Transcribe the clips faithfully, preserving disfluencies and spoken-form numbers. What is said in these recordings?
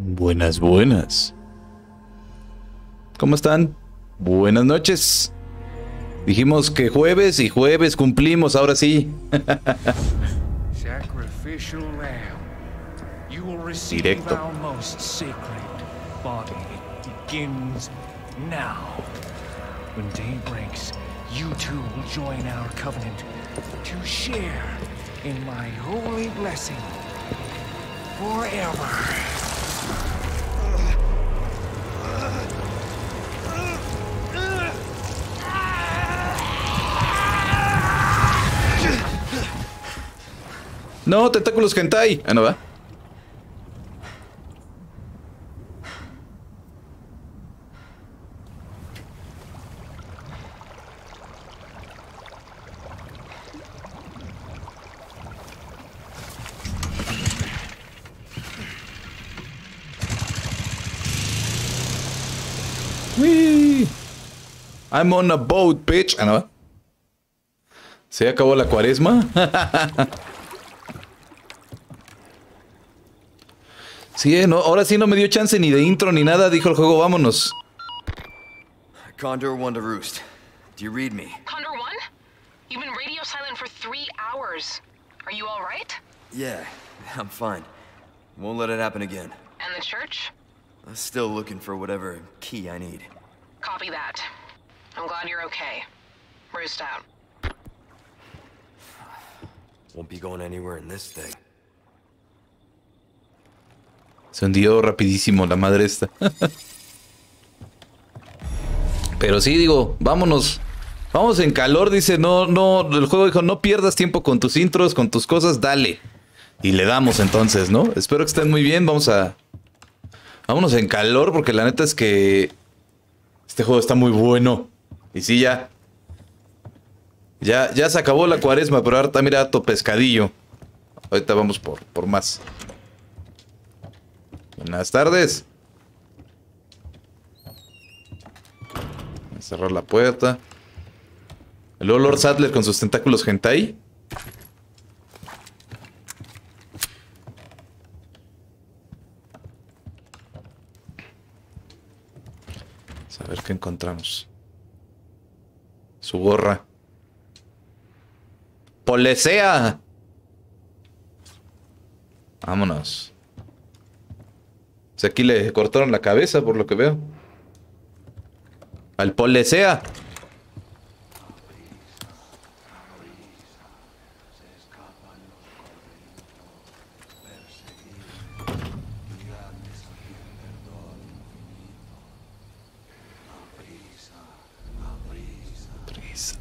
Buenas, buenas. ¿Cómo están? Buenas noches. Dijimos que jueves y jueves cumplimos, ahora sí. Sacrificial lamb, you will receive Directo. our most sacred body. It begins now. When day breaks, you two will join our covenant to share in my holy blessing forever. No, tentáculos hentai. Ah, no va. Whee. I'm on a boat, bitch. Ah, no va. ¿Se acabó la cuaresma? Sí, no, ahora sí no me dio chance ni de intro ni nada, dijo el juego, vámonos. Condor one to Roost. Do you read me? Condor one? You've been radio silent for three hours. Are you all right? Yeah, I'm fine. Won't let it happen again. And the church? I'm still looking for whatever key I need. Copy that. I'm glad you're okay. Roost out. Won't be going anywhere in this thing. Se hundió rapidísimo la madre esta. Pero sí, digo, vámonos. Vamos en calor, dice, no, no, el juego dijo, no pierdas tiempo con tus intros, con tus cosas, dale. Y le damos entonces, ¿no? Espero que estén muy bien, vamos a... Vámonos en calor, porque la neta es que... Este juego está muy bueno. Y sí, ya... Ya, ya se acabó la cuaresma, pero ahorita mira, tu pescadillo. Ahorita vamos por, por más. Buenas tardes. Voy a cerrar la puerta. El Lord Sadler con sus tentáculos hentai. Vamos a ver qué encontramos. Su gorra. ¡Policía! Vámonos. O sea, aquí le cortaron la cabeza, por lo que veo. Al policía. Prisa.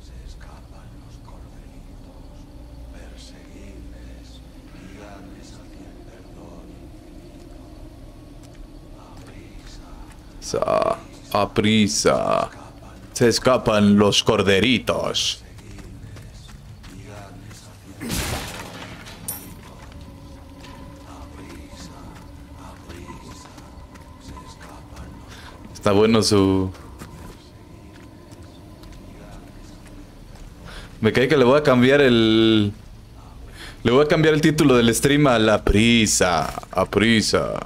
A, a prisa. Se escapan los corderitos. Está bueno su... Me cae que le voy a cambiar el... Le voy a cambiar el título del stream a La Prisa. A prisa.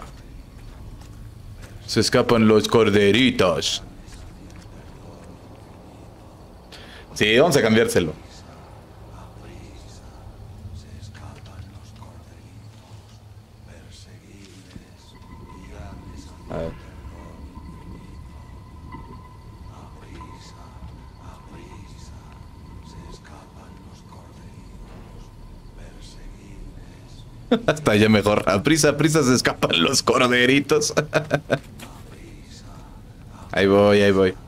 Se escapan los corderitos. Sí, vamos a cambiárselo. A ver. Hasta ya mejor. A prisa, a prisa se escapan los corderitos. Ahí voy, ahí voy.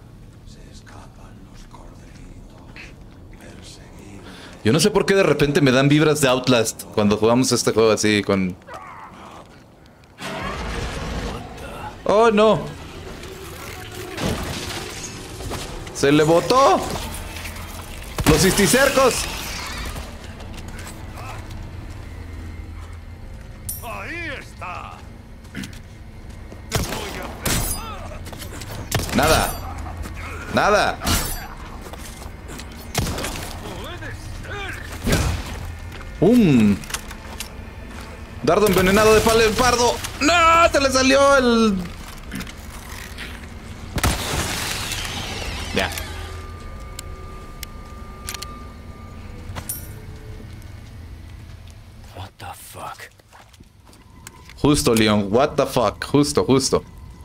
Yo no sé por qué de repente me dan vibras de Outlast cuando jugamos este juego así con... ¡Oh, no! ¡Se le botó! ¡Los cisticercos! Nada. Nada. ¡Um! Dardo envenenado de palo leopardo. ¡No! ¡Se le salió el... Ya. What the fuck? Justo, Leon. What the fuck. Justo, justo.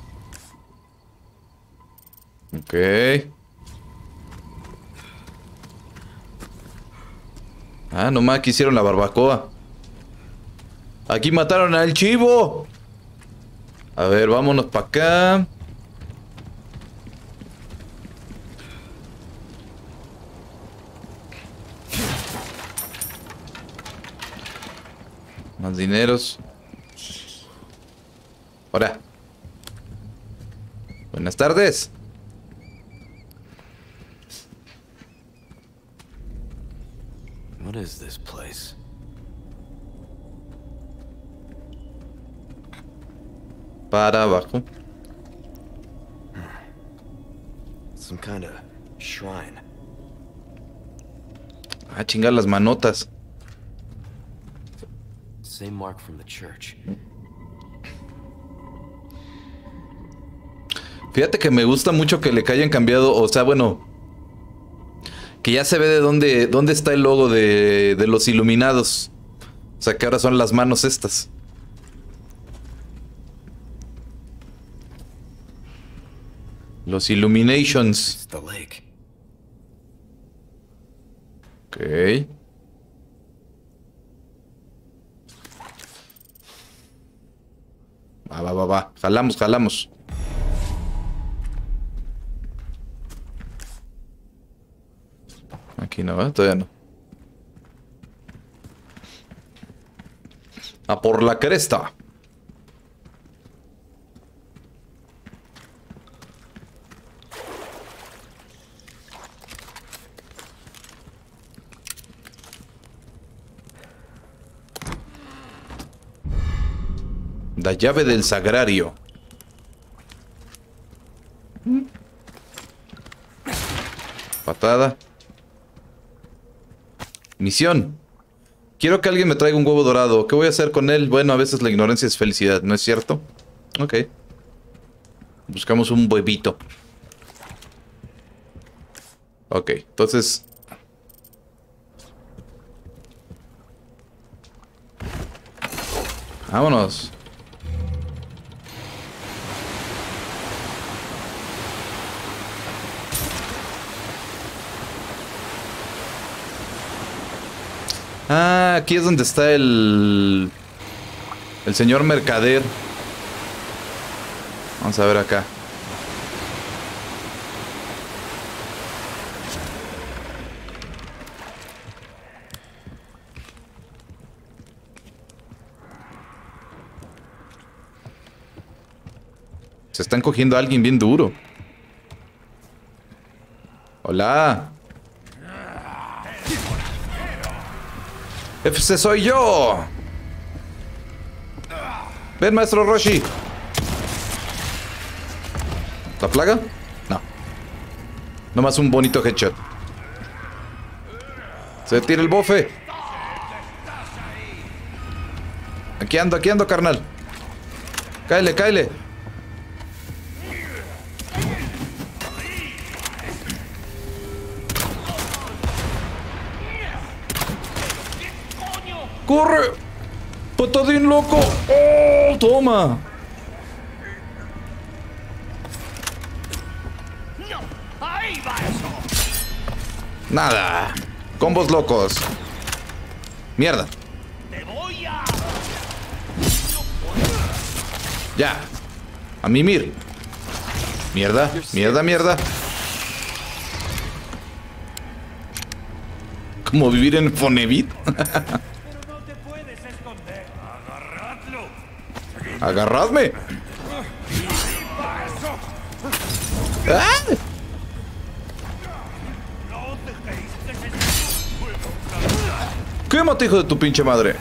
Ok. Ah, nomás que hicieron la barbacoa. Aquí mataron al chivo. A ver, vámonos para acá. Más dineros. Ahora. Buenas tardes. What is this place? Para abajo. Some kind of shrine. Ah, chingar las manotas. Same mark from the church. Fíjate que me gusta mucho que le hayan cambiado, o sea, bueno, que ya se ve de dónde, dónde está el logo de, de los iluminados. O sea, que ahora son las manos estas. Los Illuminations. It's the lake. Ok. Va, va, va, va. Jalamos, jalamos. Aquí no, ¿eh? Todavía no. A por la cresta. La llave del sagrario. Patada. Misión. Quiero que alguien me traiga un huevo dorado. ¿Qué voy a hacer con él? Bueno, a veces la ignorancia es felicidad, ¿no es cierto? Ok. Buscamos un huevito. Ok, entonces... vámonos. Ah, aquí es donde está el... el señor mercader. Vamos a ver acá. Se están cogiendo a alguien bien duro. Hola. Ese soy yo. Ven, maestro Roshi. ¿La plaga? No. Nomás un bonito headshot. Se tira el bofe. Aquí ando, aquí ando, carnal. Cáele, cáele. ¡Corre! ¡Patadín loco! ¡Oh! ¡Toma! Nada. Combos locos. Mierda. Ya. A mimir. Mierda, mierda, mierda. ¿Cómo vivir en Fonevit? ¡Agarradme! ¡Ah! ¡Quémate, hijo de tu pinche madre!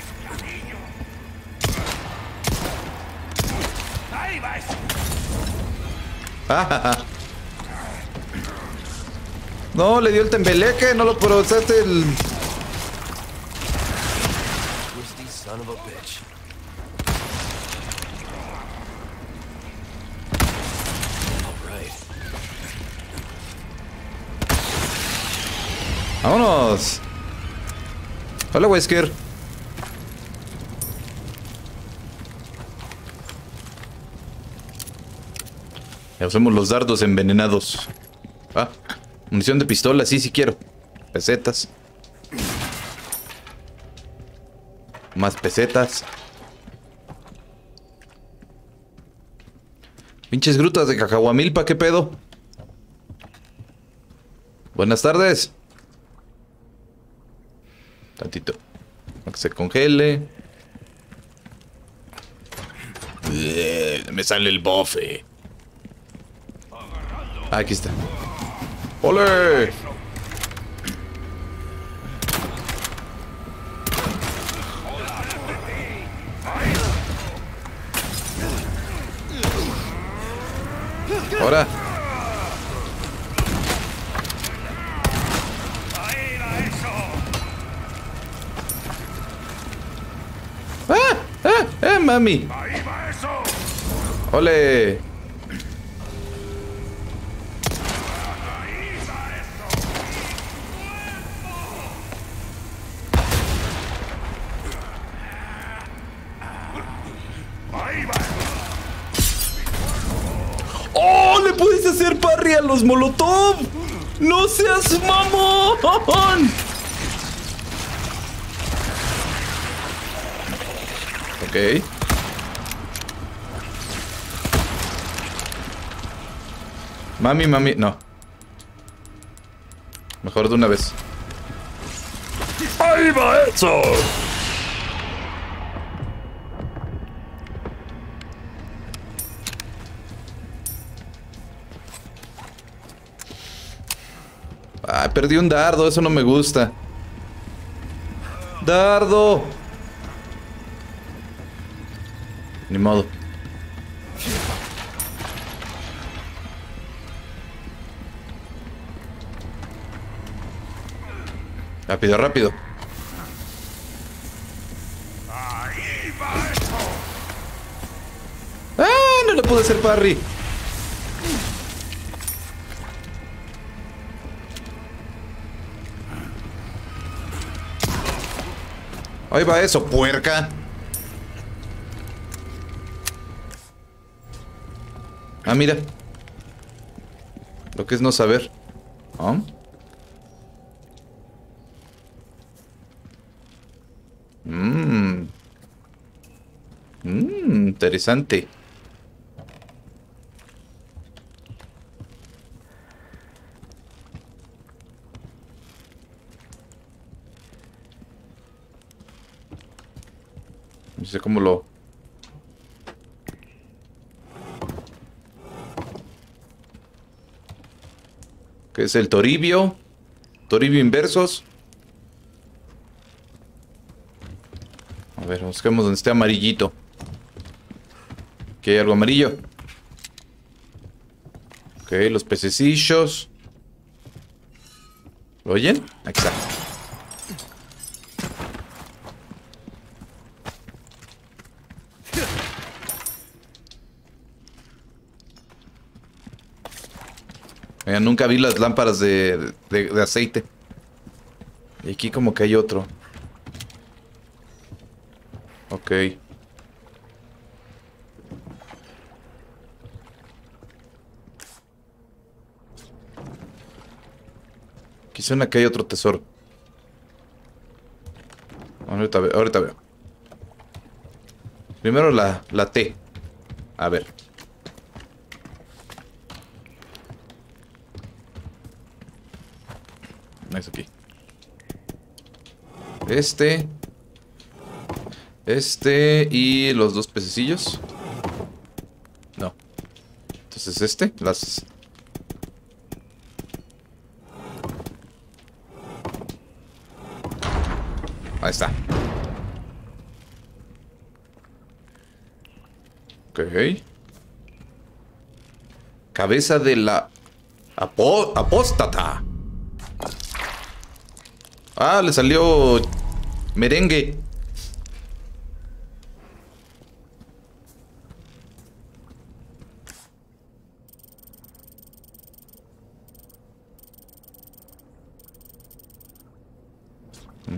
¡Ah! No, le dio el tembeleque, no lo procesaste el... ¡Vámonos! Hola, Wesker. Ya usamos los dardos envenenados. Ah, munición de pistola, sí, sí quiero. Pesetas. Más pesetas. Pinches grutas de Cacahuamilpa, ¿qué pedo? Buenas tardes. Tantito. Para que se congele. Me sale el bofe. Ah, aquí está. ¡Ole! Ahora. ¡Ah! ¡Ah! ¡Eh, mami! ¡Ole! ¡Oh! ¡Le puedes hacer parry a los molotov! ¡No seas mamón! Ok. Mami, mami, no. Mejor de una vez. ¡Ahí va eso! Ah, perdí un dardo, eso no me gusta. ¡Dardo! Ni modo. Rápido, rápido. ¡Ah! No le pude hacer parry. Ahí va eso, puerca. Ah, mira. Lo que es no saber. ¿Ah? Mmm. Mmm, interesante. No sé cómo lo... ¿Qué es el Toribio? Toribio inversos. A ver, busquemos donde esté amarillito. Aquí hay algo amarillo. Ok, los pececillos. ¿Lo oyen? Aquí está. Mira, nunca vi las lámparas de, de, de aceite. Y aquí como que hay otro. Ok. Aquí suena que hay otro tesoro. Ahorita veo, ahorita veo. Primero la, la T. A ver. Es aquí. Este. Este y los dos pececillos. No. Entonces este. Las... Ahí está. Ok. Cabeza de la... Apo... Apóstata. Ah, le salió merengue.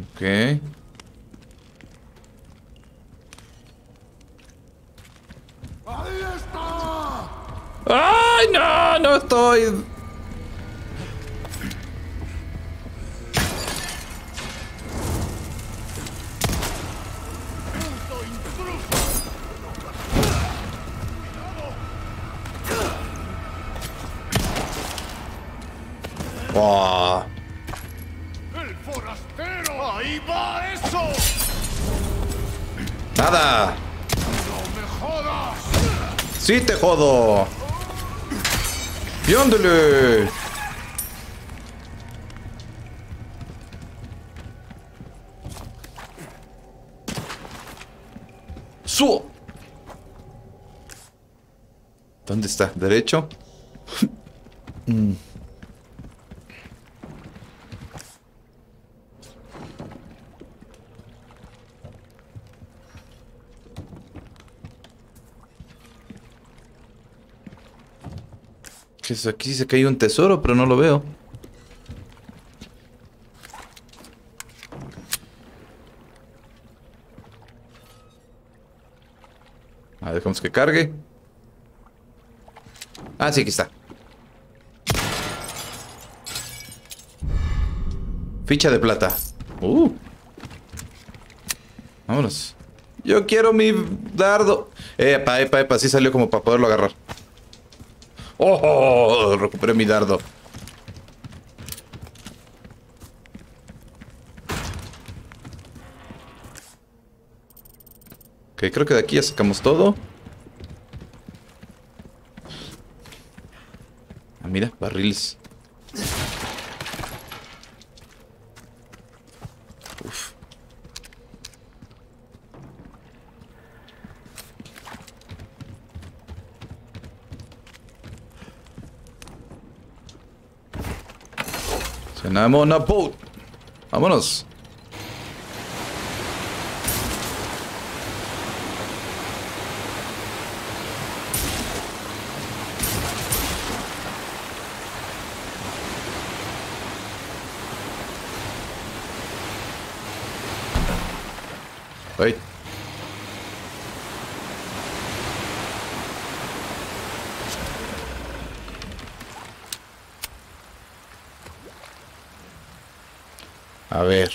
Ok. ¡Ay, no! No estoy... ¡Wow! ¡El forastero! ¡Ahí va eso! ¡Nada! ¡No me jodas! ¡Sí te jodo! ¡Y ándale! ¡Subo! ¿Dónde está? ¿Derecho? mm. ¿Qué es aquí? Dice que hay un tesoro, pero no lo veo. A ver, dejamos que cargue. Ah, sí, aquí está. Ficha de plata. Uh. Vámonos. Yo quiero mi dardo. Epa, epa, epa. Sí salió como para poderlo agarrar. ¡Oh! oh, oh recuperé mi dardo. Ok, creo que de aquí ya sacamos todo. Ah, mira, barriles. Uf. Cenamos una boat. Vámonos. Ay. A ver.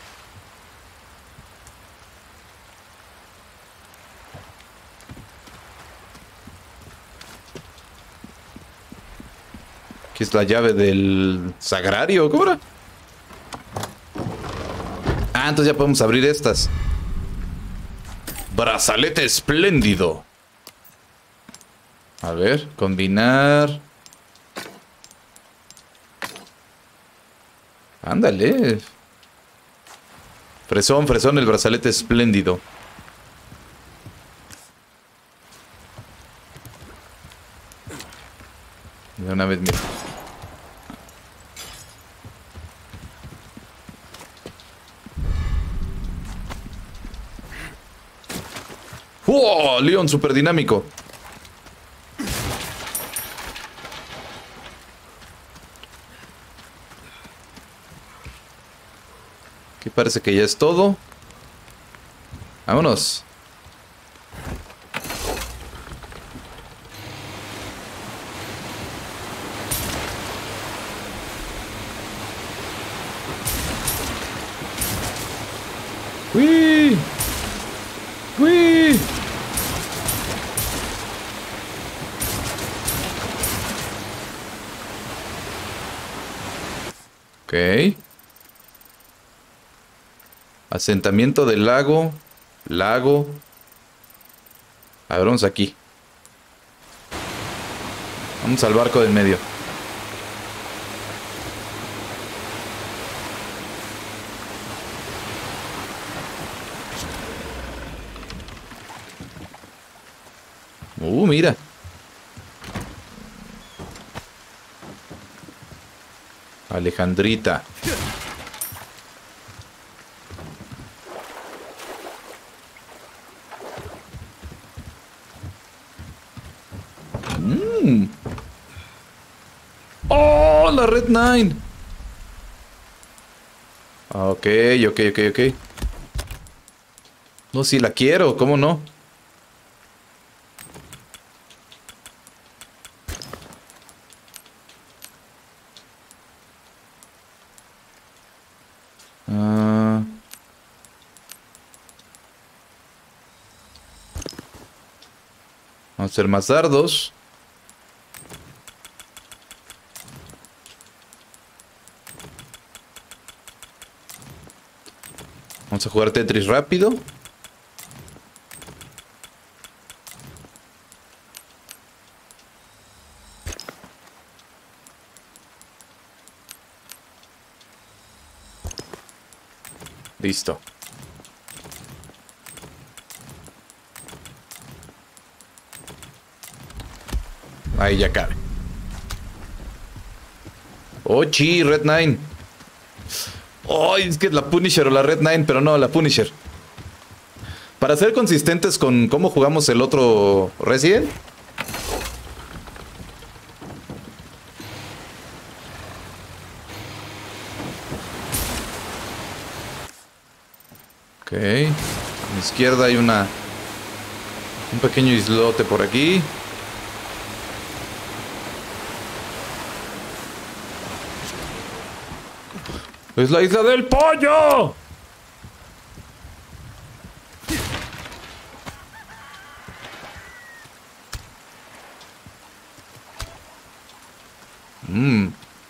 Aquí es la llave del sagrario, ¿cómo era? Ah, entonces ya podemos abrir estas. Brazalete espléndido. A ver, combinar. Ándale. Fresón, fresón, el brazalete espléndido. De una vez, mira. ¡Oh! Leon super dinámico. Aquí parece que ya es todo. Vámonos. ¡Uy! ¡Uy! Ok. Asentamiento del lago. Lago. A ver, vamos aquí. Vamos al barco del medio. Uh, mira. Alejandrita. Mm. Oh, la Red Nine. Ok, ok, ok, ok. No, si la quiero, ¿cómo no? Ah... Vamos a hacer más dardos. Vamos a jugar Tetris rápido. Listo. Ahí ya cabe. Oh, chi, Red Nine. Oh, es que es la Punisher o la Red Nine, pero no, la Punisher. Para ser consistentes con cómo jugamos el otro Resident. Ok. A mi izquierda hay una... un pequeño islote por aquí. ¡Es la isla del pollo! Mmm.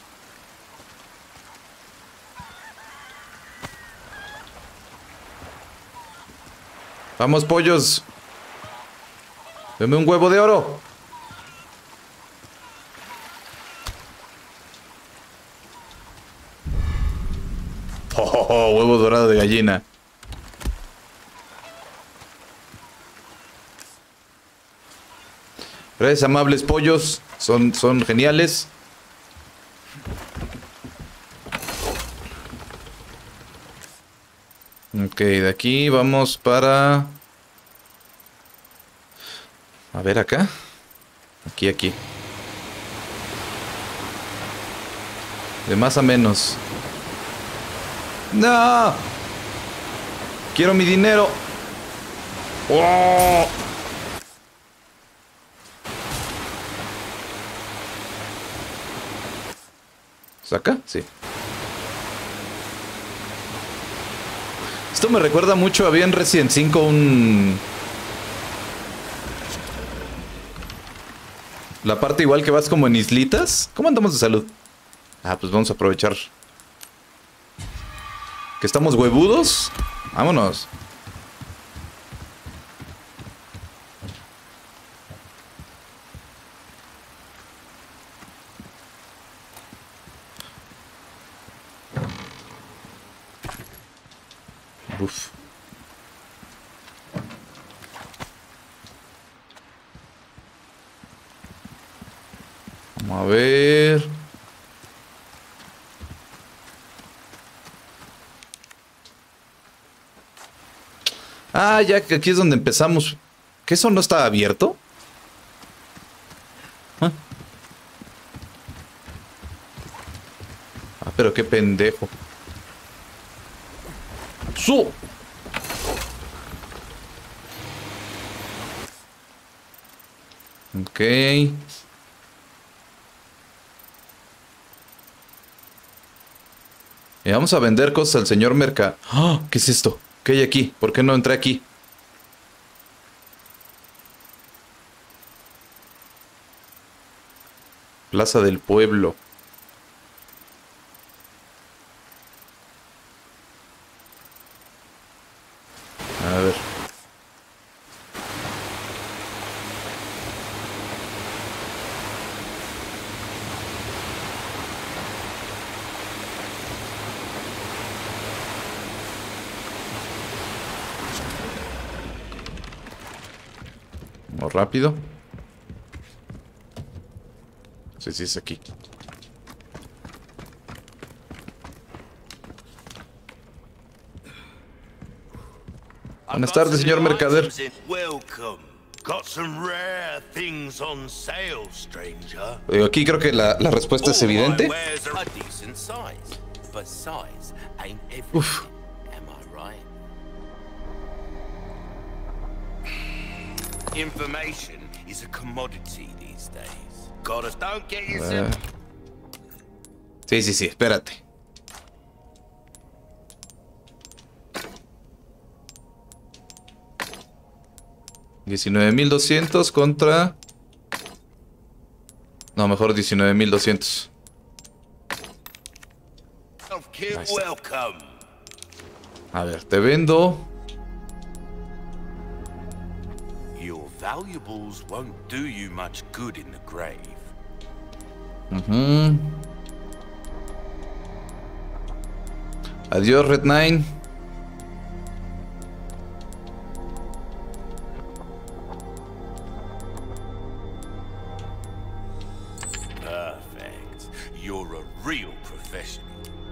Vamos, pollos. Deme un huevo de oro. Oh, oh, oh, huevo dorado de gallina. Gracias, amables pollos. Son, son geniales. Ok, de aquí vamos para... A ver acá. Aquí, aquí. De más a menos. ¡No! ¡Quiero mi dinero! ¡Oh! ¿Saca? Sí. Esto me recuerda mucho, había en Resident cinco un... La parte igual que vas como en islitas. ¿Cómo andamos de salud? Ah, pues vamos a aprovechar que estamos huevudos. Vámonos. Uf. Vamos a ver. Ah, ya que aquí es donde empezamos. ¿Que eso no está abierto? ¿Ah? Ah, pero qué pendejo. ¡Su! Ok. Y vamos a vender cosas al señor Merca. ¡Ah! ¿Qué es esto? ¿Qué hay aquí? ¿Por qué no entré aquí? Plaza del Pueblo. A ver. Vamos rápido. Sí, sí, es aquí. Buenas tardes, señor mercader. Aquí creo que la, la respuesta es evidente. But size ain't everything. Uf. Am I right? Information is a commodity these days. Gotta don't get yourself. Sí, sí, sí, espérate. diecinueve mil doscientos contra... No, mejor diecinueve mil doscientos. Welcome. A ver, te vendo... Your valuables won't do you much good in the grave. Uh-huh. Adiós, Red Nine. Perfect. You're a real professional.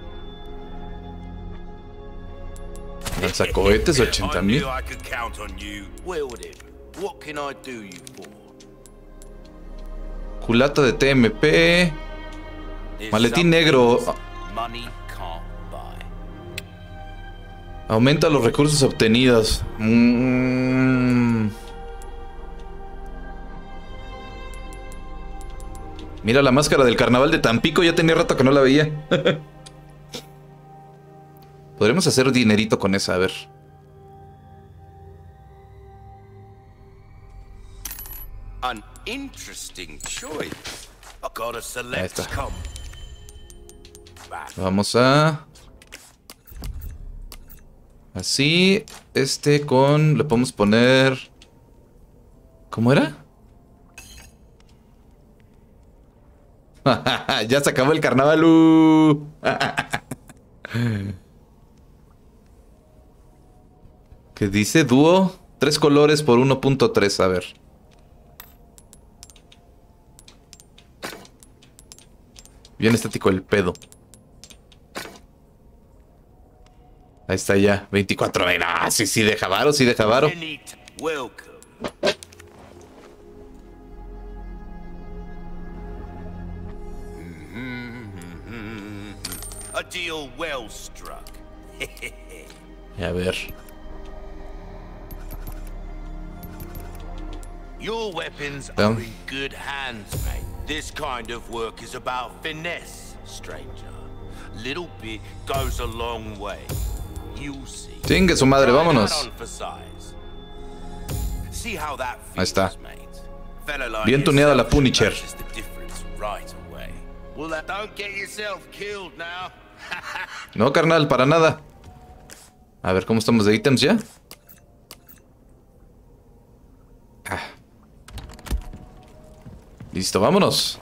Lanzacohetes ochenta mil. I knew I could count on you. Well then, what can I do you for? Culata de T M P. Maletín negro. Money can't buy. Aumenta los recursos obtenidos. Mm. Mira la máscara del carnaval de Tampico. Ya tenía rato que no la veía. Podremos hacer dinerito con esa, a ver. An interesting choice. I got a select Ahí está. com. Vamos a... Así. Este con... Le podemos poner... ¿Cómo era? Ya se acabó el carnaval. Uh. ¿Qué dice? Dúo. Tres colores por uno punto tres. A ver. Bien estático el pedo. Ahí está ya. veinticuatro. Ah, sí, sí, deja varo, sí, deja varo. Welcome. A deal well struck. A ver. Your weapons Well. are in good hands, mate. This kind of work is about finesse, stranger. Little bit goes a long way. You'll see. Chingue su madre, Try vámonos. that on for size. See how that Ahí feels, está. mate. Fella like Bien tuneada la yourself Punisher. notice the difference right away. Well, that don't get yourself killed now. No, carnal, para nada. A ver, ¿cómo estamos de ítems ya? Ah. Listo, vámonos.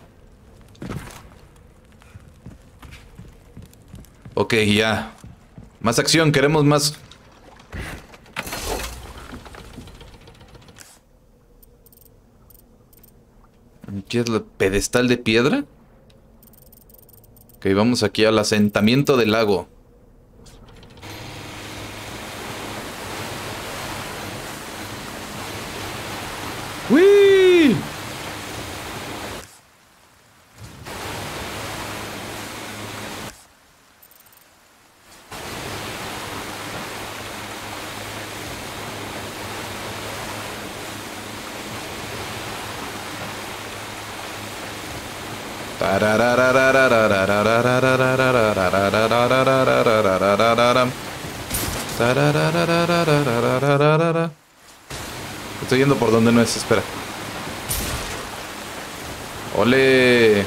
Ok, ya. Más acción, queremos más. ¿Qué es el pedestal de piedra? Ok, vamos aquí al asentamiento del lago. ¡Uy! Estoy yendo por donde no es, espera. ¡Ole!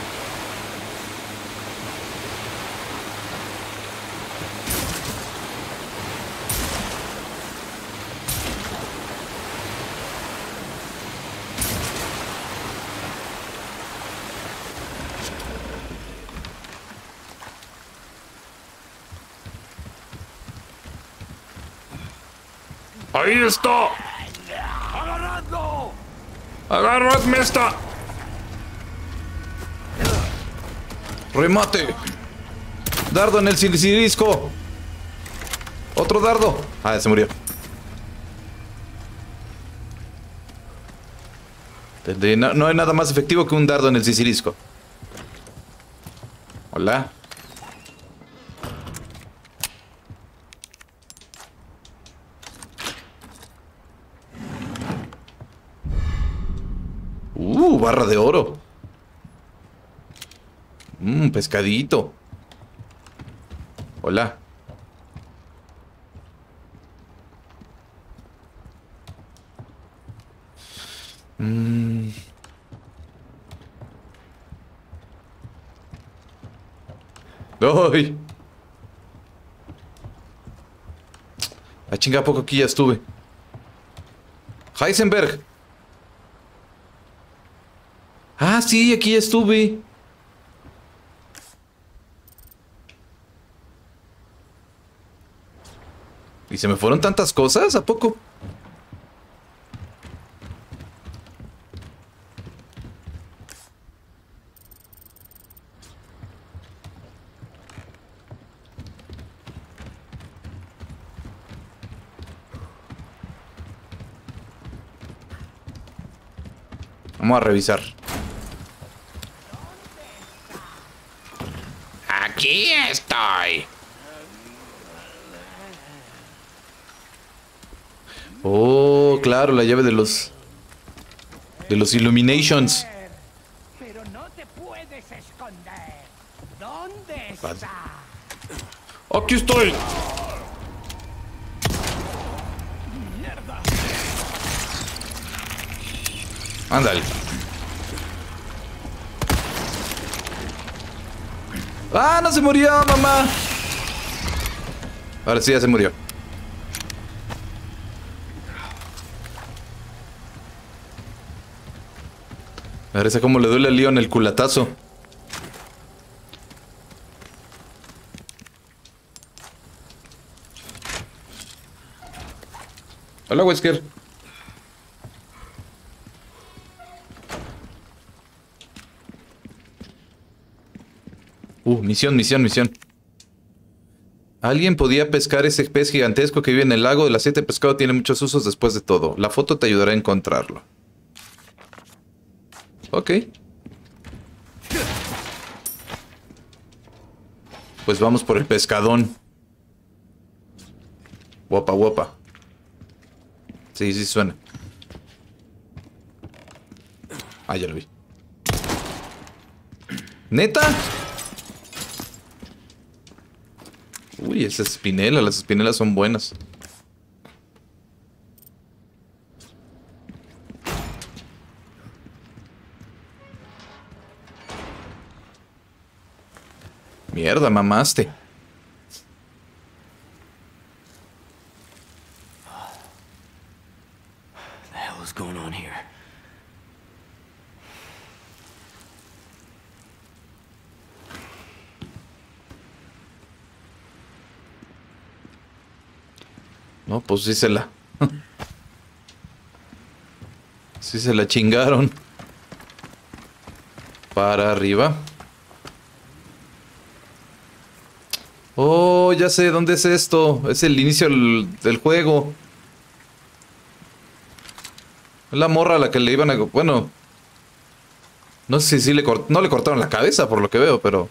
¡Ahí está! ¡Agarradlo! ¡Agárradme esta! ¡Remate! ¡Dardo en el silicisco! ¡Otro dardo! Ah, se murió. No, no hay nada más efectivo que un dardo en el sisirisco. Hola. barra de oro. Mmm, pescadito. Hola. Mmm. ¡Ay! A chinga, ¿a poco aquí ya estuve? Heisenberg. Ah, sí, aquí ya estuve. ¿Y se me fueron tantas cosas? ¿A poco? Vamos a revisar. Aquí estoy. Oh, claro, la llave de los... De los Illuminations. Pero no te puedes esconder. ¿Dónde está? Aquí estoy. Ándale. ¡Ah, no se murió, mamá! Ahora sí, ya se murió. Parece como le duele a Leon el culatazo. Hola, Wesker. Uh, misión, misión, misión. Alguien podía pescar ese pez gigantesco que vive en el lago. El aceite de pescado tiene muchos usos después de todo. La foto te ayudará a encontrarlo. Ok. Pues vamos por el pescadón. Guapa, guapa. Sí, sí suena. Ah, ya lo vi. ¿Neta? Uy, esa espinela. Las espinelas son buenas. Mierda, mamaste. The hell is going on here? No, pues sí se la... sí se la chingaron. Para arriba. Oh, ya sé dónde es esto. Es el inicio del, del juego. Es la morra a la que le iban a... Bueno. No sé si sí le cort... no le cortaron la cabeza por lo que veo, pero...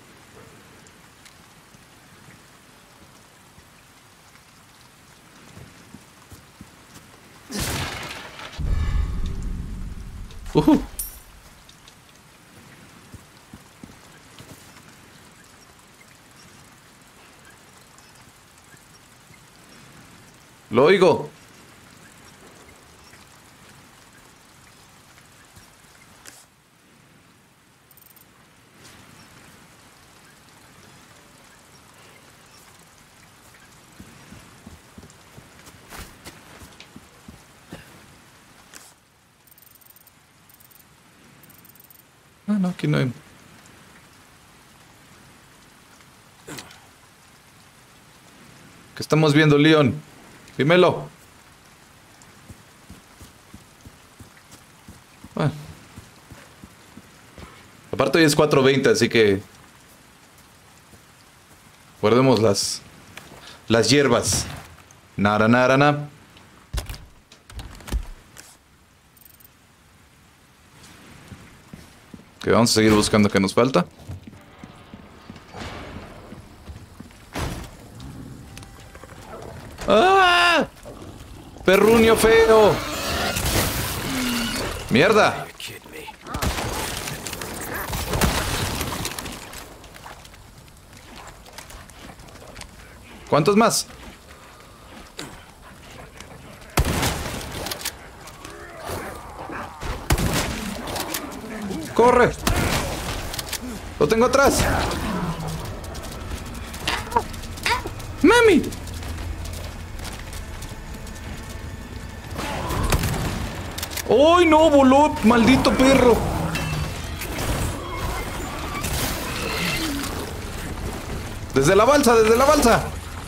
Uh-huh. Lo oigo. Ah, no, aquí no hay. ¿Qué estamos viendo, Leon? Dímelo. Bueno. Aparte hoy es cuatro veinte, así que... guardemos las... las hierbas. Nara, nara, na. Que vamos a seguir buscando qué nos falta. ¡Ah! ¡Perruño feo! ¡Mierda! ¿Cuántos más? ¡Corre! ¡Lo tengo atrás! ¡Mami! ¡Ay, no! Voló, maldito perro. Desde la balsa, desde la balsa.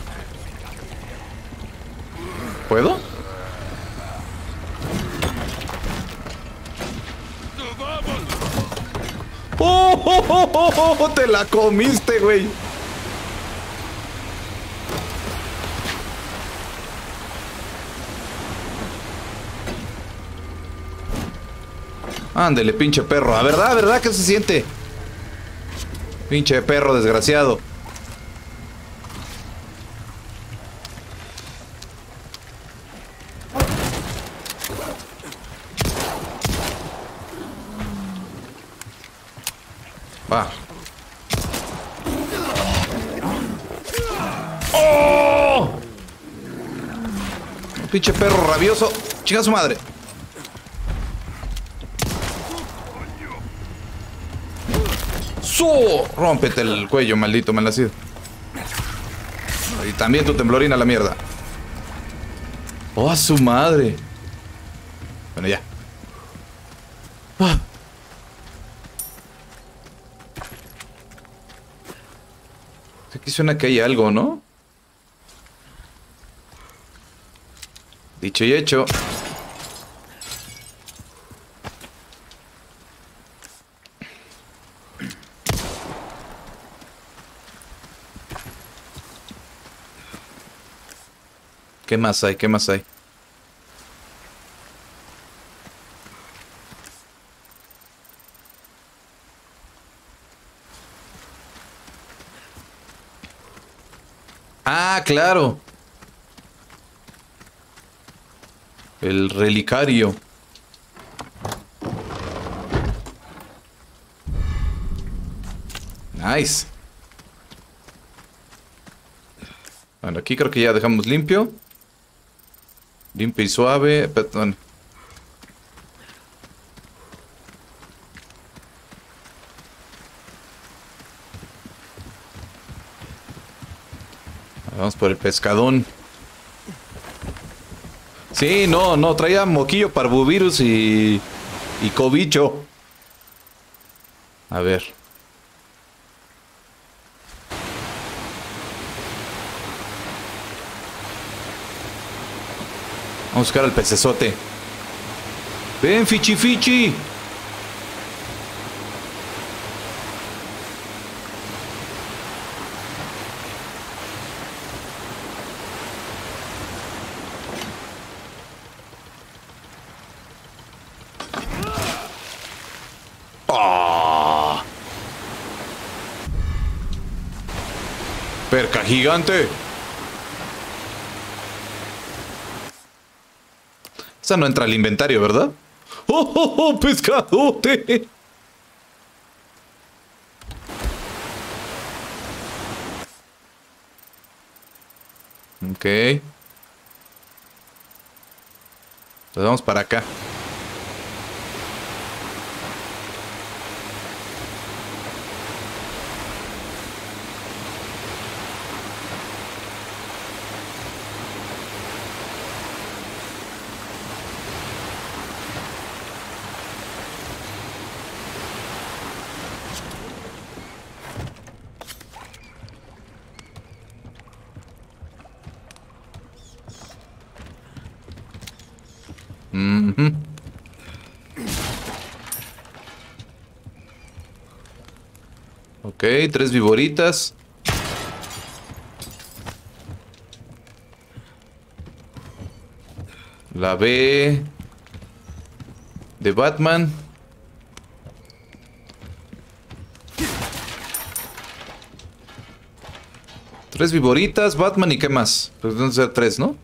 ¿Puedo? ¡Oh, oh, oh, oh, oh! ¡Te la comiste, güey! Ándele, pinche perro. ¿A verdad, a verdad qué se siente? Pinche perro desgraciado. Va. ¡Oh! Un pinche perro rabioso. Chica su madre. ¡So! Rómpete el cuello, maldito malnacido. Y también tu temblorina a la mierda. ¡Oh, a su madre! Bueno, ya. Ah. Aquí suena que hay algo, ¿no? Dicho y hecho. ¿Qué más hay? ¿Qué más hay? Ah, claro. El relicario. Nice. Bueno, aquí creo que ya dejamos limpio. Limpio y suave. Perdón. Vamos por el pescadón. Sí, no, no, traía moquillo, parvovirus y... y cobicho. A ver. Vamos a buscar al pecesote. Ven, fichi fichi. ¡Oh! Perca gigante. Esa no entra al inventario, ¿verdad? ¡Oh, oh, oh! ¡Pescadote! Ok. Pues vamos para acá. Mm-hmm. Ok, tres viboritas. La B de Batman. Tres viboritas, Batman y qué más. Pues deben ser tres, ¿no?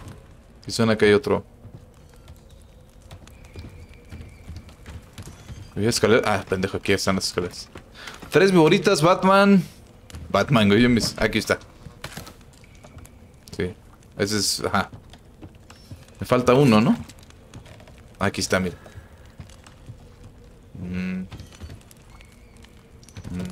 Y suena que hay otro. Escalera. Ah, pendejo, aquí están las escaleras. Tres viboritas, Batman. Batman, güey. Mis... Aquí está. Sí. Ese es. Ajá. Me falta uno, ¿no? Aquí está, mira. Mm. Mm.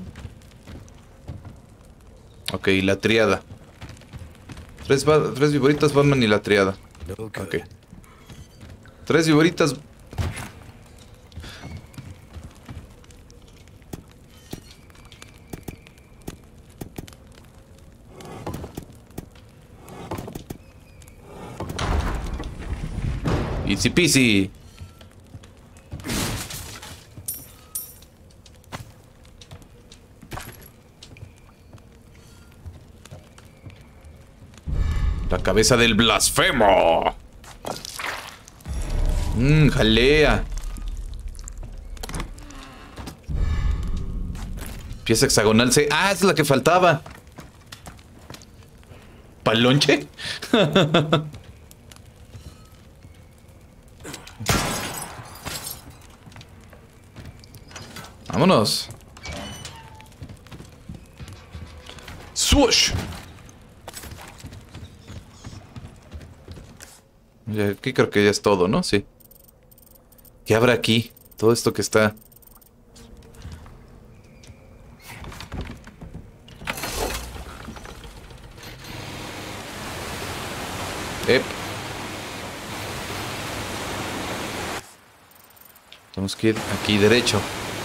Ok, la triada. Tres, tres viboritas, Batman y la triada. Ok. Tres viboritas. Easy peasy. La cabeza del blasfemo. Mmm, jalea. Pieza hexagonal C. Ah, esa es la que faltaba. ¿Palonche? Vámonos. Swoosh. Aquí creo que ya es todo, ¿no? Sí. ¿Qué habrá aquí? Todo esto que está... Ep. Tenemos que ir aquí derecho.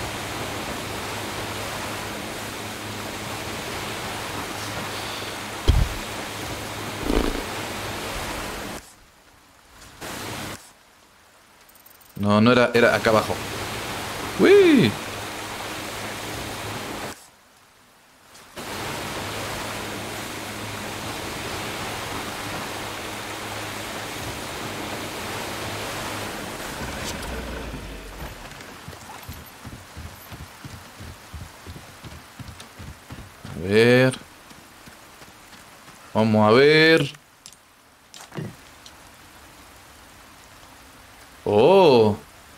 No, no era, era acá abajo. ¡Uy! A ver. Vamos a ver. Oh.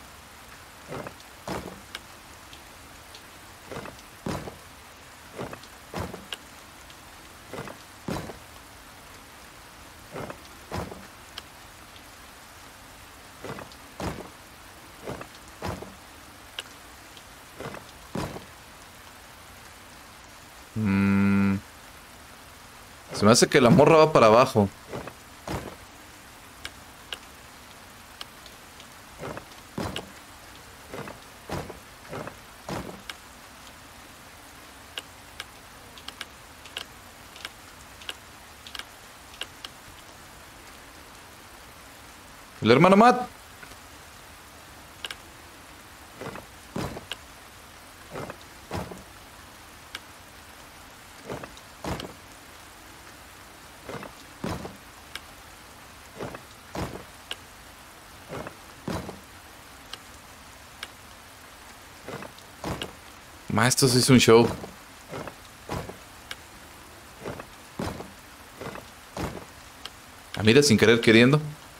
Mm. Se me hace que la morra va para abajo. El hermano Matt. Ma, esto sí es un show. Ah, mira, sin querer queriendo.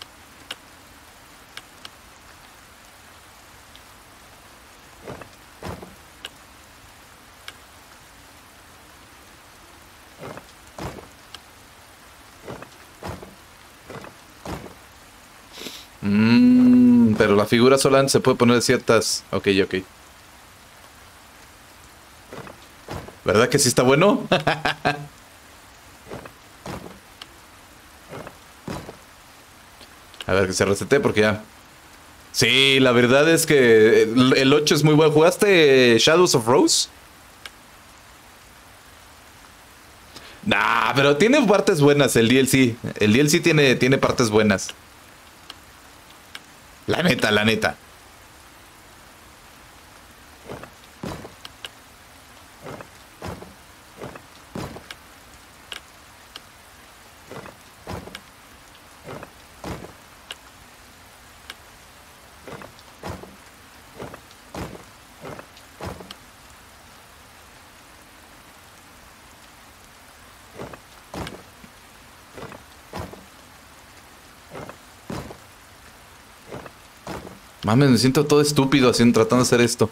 Mmm, pero la figura solamente se puede poner ciertas... Ok, ok. ¿Verdad que sí está bueno? A ver, que se resete porque ya... Sí, la verdad es que el ocho es muy bueno. ¿Jugaste Shadows of Rose? Nah, pero tiene partes buenas el D L C. El D L C tiene, tiene partes buenas. La neta, la neta. Mames, me siento todo estúpido haciendo, tratando de hacer esto.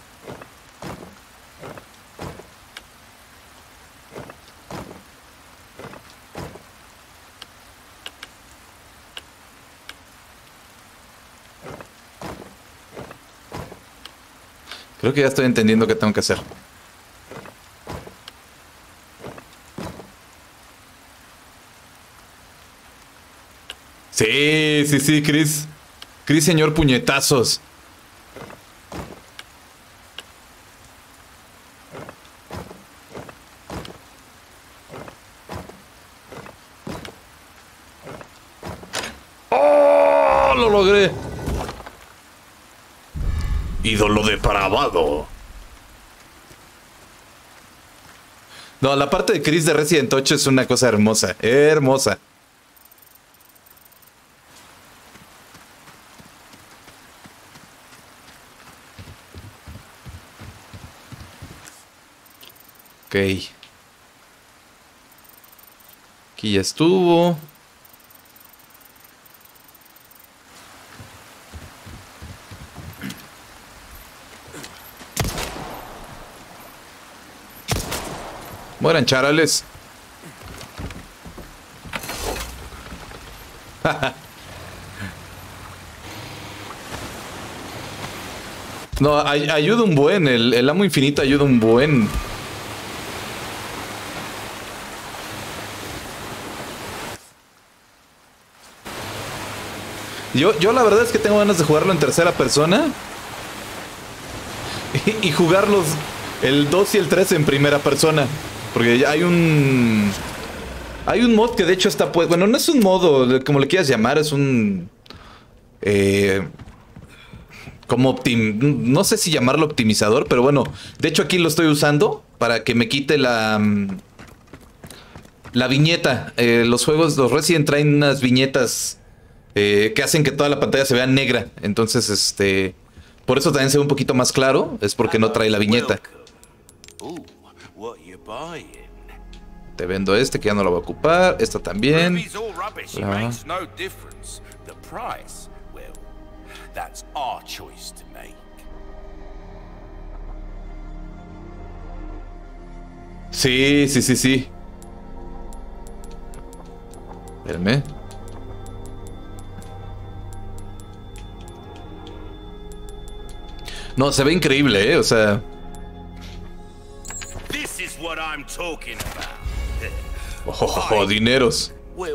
Creo que ya estoy entendiendo qué tengo que hacer. Sí, sí, sí, Chris. Chris, señor puñetazos. ¡Oh! Lo logré. Ídolo depravado. No, la parte de Chris de Resident ocho es una cosa hermosa. Hermosa. Ok. Aquí ya estuvo. Mueran, charales. No, ay, ayuda un buen. El, el amo infinito ayuda un buen. Yo, yo la verdad es que tengo ganas de jugarlo en tercera persona. Y, y jugarlos el dos y el tres en primera persona. Porque ya hay un... Hay un mod que de hecho está... Pues, bueno, no es un modo, como le quieras llamar, es un... Eh, como optim... No sé si llamarlo optimizador, pero bueno. De hecho aquí lo estoy usando para que me quite la... La viñeta. Eh, los juegos, los Resident traen unas viñetas eh, que hacen que toda la pantalla se vea negra. Entonces, este... Por eso también se ve un poquito más claro. Es porque no trae la viñeta. Te vendo este que ya no lo voy a ocupar. Esta también. Ah. Sí, sí, sí, sí. Espérame. No, se ve increíble, ¿eh? O sea... Oh, oh, oh, dineros.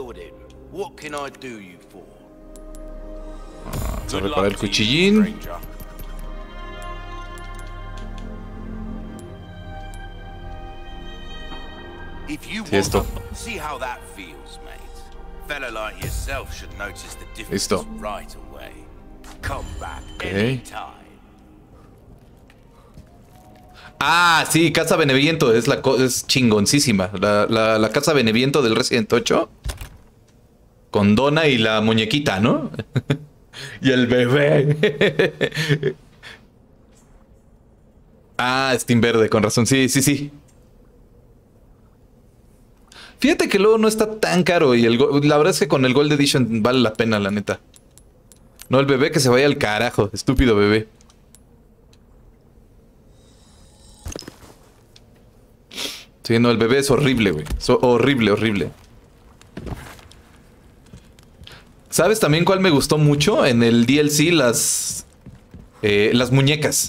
Vamos a reparar el cuchillín. Sí, esto. Listo. Okay. Ah, sí, Casa Beneviento es la es chingoncísima. La, la, la Casa Beneviento del Resident ocho. Con Donna y la muñequita, ¿no? Y el bebé. Ah, Steam Verde, con razón. Sí, sí, sí. Fíjate que luego no está tan caro. Y el, la verdad es que con el Gold Edition vale la pena, la neta. No, el bebé que se vaya al carajo. Estúpido bebé. Sí, no, el bebé es horrible, güey. So, horrible, horrible. ¿Sabes también cuál me gustó mucho? En el D L C, las... Eh, las muñecas.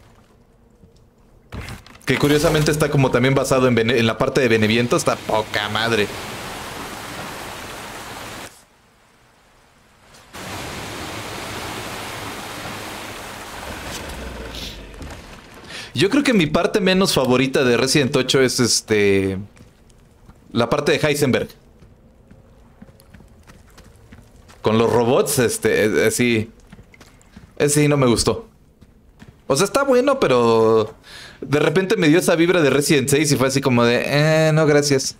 Que curiosamente está como también basado en, en la parte de Beneviento. Está poca madre. Yo creo que mi parte menos favorita de Resident ocho es este... la parte de Heisenberg. Con los robots, este, así... Ese sí no me gustó. O sea, está bueno, pero... De repente me dio esa vibra de Resident seis y fue así como de... Eh, no, gracias.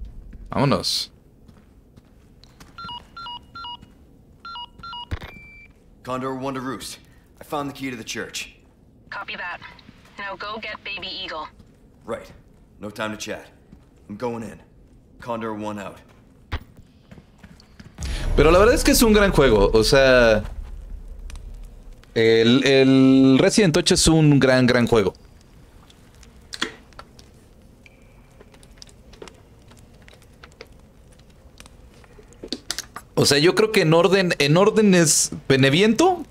Vámonos. Condor one to Roost. I found the key to the church. Copy that. Now go get Baby Eagle. Right. No time to chat. I'm going in. Condor one out. Pero la verdad es que es un gran juego. O sea, el, el Resident ocho es un gran, gran juego. O sea, yo creo que en orden, en orden es Beneviento.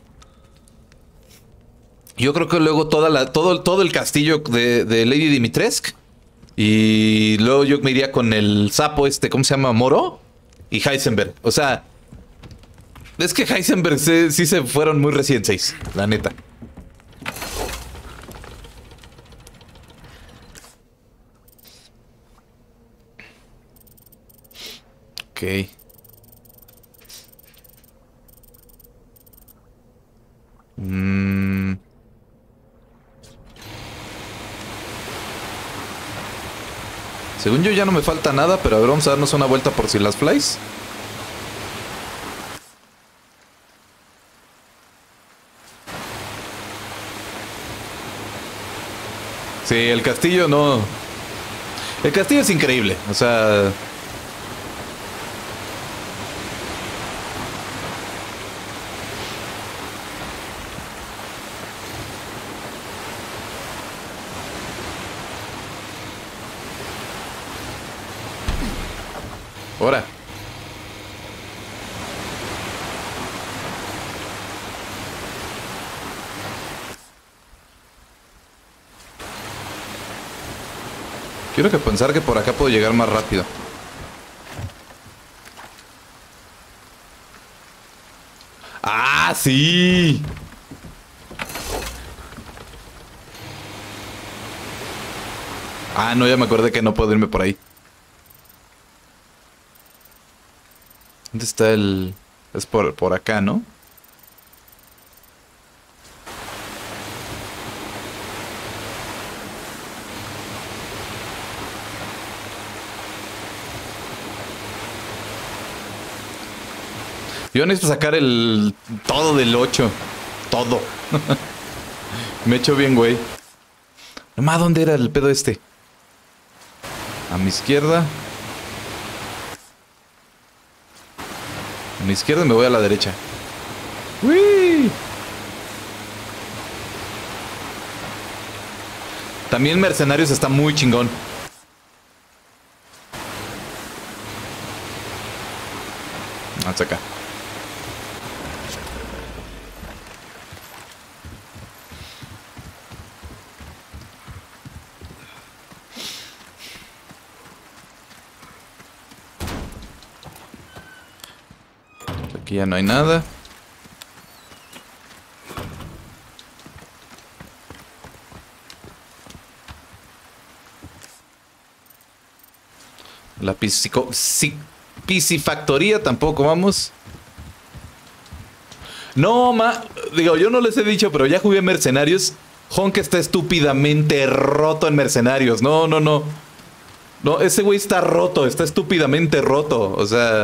Yo creo que luego toda la, todo, todo el castillo de, de Lady Dimitrescu. Y luego yo me iría con el sapo este, ¿cómo se llama? Moro. Y Heisenberg. O sea, es que Heisenberg sí, sí se fueron muy Resident seis, la neta. Ok. Mm. Según yo ya no me falta nada, pero a ver, vamos a darnos una vuelta por si las flies. Sí, el castillo no... El castillo es increíble, o sea... Ahora. Quiero que pensar que por acá puedo llegar más rápido. ¡Ah, sí! Ah, no, ya me acordé que no puedo irme por ahí. ¿Dónde está el...? Es por, por acá, ¿no? Yo necesito sacar el... todo del ocho. Todo. Me echo bien, güey. Nomás, ¿dónde era el pedo este? A mi izquierda. A mi izquierda me voy a la derecha. ¡Uy! También Mercenarios está muy chingón. Hasta acá. Aquí ya no hay nada. La piscico, si, piscifactoría tampoco vamos. No, ma, digo, yo no les he dicho, pero ya jugué Mercenarios. Honk está estúpidamente roto en Mercenarios. No, no, no. No, ese güey está roto, está estúpidamente roto. O sea...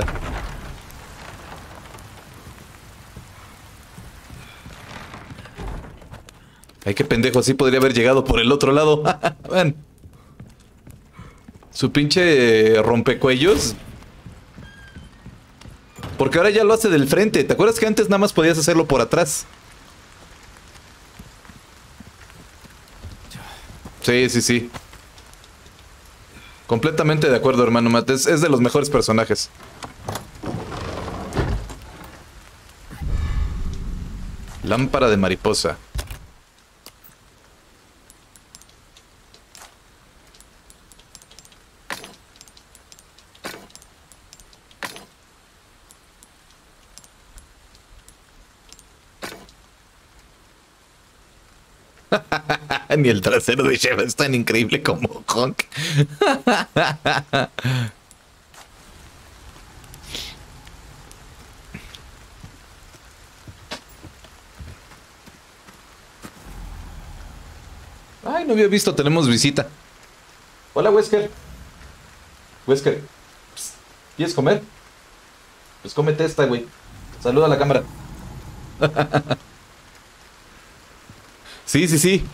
Ay, qué pendejo, así podría haber llegado por el otro lado. Ven. Su pinche rompecuellos. Porque ahora ya lo hace del frente. ¿Te acuerdas que antes nada más podías hacerlo por atrás? Sí, sí, sí. Completamente de acuerdo, hermano Matt. Es, es de los mejores personajes. Lámpara de mariposa. Ni el trasero de Sheva es tan increíble como Honk. Ay, no había visto, tenemos visita. Hola, Wesker. Wesker. ¿Quieres comer? Pues cómete esta, güey. Saluda a la cámara. Sí, sí, sí.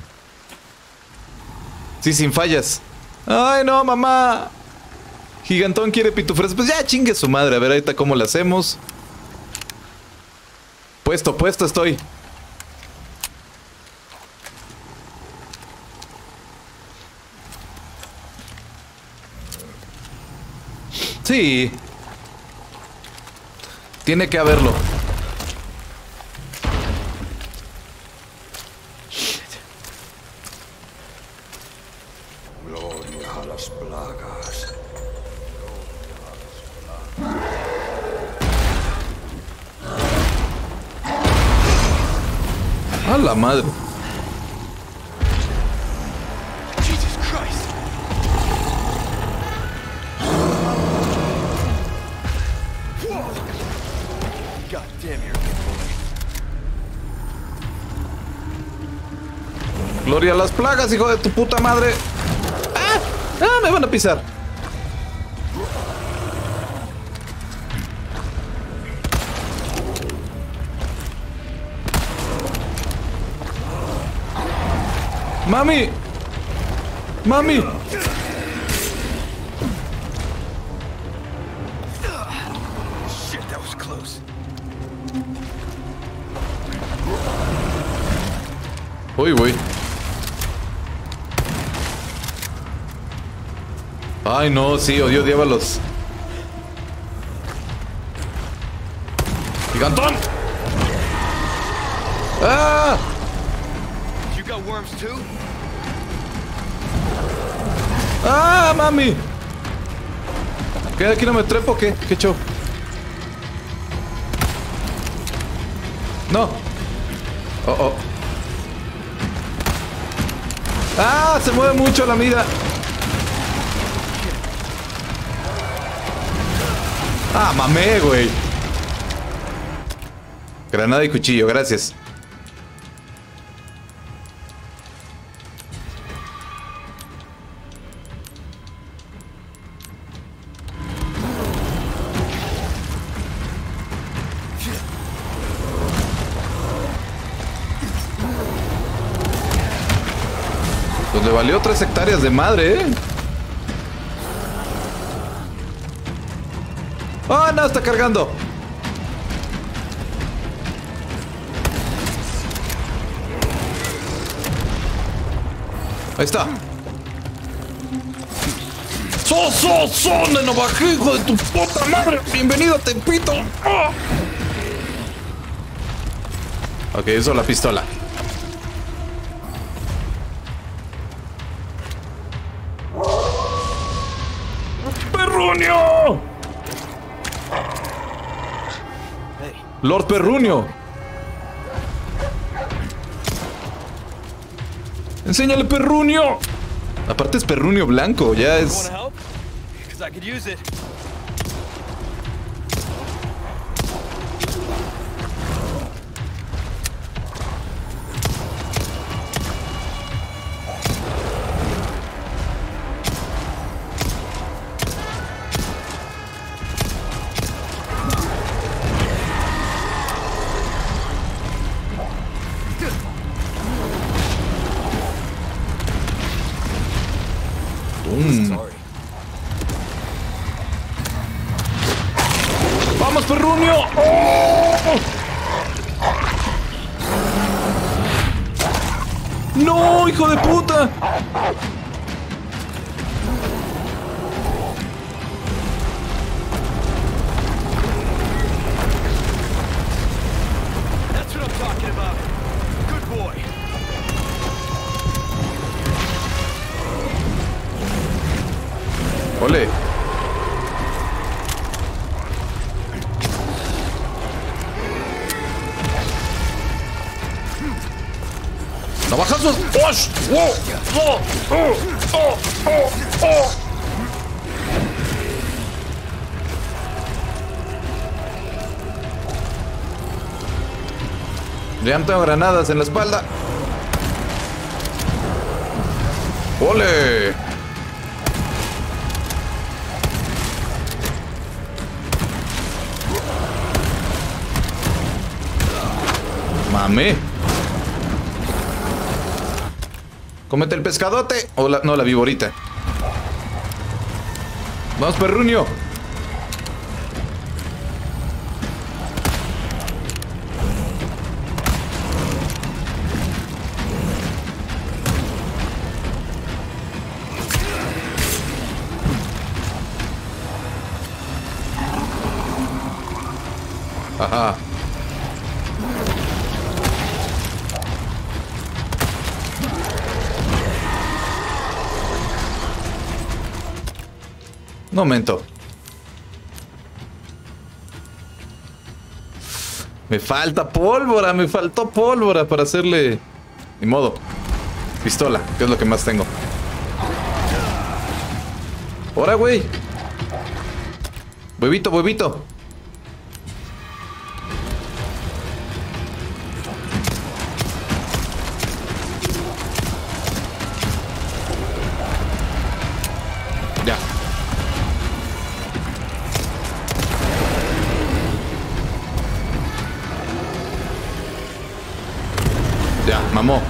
Sí, sin fallas. Ay, no, mamá. Gigantón quiere pitufres. Pues ya chingue su madre. A ver ahorita cómo lo hacemos. Puesto, puesto estoy. Sí. Tiene que haberlo. Gloria a las plagas. A la madre. Jesus Christ! God damn, you're a good boy. Gloria a las plagas, hijo de tu puta madre. ¡Ah! ¡Ah! Me van a pisar. ¡Mami! ¡Mami! Shit, that was close. Uy, uy. Ay, no, sí, odio, odiaba los... ¡Gigantón! ¡Ah! You got worms too? ¡Ah, mami! ¿Qué? ¿Aquí no me trepo o qué? ¿Qué show? No. Oh, oh. ¡Ah! Se mueve mucho la mida. Ah, mamé, güey. Granada y cuchillo, gracias. Pues le valió tres hectáreas de madre, ¿eh? ¡Ah, no! Está cargando. Ahí está. ¡So, so, son de Navaja, hijo de tu puta madre! ¡Bienvenido a Tepito! ¡Oh! Ok, uso la pistola. ¡Perrunio! Lord Perrunio. Enséñale, Perrunio. Aparte es Perrunio blanco, ya es... ¡Vamos, Perrunio! ¡Oh! ¡No, hijo de puta! That's what I'm talking about. Good boy. ¡Ole! ¡Navajazos! ¡Osh! ¡Oh! ¡Oh! ¡Oh! ¡Oh! ¡Oh! ¡Oh! Ya no tengo granadas en la espalda. ¡Ole! mamé. Cómete el pescadote. O la, no, la viborita. Vamos, perruño. Ajá. Un momento. Me falta pólvora, me faltó pólvora para hacerle... Ni modo. Pistola, que es lo que más tengo. ¡Hora, güey! Huevito, huevito. Ya. Ya, mamó.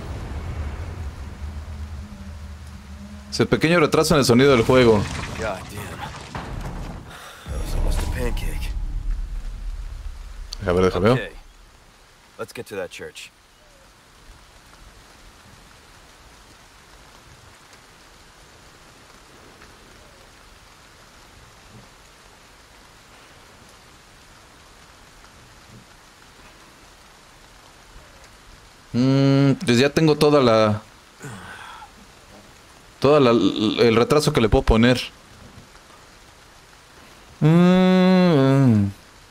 Es el pequeño retraso en el sonido del juego. God damn. That was almost a pancake. A ver, déjame ver. Okay. Let's get to that church. Mm, pues ya tengo toda la... Toda la, el retraso que le puedo poner. Mm.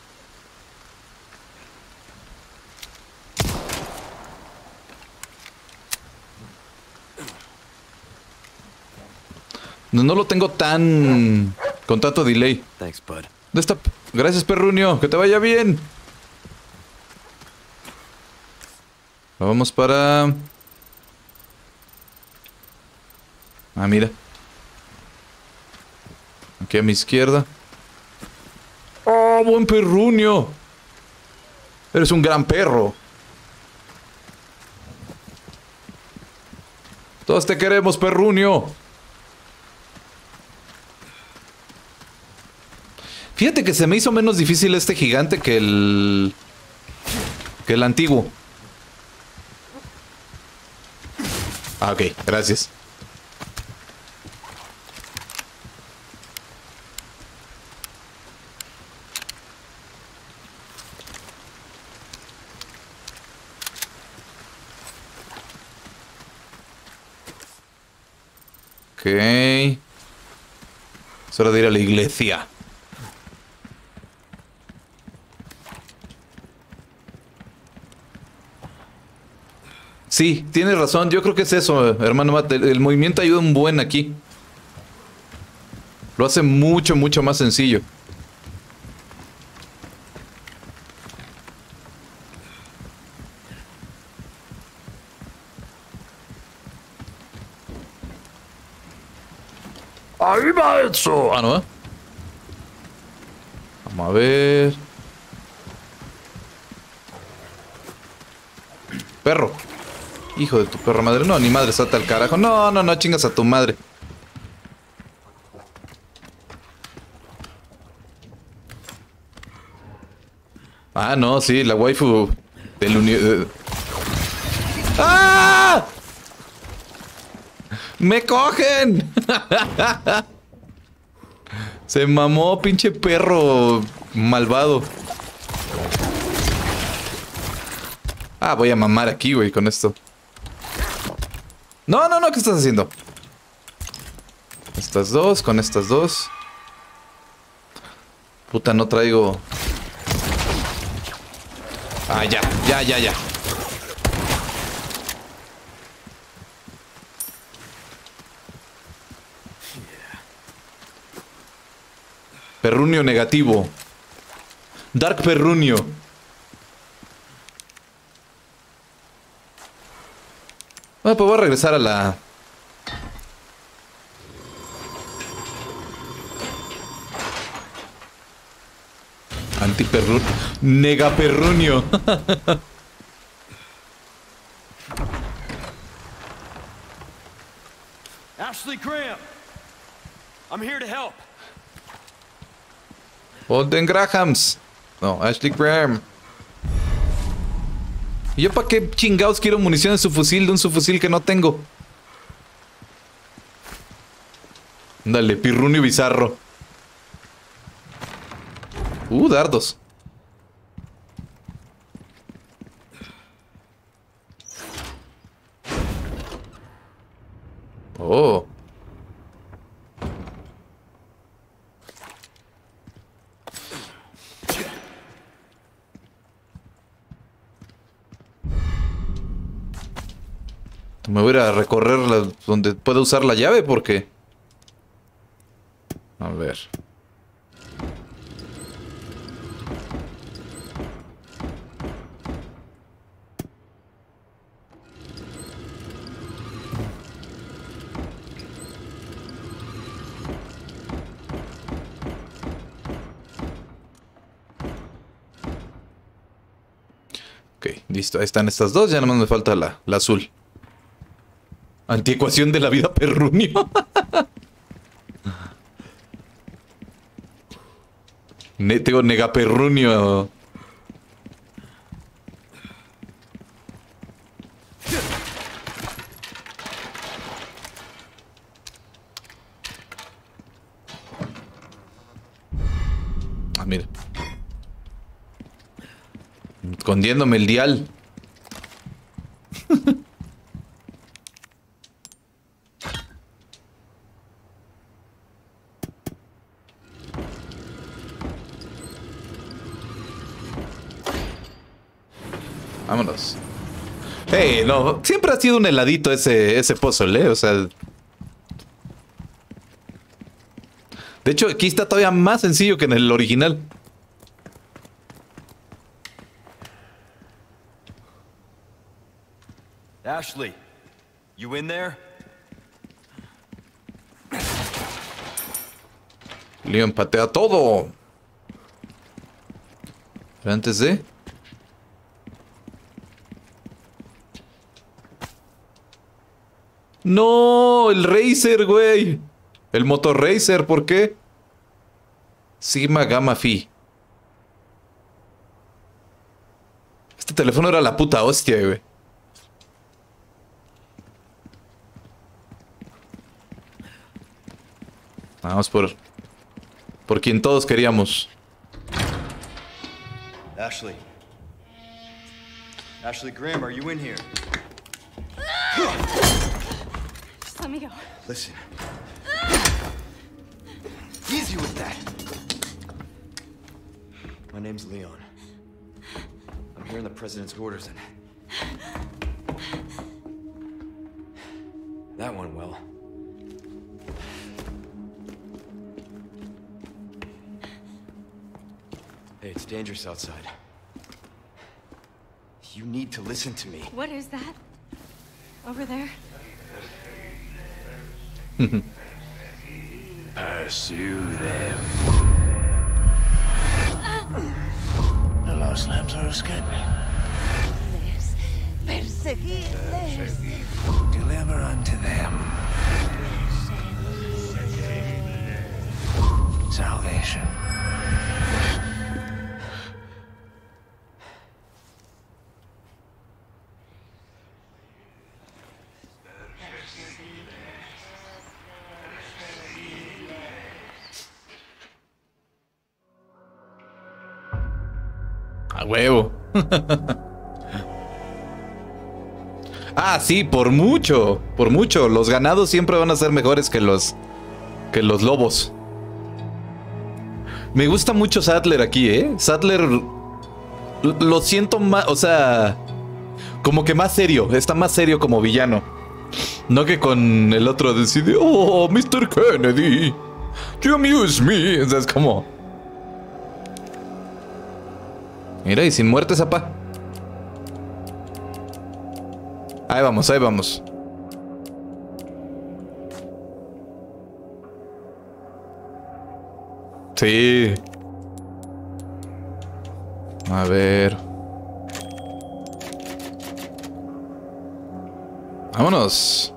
No, no lo tengo tan... Con tanto delay. Thanks, bud. ¿Dónde está? Gracias, perruño. Que te vaya bien. Vamos para... Ah, mira. Aquí a mi izquierda. ¡Oh, buen perruño! Eres un gran perro. Todos te queremos, perruño. Fíjate que se me hizo menos difícil este gigante que el... Que el antiguo. Ah, ok, gracias. Ok. Es hora de ir a la iglesia. Sí, tienes razón. Yo creo que es eso, hermano Matt. El, el movimiento ayuda un buen aquí. Lo hace mucho, mucho más sencillo. ¡Ahí va eso! Ah, no. Vamos a ver. Perro. Hijo de tu perra madre. No, ni madre, salta al carajo. No, no, no, chingas a tu madre. Ah, no, sí, la waifu del universo. ¡Ah! ¡Me cogen! Se mamó, pinche perro malvado. Ah, voy a mamar aquí, güey, con esto. No, no, no, ¿qué estás haciendo? Estas dos, con estas dos. Puta, no traigo... Ah, ya, ya, ya, ya. Perrunio negativo. Dark Perrunio. Bueno, pues voy a regresar a la... Antiperrunio. Negaperrunio. Ashley Graham! I'm here to help. Holden Grahams. No, Ashley Graham. ¿Y yo para qué chingados quiero munición de su fusil, de un subfusil que no tengo? Dale, pirrunio bizarro. Uh, dardos. Oh. Me voy a ir a recorrer la, donde pueda usar la llave porque... A ver. Ok, listo. Ahí están estas dos. Ya nomás me falta la, la azul. Antiecuación de la vida perrunio. Ne tengo negaperrunio. Ah, mira. Escondiéndome el dial. Vámonos. Hey, no, siempre ha sido un heladito ese, ese puzzle, ¿eh? O sea... De hecho, aquí está todavía más sencillo que en el original. Ashley, you in there? Leon patea todo. Pero antes de... No, el Racer, güey. El Motor Racer, ¿por qué? Sigma Gamma Phi. Este teléfono era la puta hostia, güey. Vamos por... Por quien todos queríamos. Ashley. Ashley Graham, are you in here? Just let me go. Listen. Easy with that. My name's Leon. I'm hearing the president's orders and... That went well. Hey, it's dangerous outside. You need to listen to me. What is that? Over there? Pursue them. The lost lambs are escaping. Perseguirles. Deliver unto them salvation. A huevo. Ah, sí, por mucho. Por mucho. Los ganados siempre van a ser mejores que los... Que los lobos. Me gusta mucho Sattler aquí, ¿eh? Sattler... Lo siento más... O sea... Como que más serio. Está más serio como villano. No que con el otro decide... Oh, mister Kennedy. You amuse me. O sea, es como... Mira, y sin muerte, zapa. Ahí vamos, ahí vamos. Sí. A ver. Vámonos.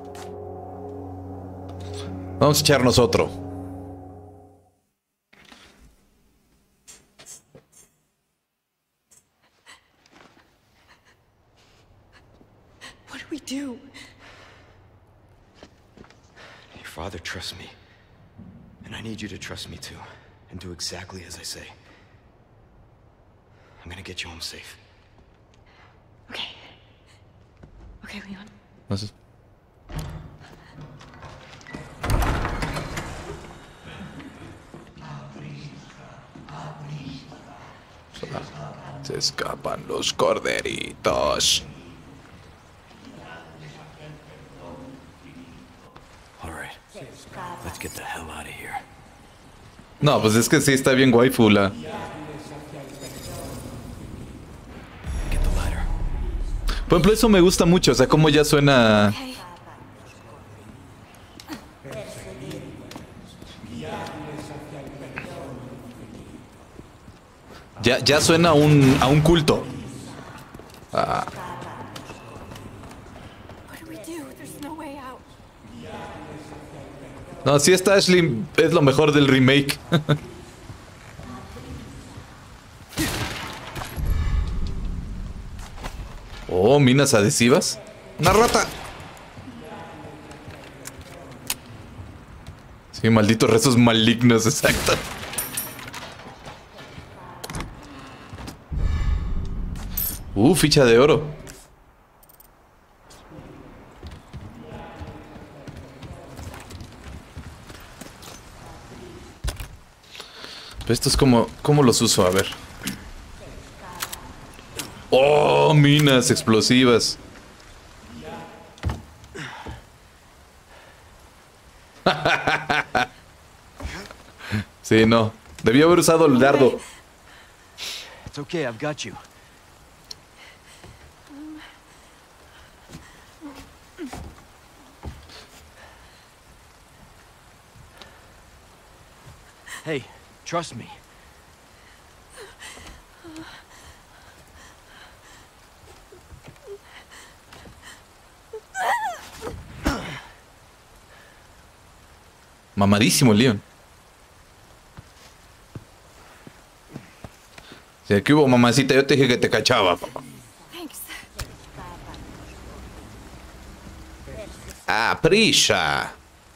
Vamos a echarnos otro. What do we do? Your father trusts me. And I need you to trust me too. And do exactly as I say. I'm gonna get you home safe. Okay. Okay, Leon. Entonces. Se escapan los corderitos. All right. Let's get the hell out of here. No, pues es que sí está bien waifu la. Get the ladder. Por ejemplo, eso me gusta mucho, o sea, cómo ya suena. Okay. Ya, ya suena a un, a un culto. Ah. What do we do? There's no way out. No, sí, esta Ashley es lo mejor del remake. Oh, minas adhesivas. ¡Una rata! Sí, malditos rezos malignos, exacto. Uh, ficha de oro. Pero esto es como... ¿Cómo los uso? A ver. Oh, minas explosivas. Sí, no. Debí haber usado el dardo. It's okay, I've got you. Hey, trust me. Mamadísimo, Leon. Si aquí hubo mamacita, yo te dije que te cachaba, papá. Thanks. Ah, prisa.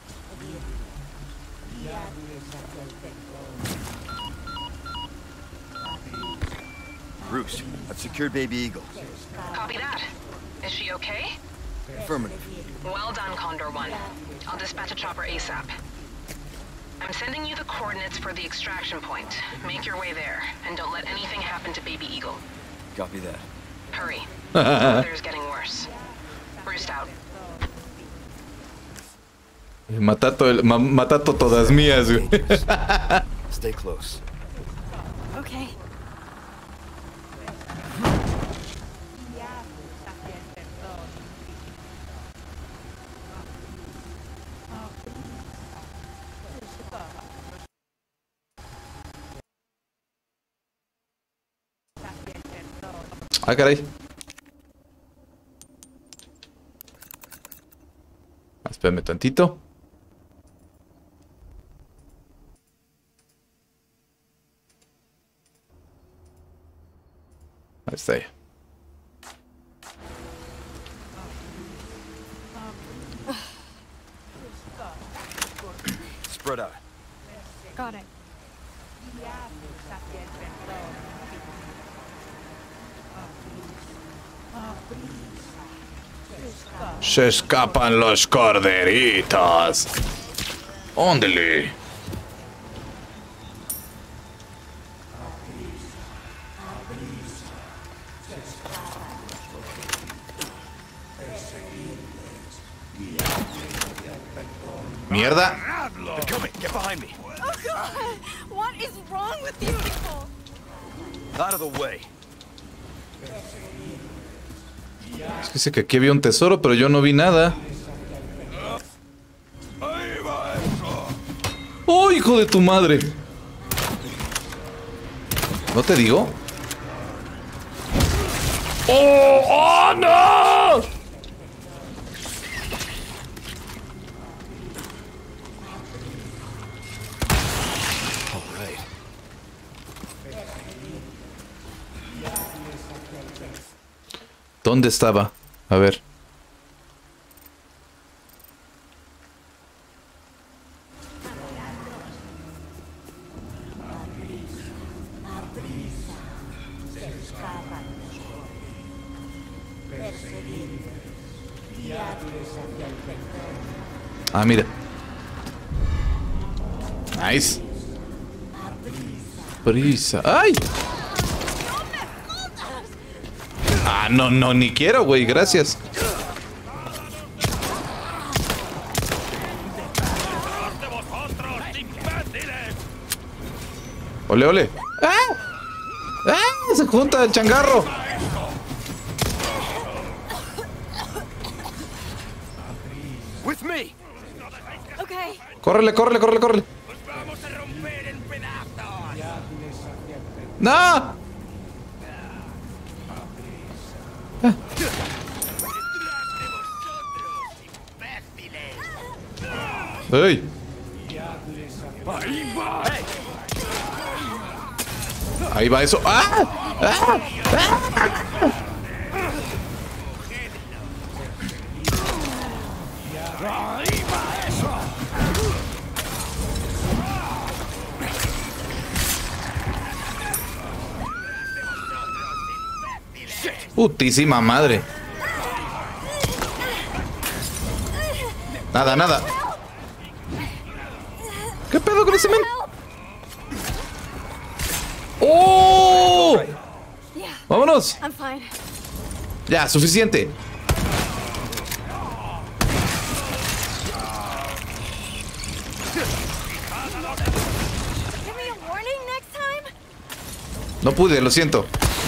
Bruce, I've secured Baby Eagle. Copy that. Is she okay? Affirmative. Well done, Condor One. I'll dispatch a chopper ASAP. I'm sending you the coordinates for the extraction point. Make your way there, and don't let anything happen to Baby Eagle. Copy that. Hurry. The weather's getting worse. Roost out. Matato, ma, matato todas mías, güey. Stay close. Okay. Ah, caray. Espérame tantito. Ahí está ya. Spread out. Got it. Se escapan los corderitos. Óndele. Mierda. They're coming. Get behind me. Oh God! What is wrong with these people? Out of the way. Es que dice que aquí había un tesoro, pero yo no vi nada. ¡Oh, hijo de tu madre! ¿No te digo? ¡Oh, oh no! ¿Dónde estaba? A ver. Ah, mira. Nice. Prisa. ¡Ay! Ah, no, no, ni quiero, güey. Gracias. Ole, ole. ¡Ah! ¡Ah! Se junta el changarro. With me. Okay. Córrele, córrele, córrele, córrele. ¡No! Ah. ¡Ey! Ahí va eso. ¡Ah! ¡Ah! ¡Ah! Putísima madre. Nada, nada. ¿Qué pedo con ese men? ¡Oh! ¡Vámonos! I'm fine. Ya, suficiente. Give me a warning next time. No pude, lo siento.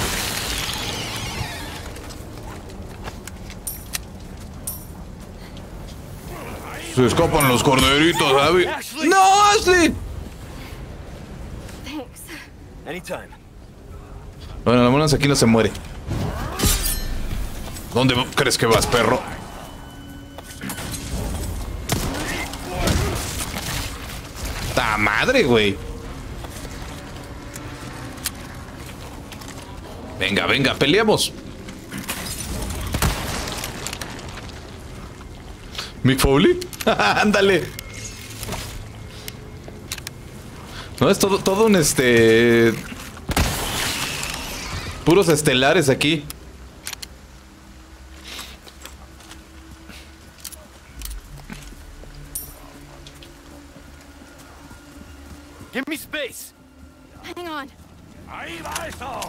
Se escapan los corderitos, Abby. ¡No, Ashley! Thanks. Anytime. Bueno, la menos aquí no se muere. ¿Dónde crees que vas, perro? ¡Ta madre, güey! Venga, venga, peleamos. ¿Mick Foley? Ándale. No, es todo, todo un este... puros estelares aquí. Give me space. Hang on. Ahí va eso.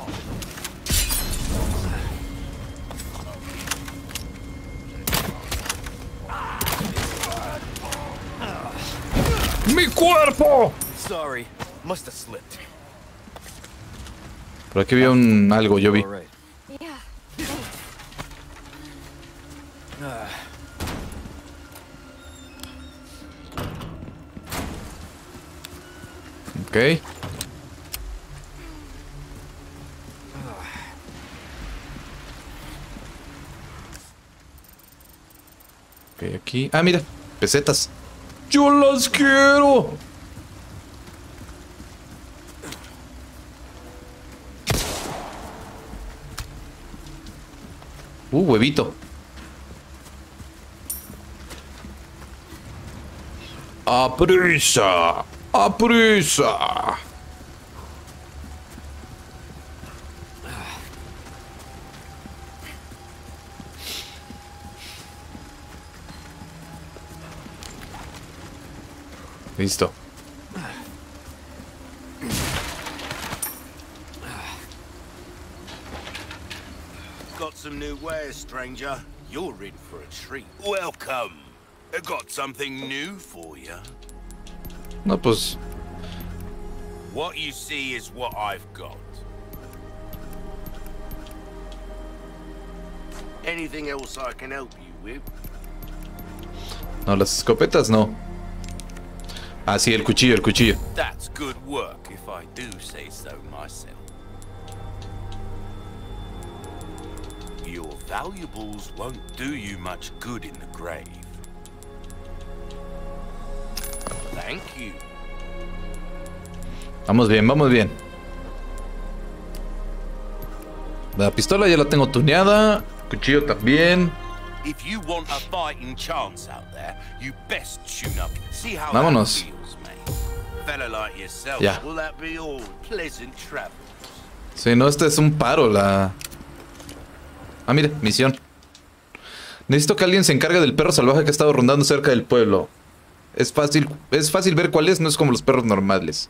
¡Mi cuerpo! Sorry, must have slipped. Por aquí había un algo, yo vi. All right. Yeah. Ok. Ok, aquí. Ah, mira, pesetas. ¡Yo las quiero! Uh, huevito. ¡Aprisa! ¡Aprisa! Listo. Got some new wares, stranger. You're in for a treat. Welcome. I got something new for you. No, pues. What you see is what I've got. Anything else I can help you with? No, las escopetas no. Ah, sí, el cuchillo, el cuchillo. That's good work, if I do say so myself. Your valuables won't do you much good in the grave. Thank you. Vamos bien, vamos bien. La pistola ya la tengo tuneada. Cuchillo también. If you want a fighting chance out there, you best tune up. See how Vámonos. that feels, mate. Fella like yourself, Ya. will that be all pleasant travels? Sí, no, este es un paro, la... Ah, mira, misión. Necesito que alguien se encargue del perro salvaje que ha estado rondando cerca del pueblo. Es fácil, es fácil ver cuál es, no es como los perros normales.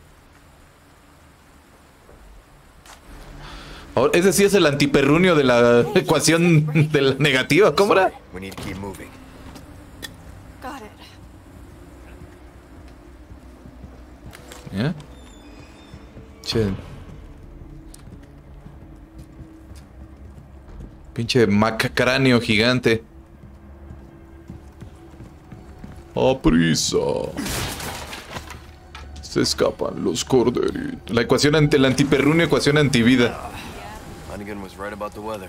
Oh, ese sí es el antiperrunio de la ecuación de la negativa, ¿cómo era? We need to keep moving. Got it. ¿Ya? Che. Pinche macacráneo gigante. ¡A prisa! Se escapan los corderitos. La ecuación ante el antiperrunio, ecuación antivida. Hunnigan was right about the weather.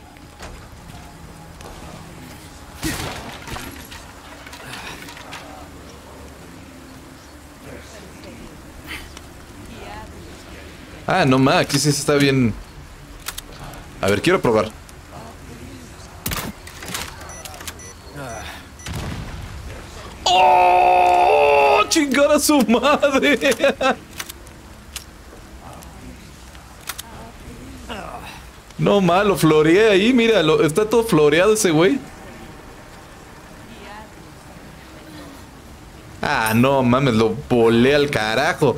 Ah, no más, aquí sí está bien. A ver, quiero probar. ¡Oh! ¡Chingar a su madre! No mal, lo floreé ahí, mira, lo, está todo floreado ese güey. Ah, no mames, lo volé al carajo.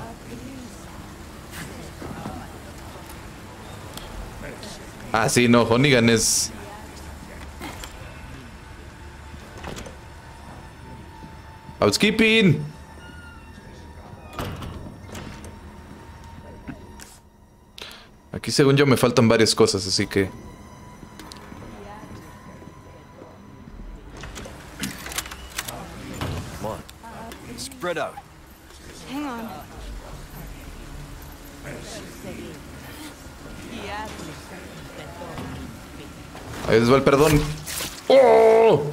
Ah, sí, no, Hunnigan es... Housekeeping. Aquí según yo me faltan varias cosas, así que... Come on. Spread out. Hang on. Ahí les va el perdón. ¡Oh!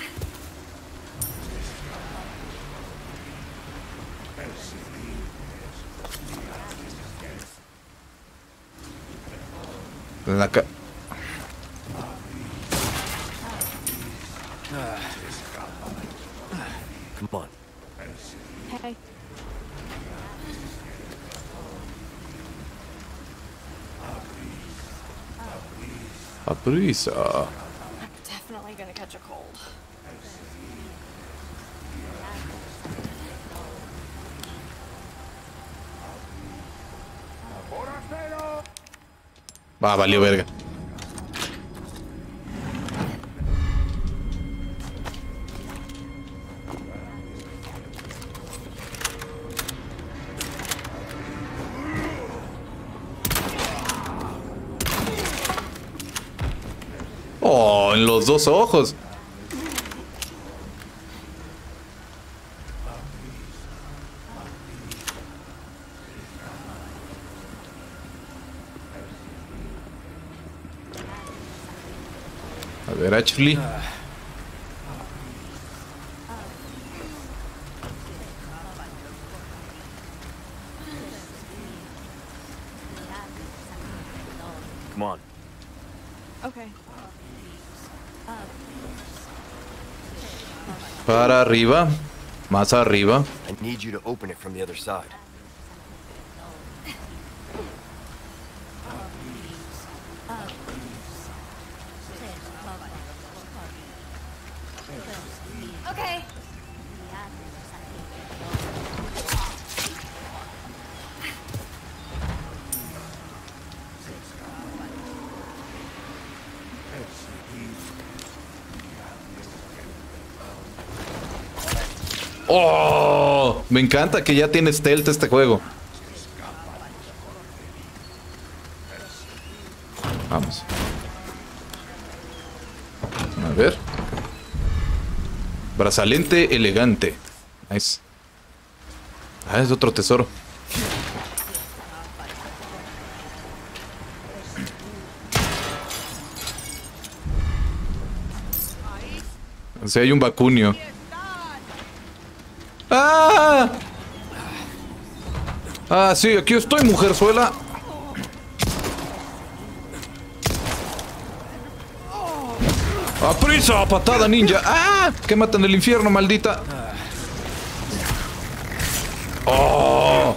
En la ca... Come on. Hey. A prisa. I'm definitely gonna catch a cold. Va, valió verga. Oh, en los dos ojos. A ver, Ashley. Come on. Okay. Para arriba. Más arriba. I need you to open it from the other side. Okay. ¡Oh! Me encanta que ya tiene stealth este juego. Vamos. A ver. Brazalete elegante. Nice. Ah, es otro tesoro. O sea, hay un vacunio. ¡Ah! Ah, sí, aquí estoy, mujerzuela. ¡A prisa! ¡Patada ninja! ¡Ah! ¡Quémate en el infierno, maldita! ¡Oh!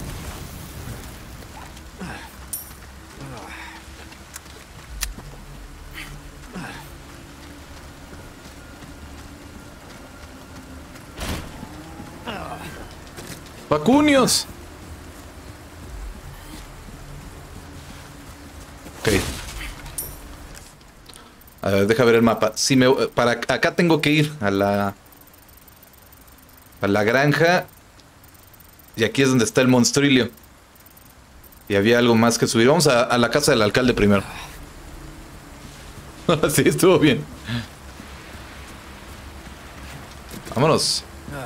¡Pacunios! Ok. A ver, deja ver el mapa. Si me, para acá tengo que ir a la... A la granja. Y aquí es donde está el monstrilio. Y había algo más que subir. Vamos a, a la casa del alcalde primero. Sí, estuvo bien. Vámonos.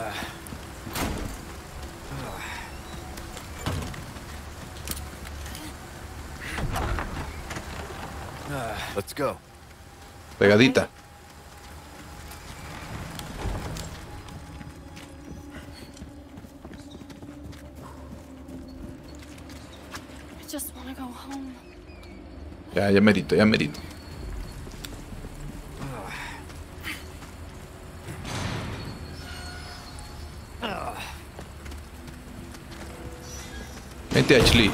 Let's go. Pegadita. I just want to go home. Ya, ya merito, ya merito. Vente, Ashley.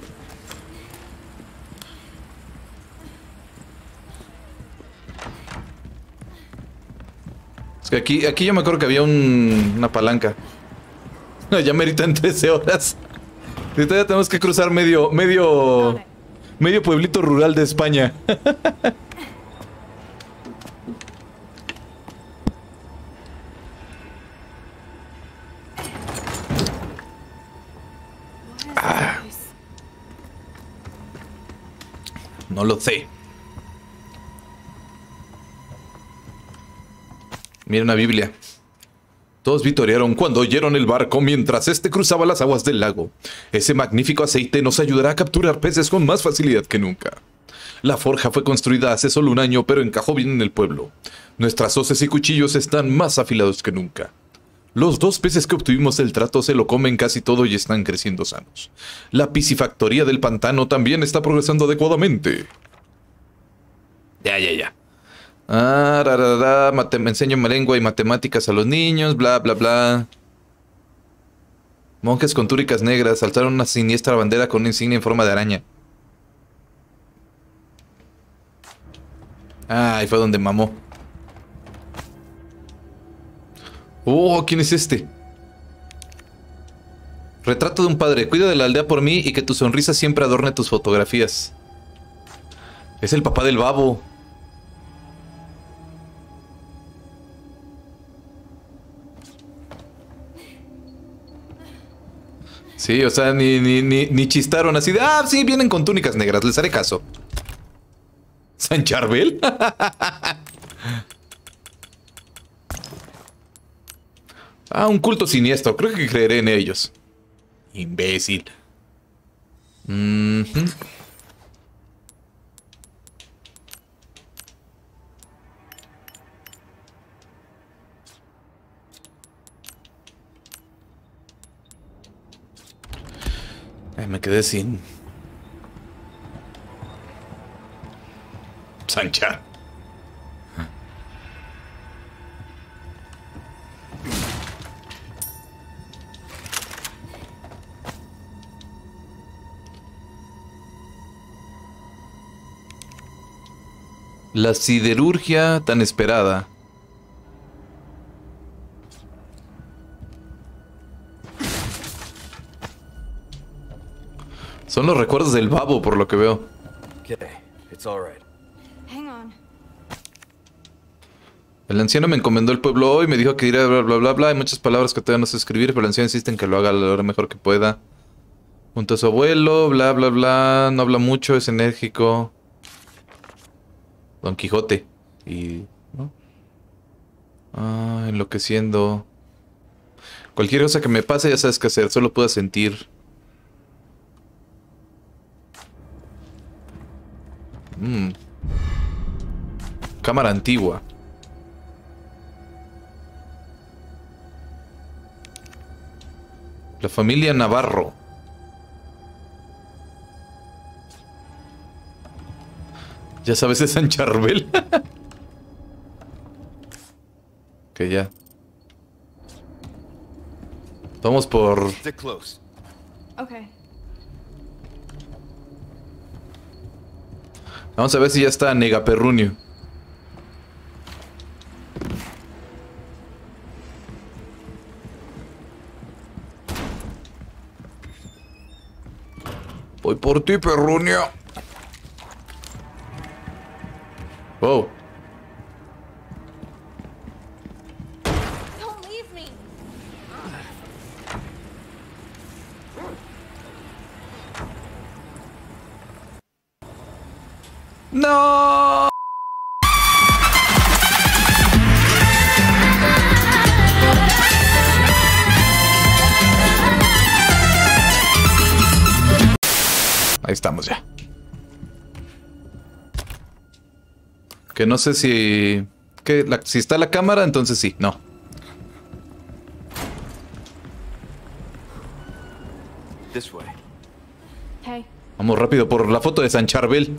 Es que aquí, aquí yo me acuerdo que había un, una palanca. Ya meritan trece horas. Y todavía tenemos que cruzar medio, medio, medio pueblito rural de España. Ah. No lo sé. Mira una Biblia. Todos vitorearon cuando oyeron el barco mientras este cruzaba las aguas del lago. Ese magnífico aceite nos ayudará a capturar peces con más facilidad que nunca. La forja fue construida hace solo un año, pero encajó bien en el pueblo. Nuestras hoces y cuchillos están más afilados que nunca. Los dos peces que obtuvimos del trato se lo comen casi todo y están creciendo sanos. La piscifactoría del pantano también está progresando adecuadamente. Ya, ya, ya. Ah, ra, ra, ra, mate, me enseño lengua y matemáticas a los niños, bla, bla, bla. Monjes con túnicas negras alzaron una siniestra bandera con una insignia en forma de araña. Ah, ahí fue donde mamó. Oh, ¿quién es este? Retrato de un padre. Cuida de la aldea por mí y que tu sonrisa siempre adorne tus fotografías. Es el papá del babo. Sí, o sea, ni, ni, ni, ni chistaron así de... Ah, sí, vienen con túnicas negras, les haré caso. ¿San Charbel? Ah, un culto siniestro. Creo que creeré en ellos. Imbécil. Mm-hmm. Ay, me quedé sin... Sancha. La siderurgia tan esperada. Son los recuerdos del babo, por lo que veo. Okay, it's all right. Hang on. El anciano me encomendó el pueblo hoy, me dijo que dirá bla bla bla bla. Hay muchas palabras que todavía no sé escribir, pero el anciano insiste en que lo haga lo mejor que pueda. Junto a su abuelo, bla bla bla. No habla mucho, es enérgico. Don Quijote. Y... ¿no? Ah, enloqueciendo. Cualquier cosa que me pase ya sabes qué hacer, solo puedo sentir. Mm. Cámara antigua. La familia Navarro. Ya sabes, es San Charbel. Que ya. Vamos por... Stick close. Okay. Vamos a ver si ya está Negaperrunio. Voy por ti, Perrunio. Wow. Don't leave me. ¡No! Ahí estamos ya. Que no sé si... Que la, si está la cámara, entonces sí. No. This way. Hey. Vamos rápido por la foto de San Charbel.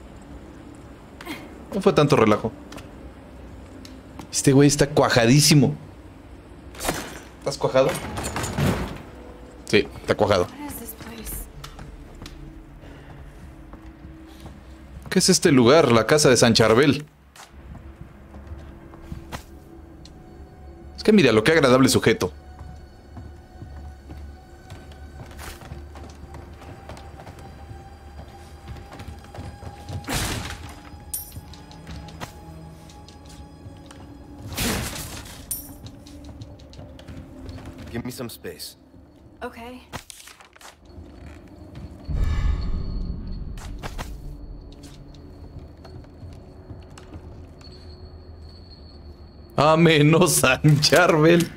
No fue tanto relajo. Este güey está cuajadísimo. ¿Estás cuajado? Sí, está cuajado. What is this place? ¿Qué es este lugar? La casa de San Charbel. Es que mira, lo que agradable sujeto. Give me some space. Okay. Ameno San Charbel.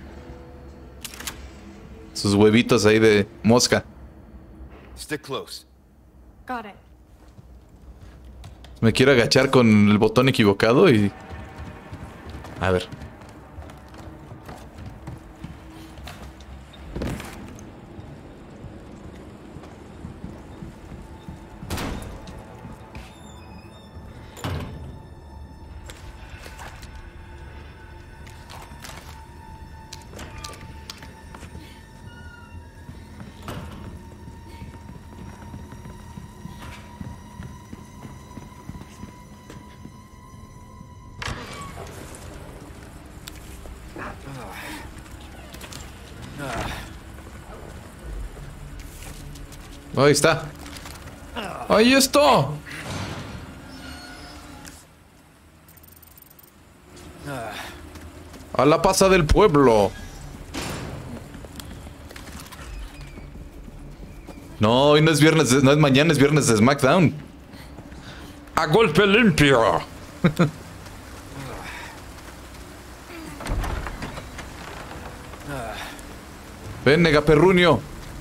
Sus huevitos ahí de mosca. Stick close. Got it. Me quiero agachar con el botón equivocado y... A ver. Ahí está. Ahí está. A la pasa del pueblo. No, hoy no es viernes, de, no es mañana, es viernes de SmackDown. A golpe limpio. Ven, Negaperrunio.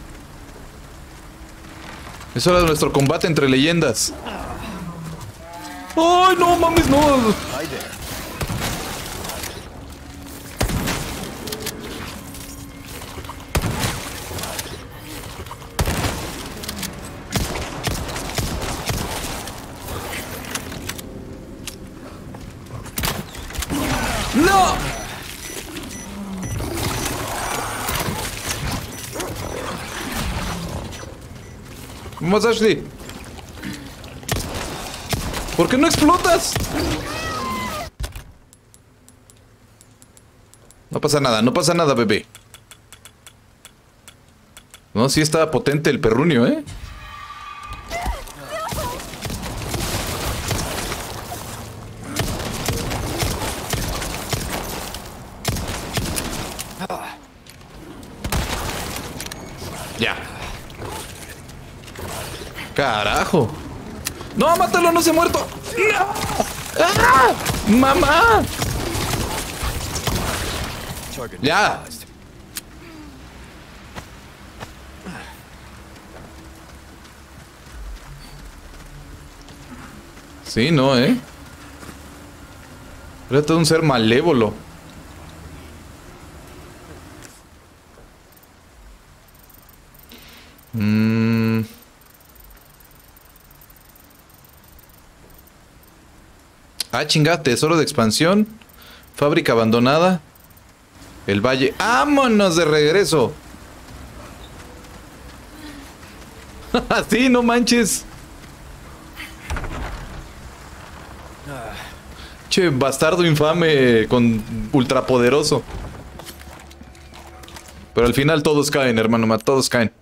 Es hora de nuestro combate entre leyendas. ¡Ay, no mames, no! ¡No! Vamos, Ashley. ¿Por qué no explotas? No pasa nada, no pasa nada, bebé. No, sí está potente el perrunio, ¿eh? Ya. Carajo. No, mátalo, no se ha muerto. ¡No! ¡Ah! ¡Mamá! Ya. Sí, no, ¿eh? Era todo un ser malévolo. Mmm... Ah, chingada, tesoro de expansión. Fábrica abandonada. El valle. ¡Vámonos de regreso! Sí, no manches. Che, bastardo infame con ultrapoderoso. Pero al final todos caen, hermano, todos caen.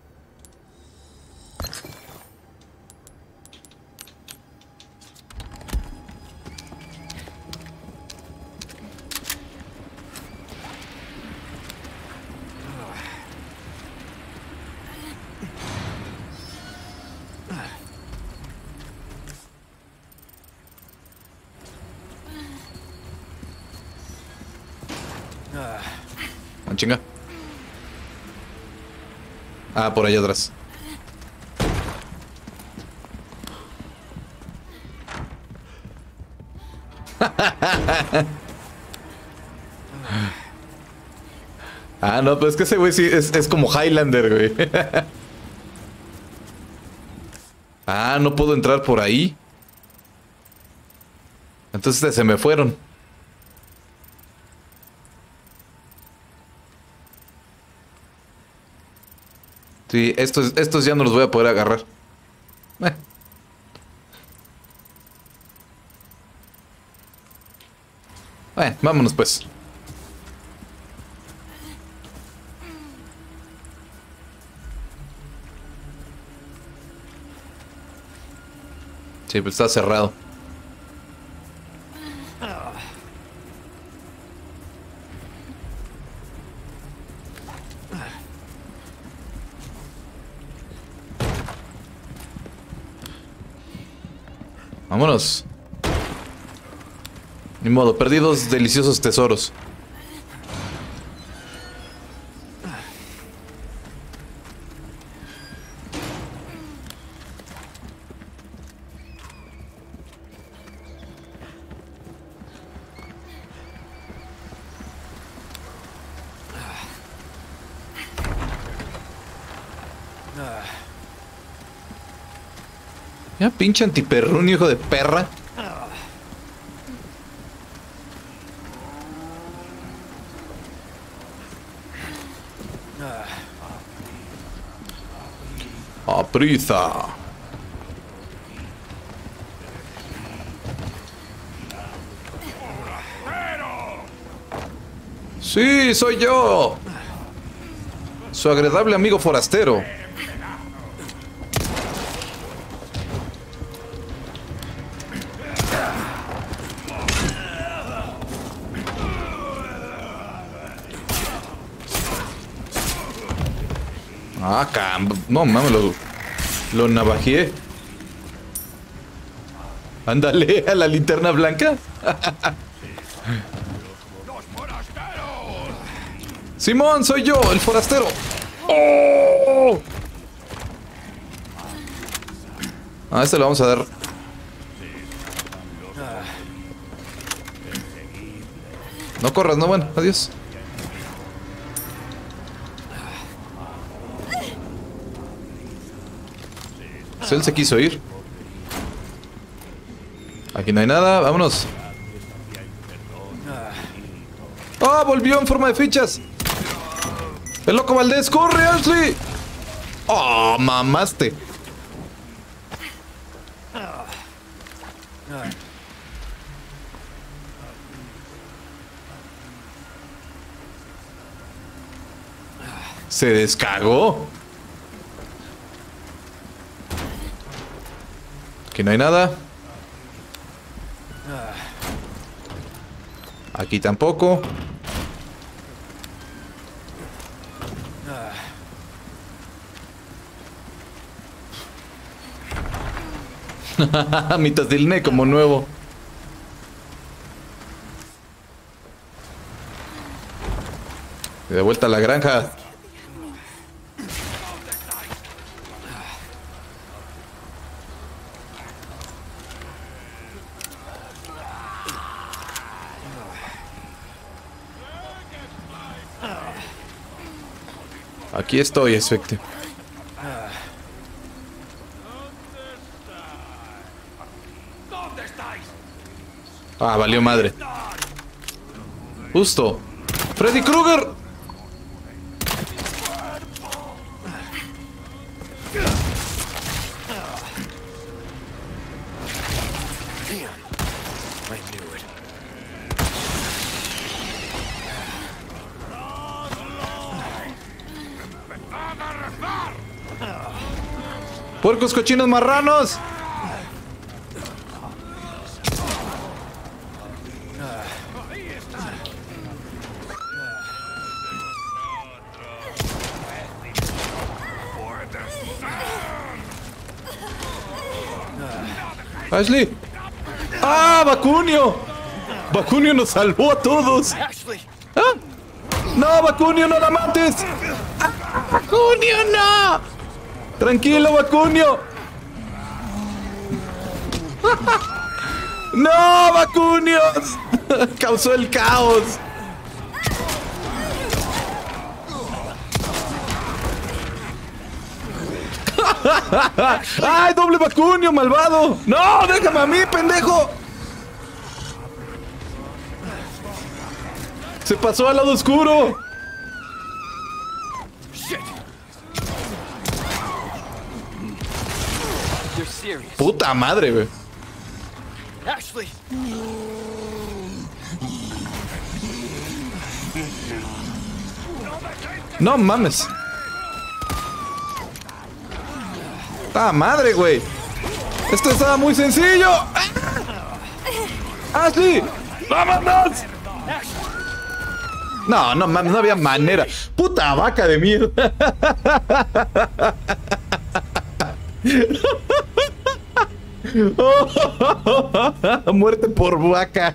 Ah, chinga. Ah, por allá atrás. Ah, no, pero es que ese güey sí es, es como Highlander, güey. Ah, no puedo entrar por ahí. Entonces se me fueron. Sí, estos, estos ya no los voy a poder agarrar. Eh. Bueno, vámonos pues. Sí, pues está cerrado. Vámonos. Ni modo, perdí dos deliciosos tesoros. Ya, pinche antiperrún, hijo de perra. ¡A prisa! ¡Sí, soy yo! Su agradable amigo forastero. Ah, cam... No, mames, lo... Lo navajeé. Ándale, a la linterna blanca. Simón, soy yo, el forastero. ¡Oh! A este le vamos a dar. No corras, no, bueno, adiós. Él se quiso ir. Aquí no hay nada, vámonos. ¡Ah! ¡Oh, volvió en forma de fichas! ¡El loco Valdés! ¡Corre, Ashley! ¡Oh, mamaste! Se descagó. Aquí no hay nada. Aquí tampoco. Mitad del ne como nuevo. Y de vuelta a la granja. Aquí estoy, efectivo. Ah, valió madre. Justo. ¡Freddy Krueger! ¡Puercos, cochinos, marranos! ¡Ashley! ¡Ah, Bacunio! ¡Bacunio nos salvó a todos! ¿Ah? ¡No, Bacunio, no la mates! ¡Ah, ¡Bacunio, no! ¡Tranquilo, Bacunio! ¡No, Bacunio! ¡Causó el caos! ¡Ay, doble Bacunio, malvado! ¡No, déjame a mí, pendejo! ¡Se pasó al lado oscuro! ¡Puta madre, güey! ¡No mames! ¡Ah, madre, güey! ¡Esto estaba muy sencillo! ¡Ah! ¡Ashley! ¡Vámonos! No, no mames, no había manera. ¡Puta vaca de mierda! Oh, muerte por vaca.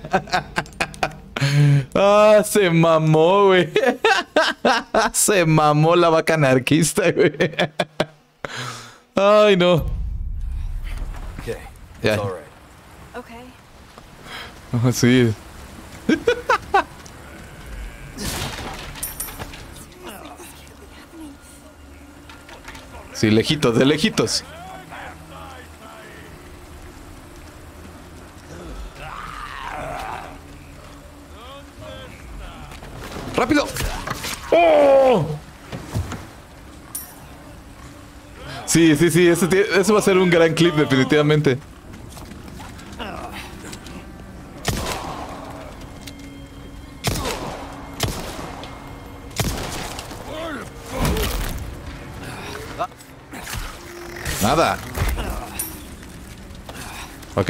Ah, se mamó, güey. Se mamó la vaca anarquista, güey. Ay, no. Okay. Ya. It's all right. Okay. Oh, sí. Sí, lejitos, de lejitos. ¡Rápido! ¡Oh! Sí, sí, sí, eso, eso va a ser un gran clip, definitivamente. Nada. Ok.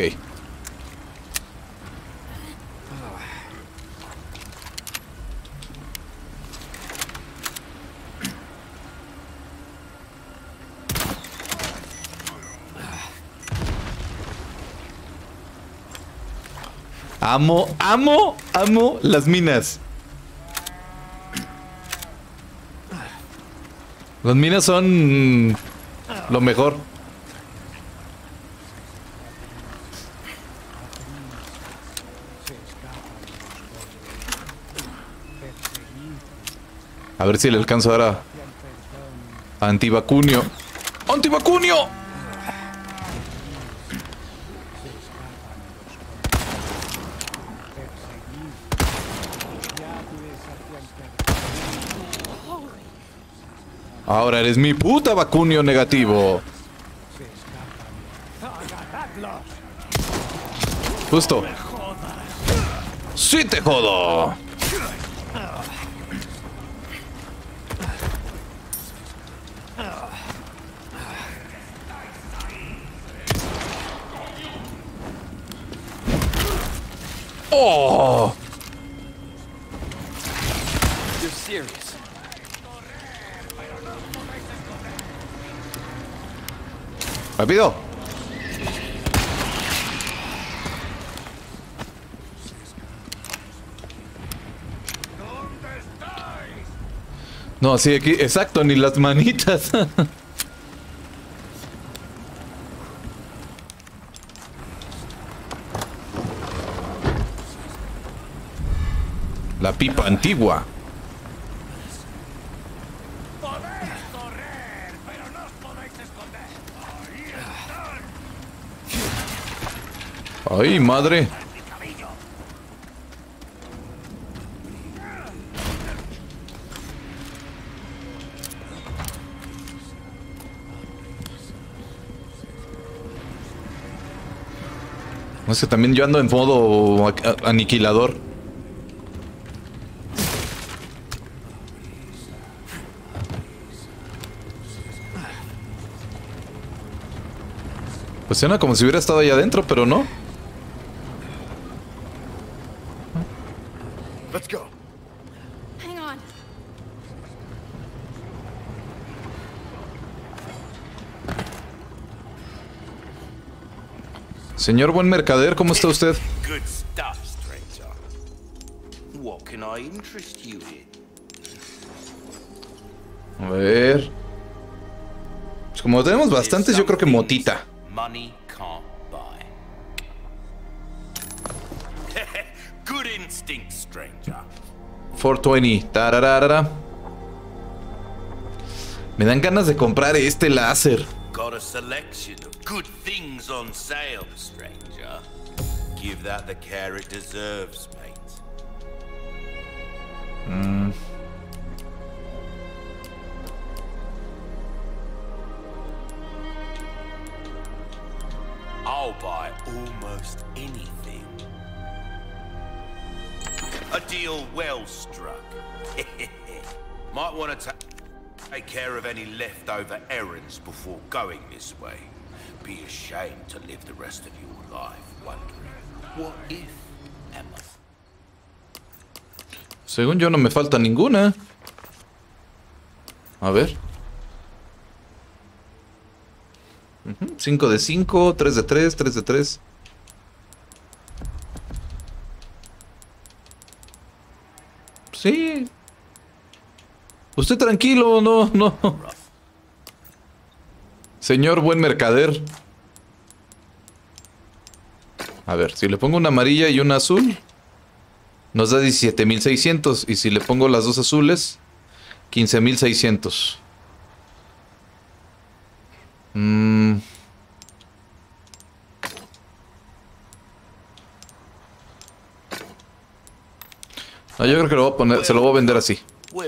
Amo, amo, amo las minas. Las minas son lo mejor. A ver si le alcanzo ahora a Antibacunio. ¡Antibacunio! Ahora eres mi puta Bacunio negativo. Justo. ¡Sí te jodo! ¡Oh! You're serious. ¡Rápido! No, sí, aquí, exacto, ni las manitas. La pipa antigua. ¡Ay, madre! Es que también yo ando en modo aniquilador. Pues suena como si hubiera estado ahí adentro, pero no. Let's go. Hang on. Señor buen mercader, ¿cómo está usted? Good stuff, stranger. What can I interest you in? A ver. Pues como tenemos bastantes, yo creo que motita. Money can't buy. Good instinct, stranger. cuatrocientos veinte. Tararara. Me dan ganas de comprar este láser. Got a selection of good things on sale, stranger. Give that the care it deserves, mate. Mm. I'll buy almost anything. A deal well struck. Might want to take care of any leftover errands before going this way. Be ashamed to live the rest of your life wondering, what if, Emma? Según yo no me falta ninguna. A ver. cinco de cinco, tres de tres, tres de tres. Sí. Usted tranquilo, no, no. Señor buen mercader. A ver, si le pongo una amarilla y una azul, nos da diecisiete mil seiscientos. Y si le pongo las dos azules, quince mil seiscientos. Mmm... Ah, yo creo que lo voy a poner, se lo voy a vender así.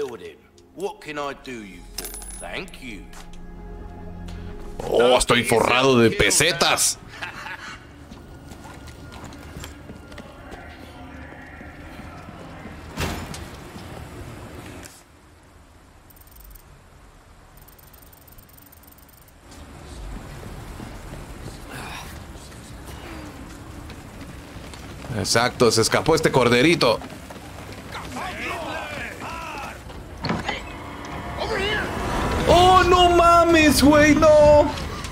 Oh, estoy forrado de pesetas. Exacto, se escapó este corderito. ¡Oh, no mames, güey! ¡No!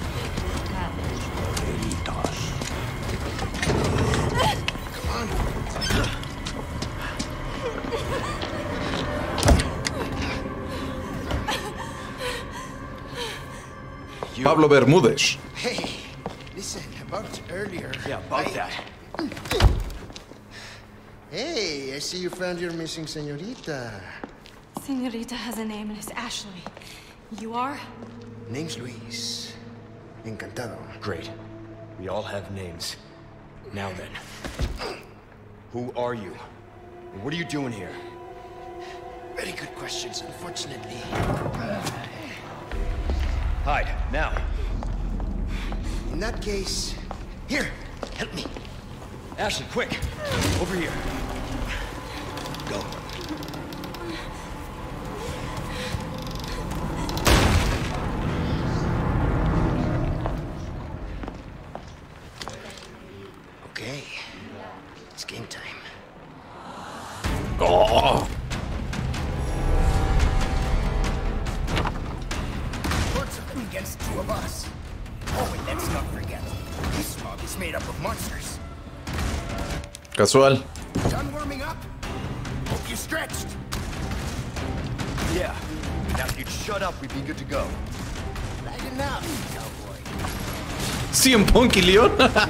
Pablo Bermúdez. Hey, listen, about earlier. Yeah, about I... that. Hey, I see you found your missing señorita. Señorita has a name and it's Ashley. You are? Name's Luis. Encantado. Great. We all have names. Now then. Who are you? And what are you doing here? Very good questions, unfortunately. Hide, now. In that case... Here, help me. Ashley, quick! Over here. Go. Okay. It's game time. Oh. What's against two of us? Oh, and let's not forget, this mob is made up of monsters. Casual. Done warming up? Hope you stretched. Yeah. Now if you'd shut up, we'd be good to go. Right enough, cowboy. cien Punk y Leon.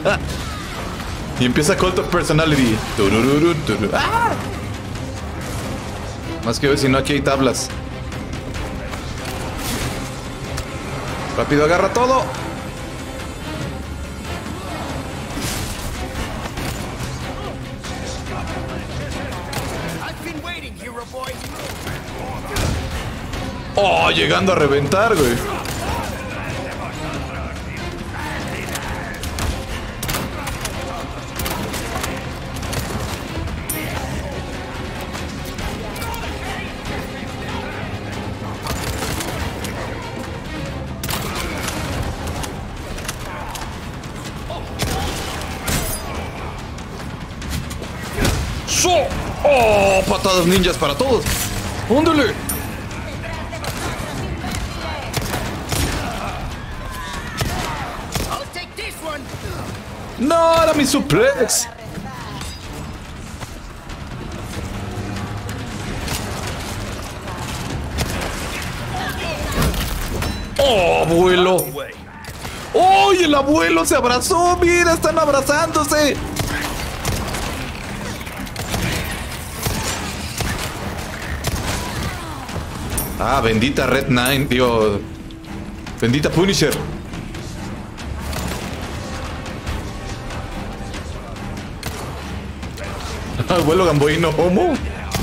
Y empieza Cult of Personality. Turururu, tururu. ¡Ah! Más que ver si no aquí hay tablas. Rápido, agarra todo. Oh, llegando a reventar, güey. ¡So! ¡Oh! Patadas ninjas para todos. ¡Ándale! ¡No! ¡Era mi suplex! ¡Oh, abuelo! ¡Oh! Y el abuelo se abrazó. ¡Mira! Están abrazándose. Ah, bendita Red Nine, tío. Bendita Punisher. Abuelo gamboíno homo.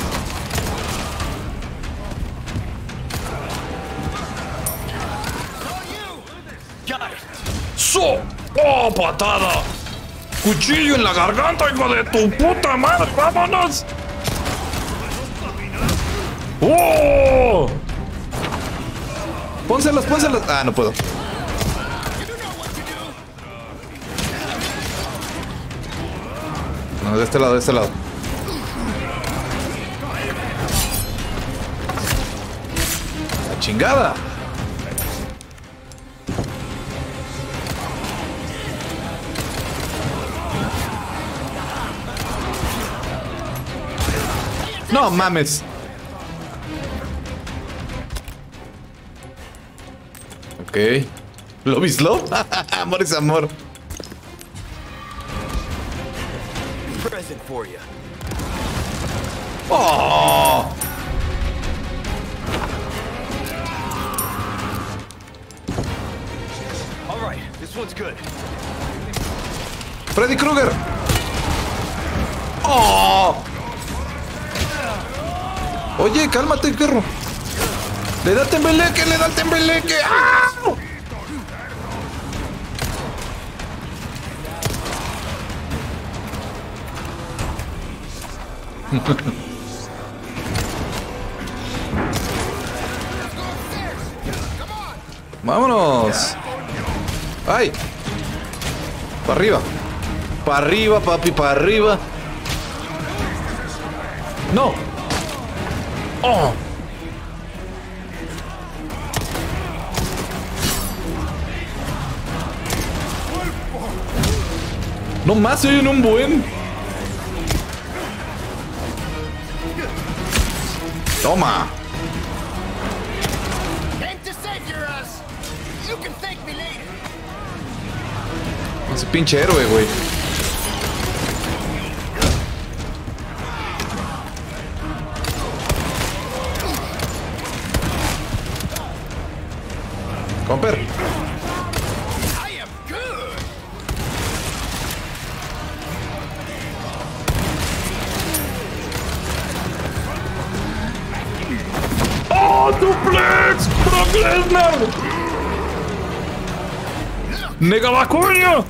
¡So! ¡Oh, patada! ¡Cuchillo en la garganta, hijo de tu puta madre! ¡Vámonos! ¡Oh! Pónselas, pónselas. Ah, no puedo. No, de este lado, de este lado. La chingada. No mames. Ok. ¿Love is love? Amor es amor. Present for you. Oh. All right, this one's good. Freddy Krueger. Oh. Oye, cálmate, perro. Le da el tembeleque, le da el tembeleque. ¡Ah! Vámonos. Ay. Para arriba. Para arriba, papi, para arriba. No. Oh. No más, soy en un buen. Toma. Ese pinche héroe, güey. Comper. ¡Oh, duplex! ¡Brock Lesnar! ¡Nega vacuño!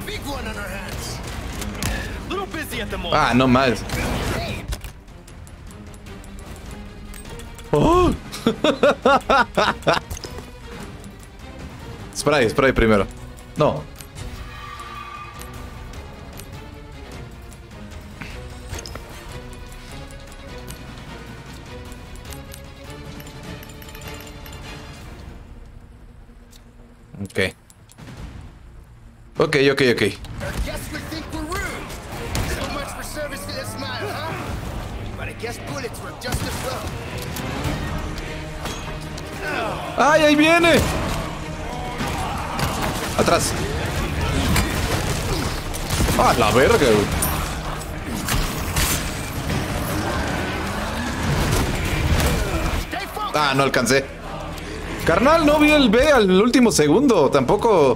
Ah, no más. Oh. Spray, spray primero. No. Ok. Ok, ok, ok. ¡Ay, ahí viene! Atrás. ¡Ah, la verga, güey! Ah, no alcancé. Carnal, no vi el B al último segundo. Tampoco.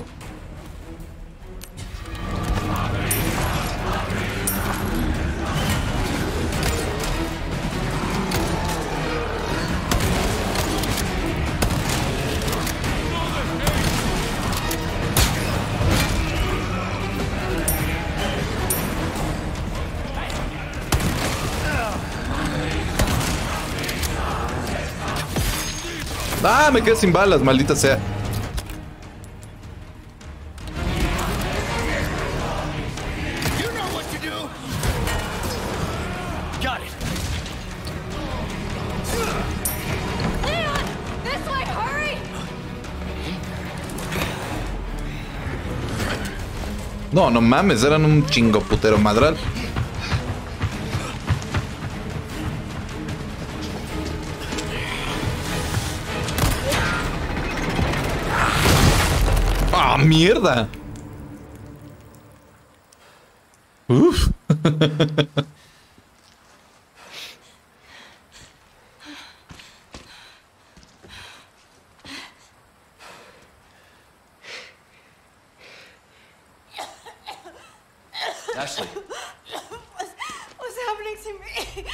Ah, me quedé sin balas, maldita sea. Got it. Leon! This way, hurry! No, no mames, eran un chingo putero madral. ¡Ah, mierda! Uf. Ashley. What's, what's happening to me?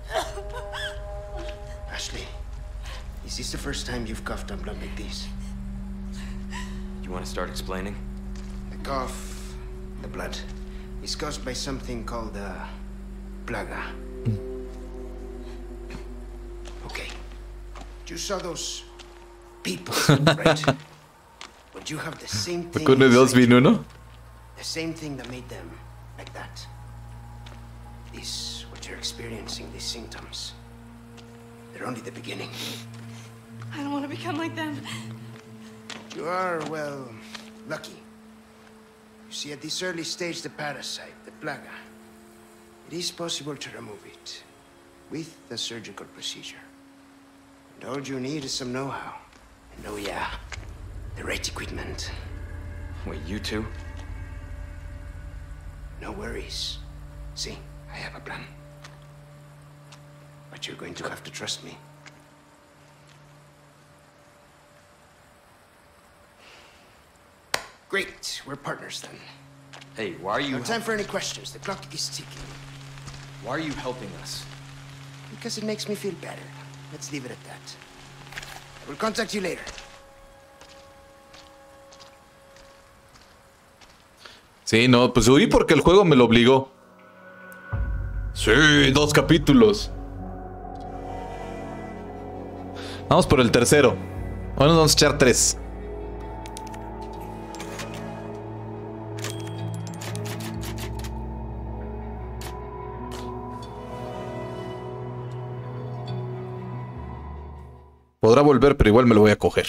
Ashley, is this the first time you've coughed on blood like this? You want to start explaining? The cough, the blood, is caused by something called uh, plaga. Okay. You saw those people, right? But you have the same thing. ¿Con dos vino, no? The same thing that made them like that. Is what you're experiencing, these symptoms. They're only the beginning. I don't want to become like them. You are, well, lucky. You see, at this early stage, the parasite, the plaga, it is possible to remove it with a surgical procedure. And all you need is some know-how. And oh yeah, the right equipment. Wait, you two? No worries. See, I have a plan. But you're going to have to trust me. Great, we're partners then. Hey, why are you... No time for any questions. The clock is ticking. Why are you helping us? Because it makes me feel better. Let's leave it at that. I will contact you later. Sí, no, pues huí porque el juego me lo obligó. Sí, dos capítulos. Vamos por el tercero. Ahora nos vamos a echar tres. Podrá volver, pero igual me lo voy a coger.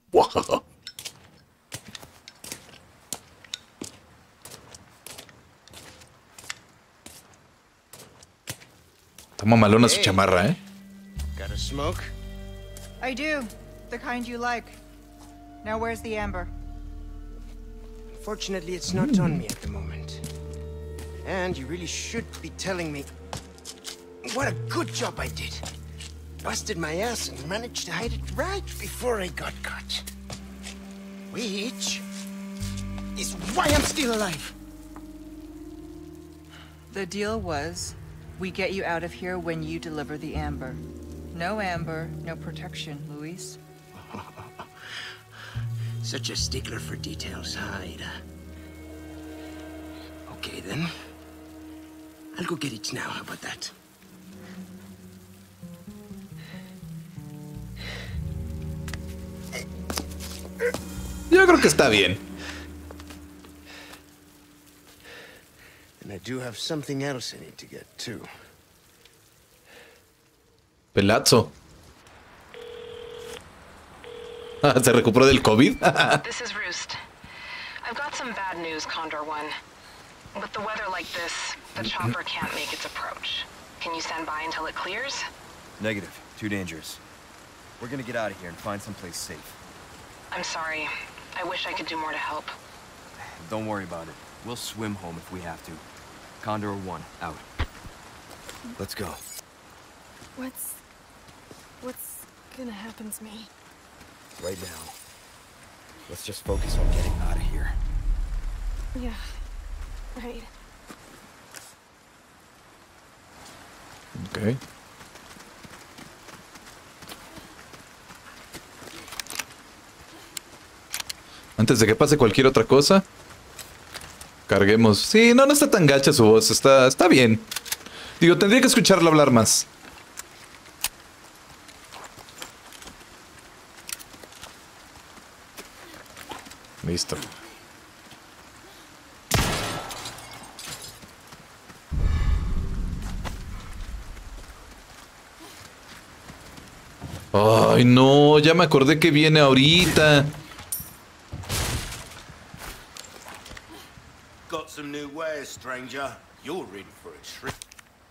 Está mamalona su chamarra, ¿eh? Got a smoke? I do. The kind you like. Now where's the amber? Unfortunately, it's not on me at the moment. And you really should be telling me what a good job I did. Busted my ass and managed to hide it right before I got caught. Which is why I'm still alive. The deal was, we get you out of here when you deliver the amber. No amber, no protection, Luis. Such a stickler for details, huh, Ada? Okay, then. I'll go get it now. How about that? Yo creo que está bien. And I do have something else I need to get, too. Pelazo. ¿Se recuperó del COVID? This is Roost. I've got some bad news, Condor One. With the weather like this, the chopper can't make its approach. Can you stand by until it clears? Negative. Too dangerous. We're gonna get out of here and find someplace safe. I'm sorry. I wish I could do more to help. Don't worry about it. We'll swim home if we have to. Condor One, out. Let's go. What's... What's gonna happen to me? Right now, let's just focus on getting out of here. Yeah, right. Ok. Antes de que pase cualquier otra cosa, carguemos. Sí, no, no está tan gacha su voz. Está, está bien. Digo, tendría que escucharla hablar más. Listo. Ay, no, ya me acordé que viene ahorita. Got some new wares, stranger. You're in for a treat.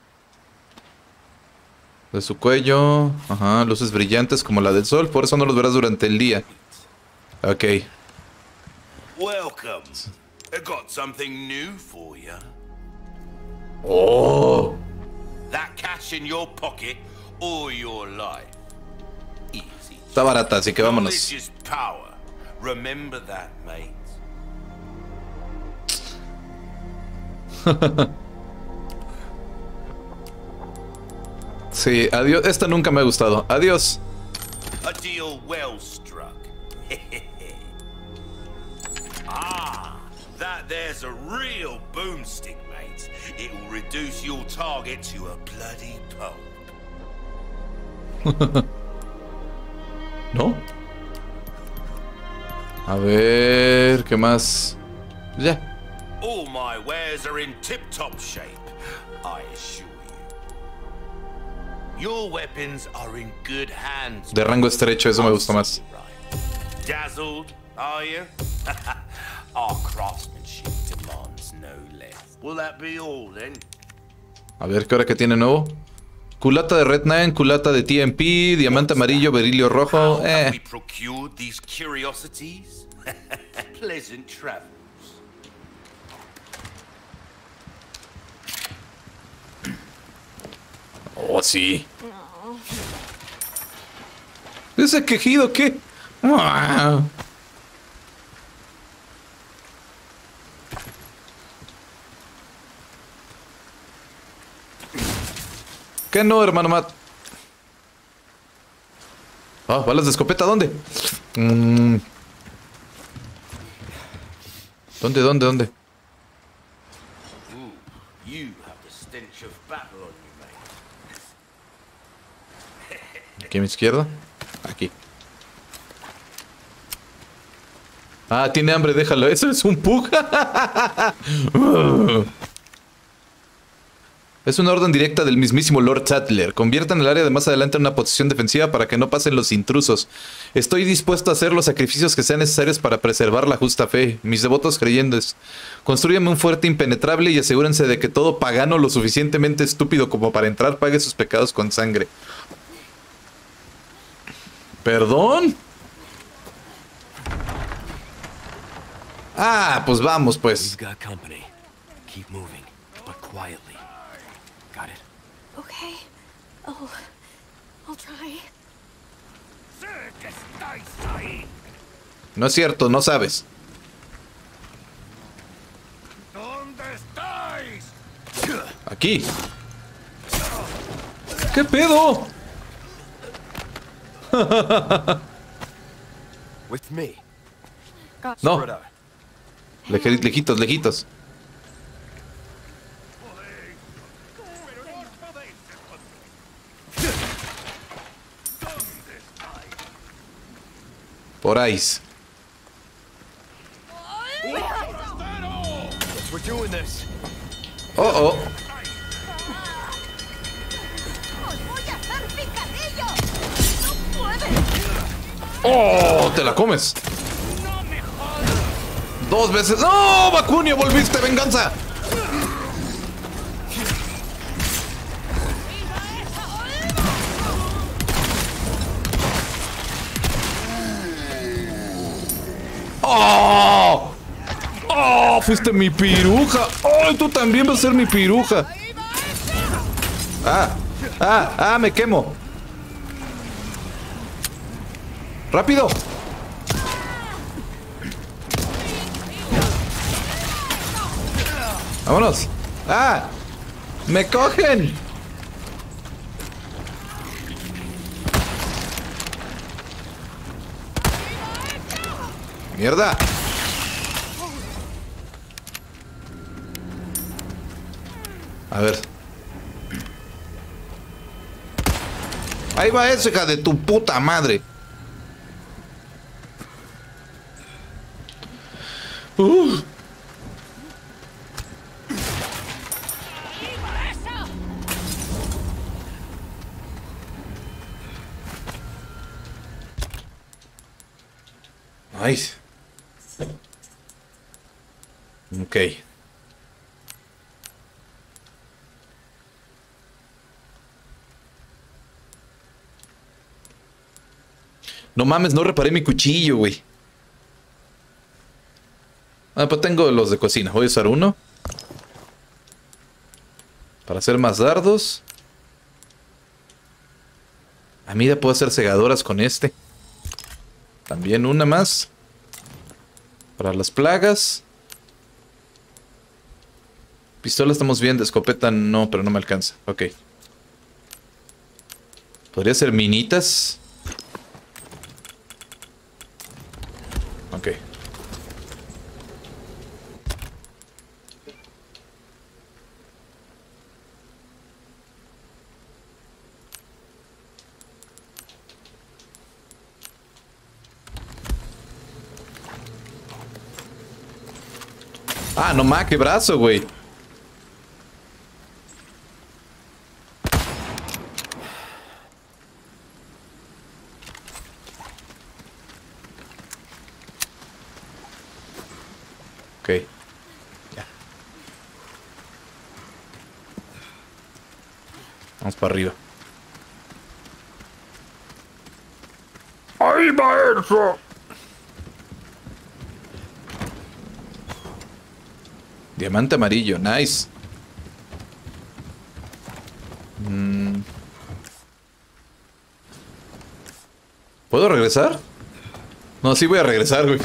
De su cuello, ajá, luces brillantes como la del sol, por eso no los verás durante el día. Ok. Welcome. I got something new for you. Oh. That cash in your pocket or your life. Easy. Está barata, así que vámonos. Knowledge is power. Remember that, mate. Sí, adiós. Esta nunca me ha gustado. Adiós. A deal well struck. Ah, that there's a real boomstick, mate. It will reduce your target to a bloody pulp. ¿No? A ver, ¿qué más? Ya. All my wares are in tip-top shape, I assure you. Your weapons are in good hands. De rango estrecho, eso me gusta más. Dazzled, are you? Our craftsmanship demands no less. Will that be all then? A ver, ¿qué hora que tiene nuevo? Culata de Red Nine, culata de T M P, diamante amarillo, berilio rojo. Eh. We procured these curiosities. Pleasant travels. Oh, sí. ¿Ese quejido qué? Ah. ¿Qué no, hermano Matt? Ah, oh, balas de escopeta, ¿dónde? Mm. ¿Dónde, dónde, dónde? Ooh, you have the stench of battle on you, mate. Aquí a mi izquierda. Aquí. Ah, tiene hambre, déjalo. Eso es un pug. Es una orden directa del mismísimo Lord Sattler. Conviertan el área de más adelante en una posición defensiva para que no pasen los intrusos. Estoy dispuesto a hacer los sacrificios que sean necesarios para preservar la justa fe. Mis devotos creyentes. Construyanme un fuerte impenetrable y asegúrense de que todo pagano lo suficientemente estúpido como para entrar pague sus pecados con sangre. ¿Perdón? Ah, pues vamos, pues. Okay. Oh, I'll try. No es cierto, no sabes. ¿Dónde estáis? Aquí. ¿Qué pedo? With me. No. Leje- lejitos, lejitos. Por ahí. We're doing this. Oh, oh. Oh, te la comes. Dos veces. ¡No! Bacunio, volviste, venganza. ¡Oh! ¡Oh! Fuiste mi piruja. ¡Oh! Tú también vas a ser mi piruja. Ah, ah, ah, me quemo. ¡Rápido! ¡Vámonos! ¡Ah! ¡Me cogen! ¡Mierda! A ver. Ahí va esa hija de tu puta madre. Uh. Ay. Ok. No mames, no reparé mi cuchillo, güey. Ah, pues tengo los de cocina. Voy a usar uno. Para hacer más dardos. Ah, mira, puedo hacer segadoras con este. También una más. Para las plagas. Pistola estamos bien, de escopeta no, pero no me alcanza. Ok. Podría ser minitas. Ok. Ah, no más, qué brazo, güey. Ok. Ya. Vamos para arriba. ¡Ay, maestro! Diamante amarillo, nice. Mm. ¿Puedo regresar? No, sí voy a regresar, güey.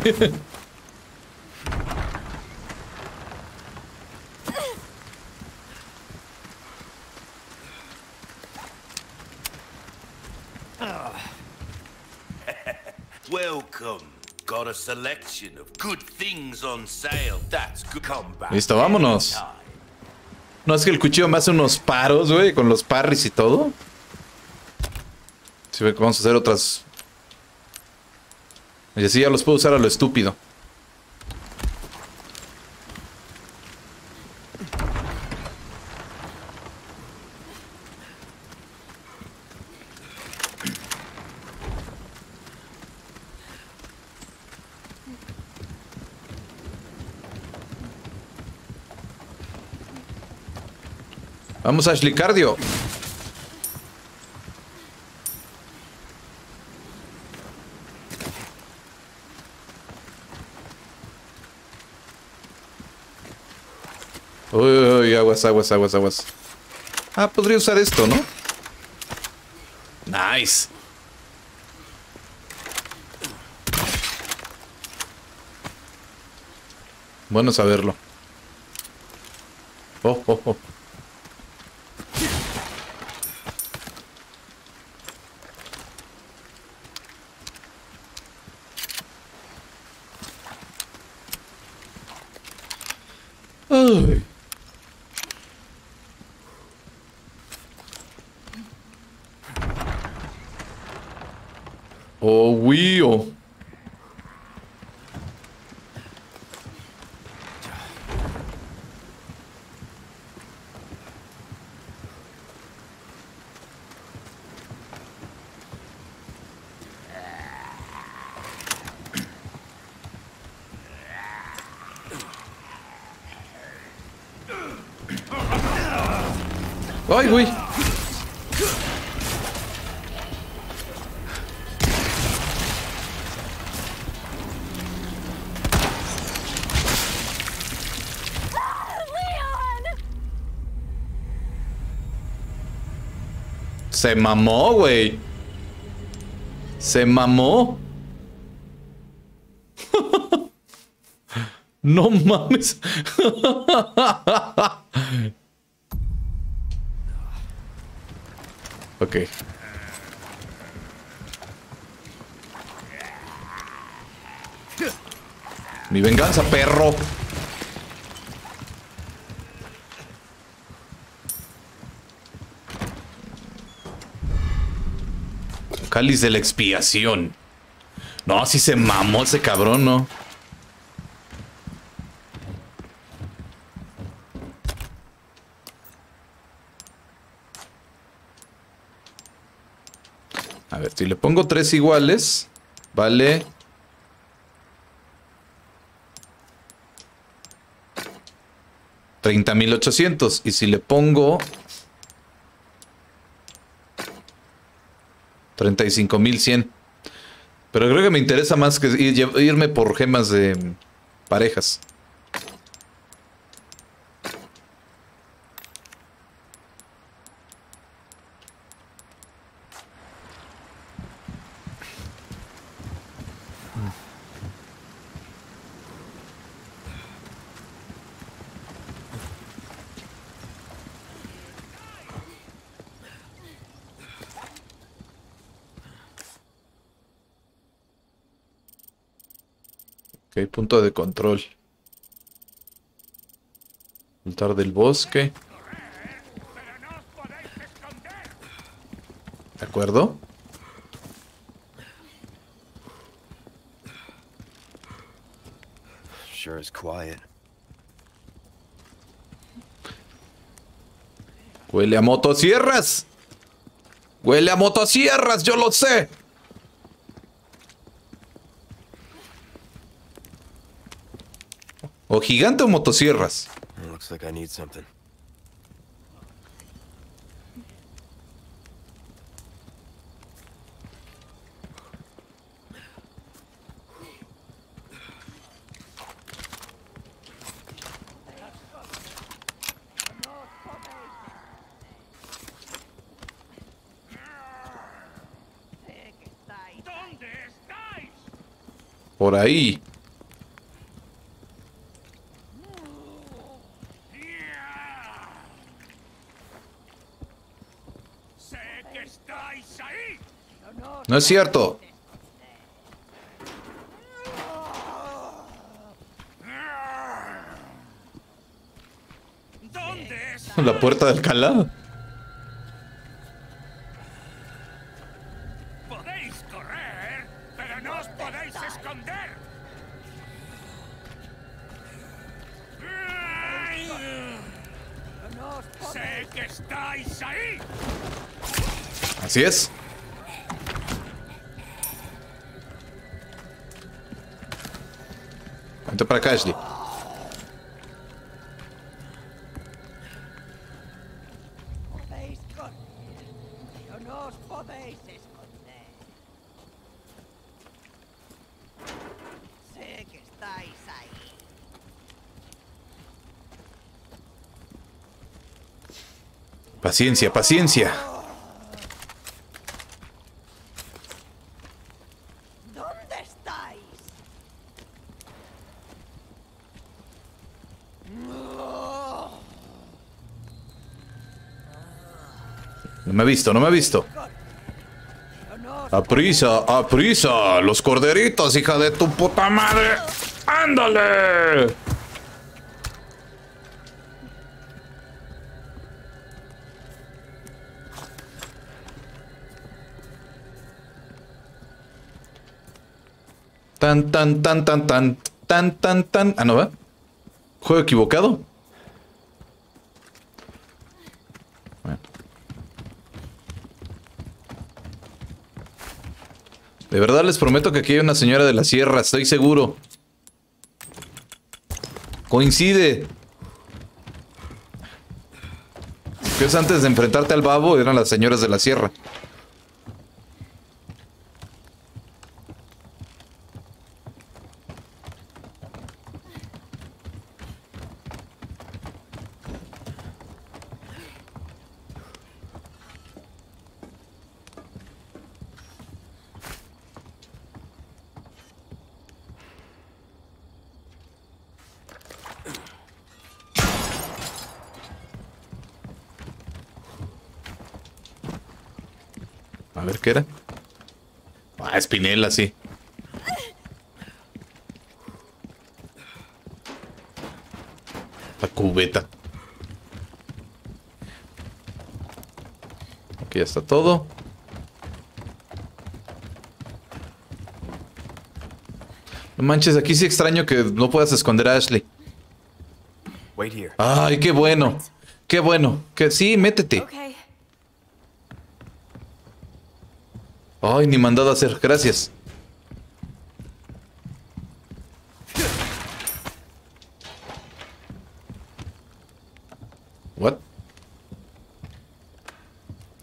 Welcome. Got a selection of good things on sale. That's good. Come back. Listo, vámonos. No, es que el cuchillo me hace unos paros, güey, con los parries y todo. Sí, vamos a hacer otras. Y así ya los puedo usar a lo estúpido. Vamos, Ashley, cardio. Uy, uy, uy, aguas, aguas, aguas, aguas. Ah, podría usar esto, ¿no? Nice. Bueno saberlo. Oh, oh, oh. Ay. Oh, Wio. Ay, güey. Se mamó, güey. Se mamó. No mames. Ok. Mi venganza, perro. Cáliz de la expiación. No, así se mamó ese cabrón, ¿no? A ver, si le pongo tres iguales, vale treinta mil ochocientos. Y si le pongo treinta y cinco mil cien. Pero creo que me interesa más que ir, irme por gemas de parejas. Ok, punto de control. Altar del bosque. ¿De acuerdo? Sure is quiet. Huele a motosierras. Huele a motosierras, yo lo sé. ¿O gigante o motosierras? Looks like I need something. Por ahí. No es cierto. La puerta de Alcalá. Podéis correr, pero no os podéis esconder. Sé que estáis ahí. Así es. Vente para acá, Ashley. Podéis correr, pero no os podéis esconder. Sé que estáis ahí. Paciencia, paciencia. ¿Dónde estáis? No me ha visto, no me ha visto. ¡Aprisa, aprisa! ¡Los corderitos, hija de tu puta madre! ¡Ándale! Tan, tan, tan, tan, tan, tan, tan, tan. Ah, no va. ¿Juego equivocado? Bueno. De verdad les prometo que aquí hay una señora de la sierra, estoy seguro. Coincide. Que es antes de enfrentarte al babo, eran las señoras de la sierra. A ver, ¿qué era? Ah, Espinela, sí. La cubeta. Aquí ya está todo. No manches, aquí sí extraño que no puedas esconder a Ashley. Ay, qué bueno. Qué bueno. Que sí, métete. Okay. Ay, ni mandado a hacer. Gracias.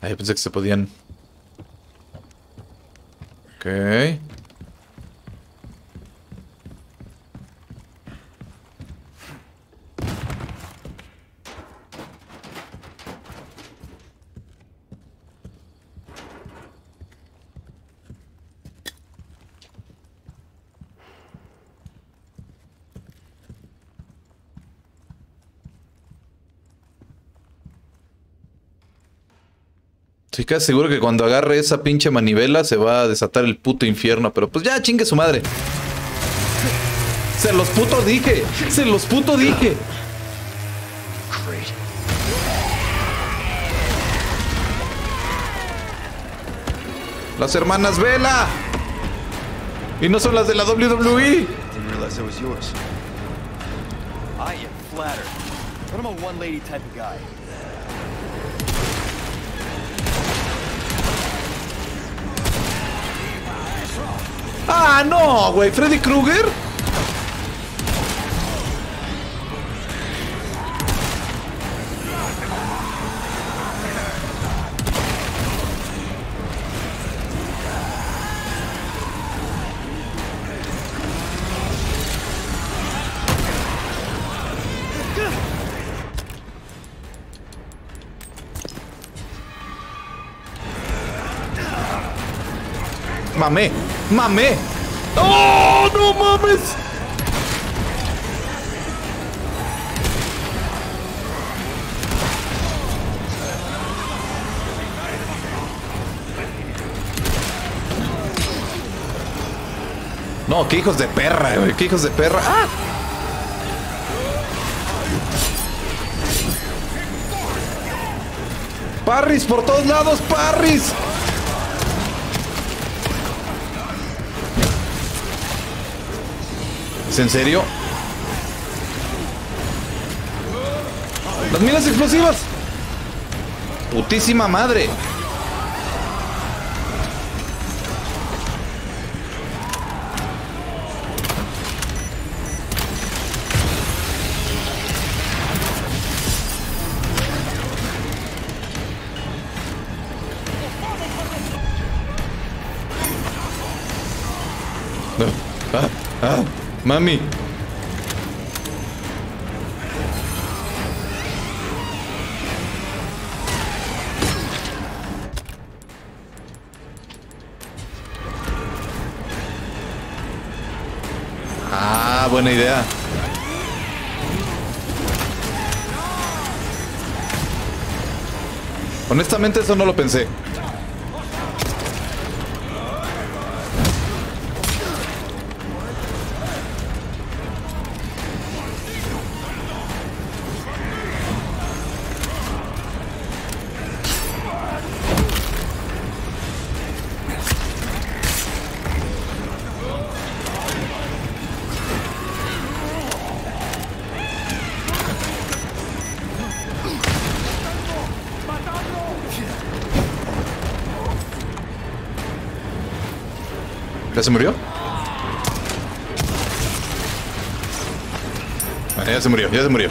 Ay, pensé que se podían. Ok. Estoy casi seguro que cuando agarre esa pinche manivela se va a desatar el puto infierno, pero pues ya chingue su madre. Se los puto dije, se los puto dije. Las hermanas Vela. Y no son las de la W W E. Didn't realize it was yours. I am flattered, but I'm a one-lady type of guy. Ah, no, güey, Freddy Krueger. Mamé, mamé. ¡Oh, no mames! No, qué hijos de perra, güey, qué hijos de perra. ¡Ah! Parris por todos lados, parris. ¿Es en serio? ¡Las minas explosivas! ¡Putísima madre! Ah, ah. Mami. Ah, buena idea. Honestamente eso no lo pensé. ¿Ya se murió? Ah, ya se murió, ya se murió.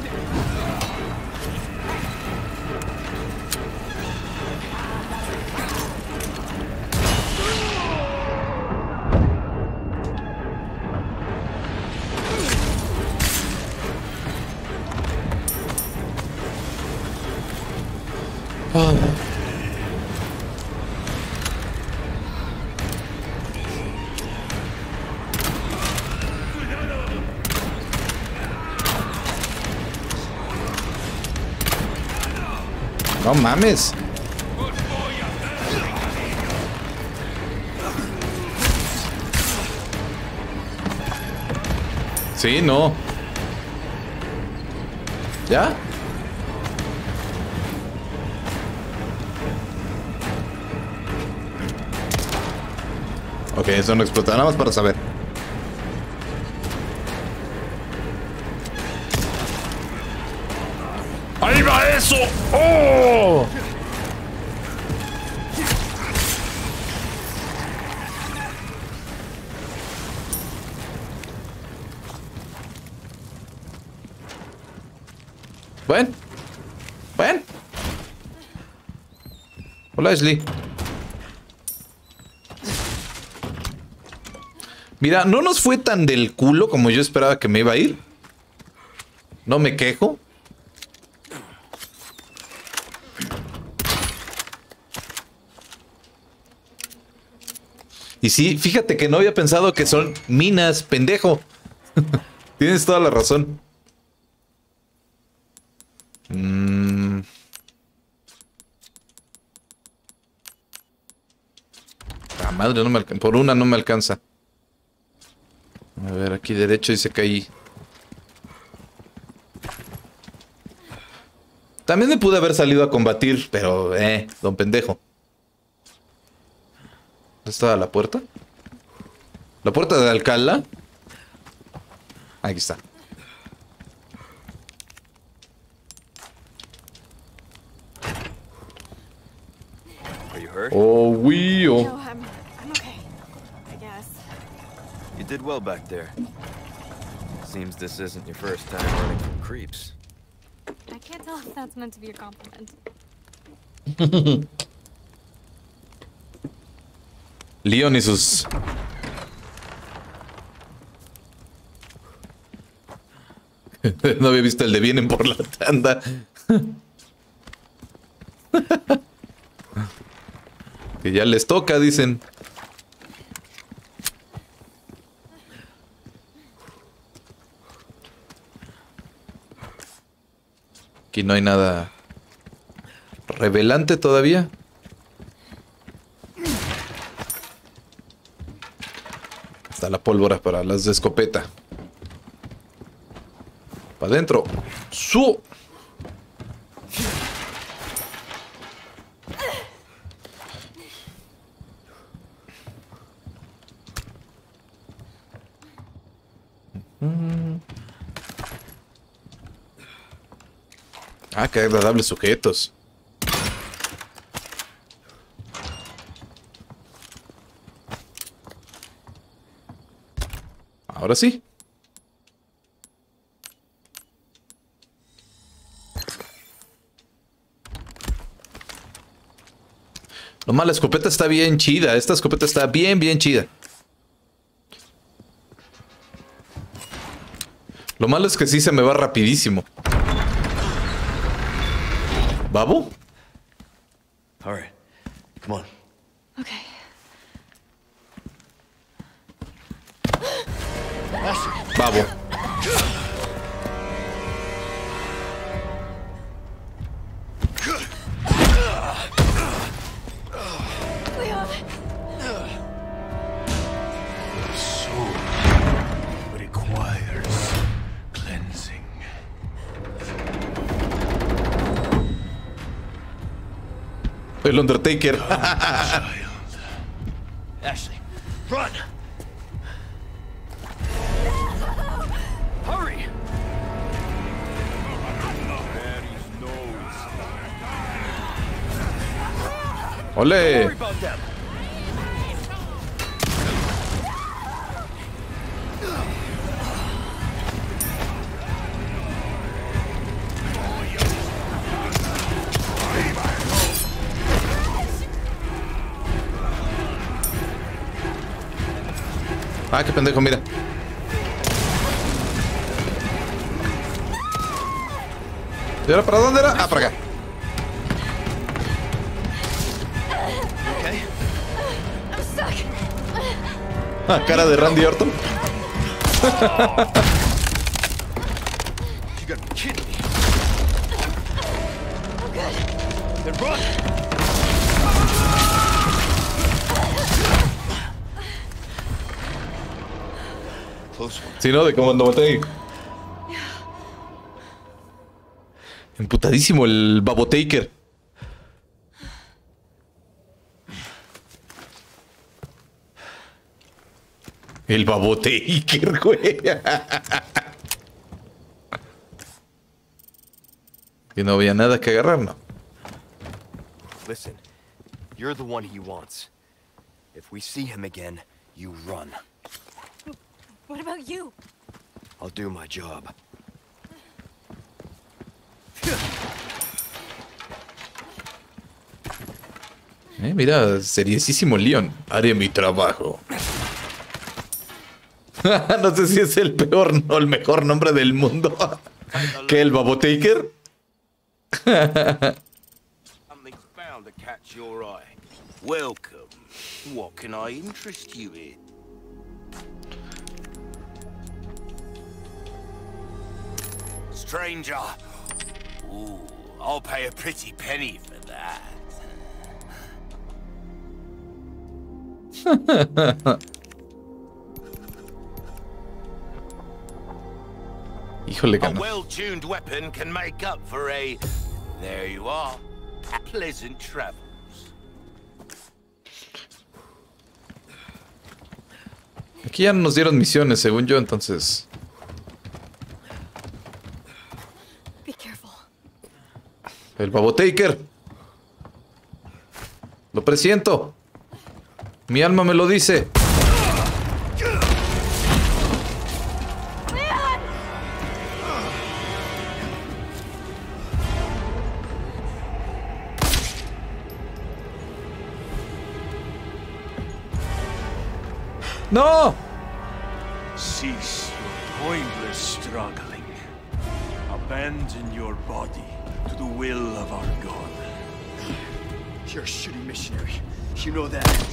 Ah. No mames. Sí, no. ¿Ya? Ok, eso no explota, nada más para saber. ¡Ahí va eso! ¡Oh! ¿Ven? ¿Ven? Hola, Ashley. Mira, no nos fue tan del culo como yo esperaba que me iba a ir. No me quejo. Y sí, fíjate que no había pensado que son minas, pendejo. Tienes toda la razón. Mm. La madre, no me alcanza. Por una no me alcanza. A ver, aquí derecho dice que ahí. También me pude haber salido a combatir, pero, eh, don pendejo. ¿Dónde estaba la puerta? ¿La puerta de Alcalá? Aquí está. Are you hurt? Oh, we oh. No, I'm, I'm okay. I guess. You did well back there. Seems this isn't your first time running from creeps. I can't tell if that's meant to be a compliment. Leon y sus... No había visto el de vienen por la tanda. Que ya les toca, dicen. Aquí no hay nada revelante todavía. Está la pólvora para las de escopeta. Para adentro. ¡Su! Ah, qué agradables sujetos. Ahora sí. Lo malo, la escopeta está bien chida. Esta escopeta está bien, bien chida. Lo malo es que sí se me va rapidísimo. ¿Babo? All right. Come on. Okay. Babo. Leon. Soul requires cleansing. El Undertaker. Ashley, run! Hurry! Daddy's nose. Don't ¡Ole! worry about them. Ah, qué pendejo, mira. ¿Y ahora para dónde era? Ah, para acá. Okay? I'm stuck. Ah, cara de Randy Orton. You gotta be kidding me. I'm good. Then run! Close one. Sí, ¿no? De cómo lo maté. Emputadísimo el Babotaker. El Babotaker, güey. Que no había nada que agarrar, ¿no? Listen, you're the one he wants. If we see him again, you run. What about you? I'll do my job. Eh, mira, seriosísimo Leon. Haré mi trabajo. No sé si es el peor o el mejor nombre del mundo. ¿Que el Babotaker? Something's bound to catch your eye. Welcome. What can I interest you in? Stranger. Ooh, I'll pay a pretty penny for that. Híjole, A cano. well-tuned weapon can make up for a... There you are. Pleasant travels. Aquí ya no nos dieron misiones, según yo, entonces. Be careful. El Babotaker. Lo presiento. Mi alma me lo dice. ¡No! Cease your pointless struggling. Abandon your body to the will of our God. You're a shitty missionary. You know that.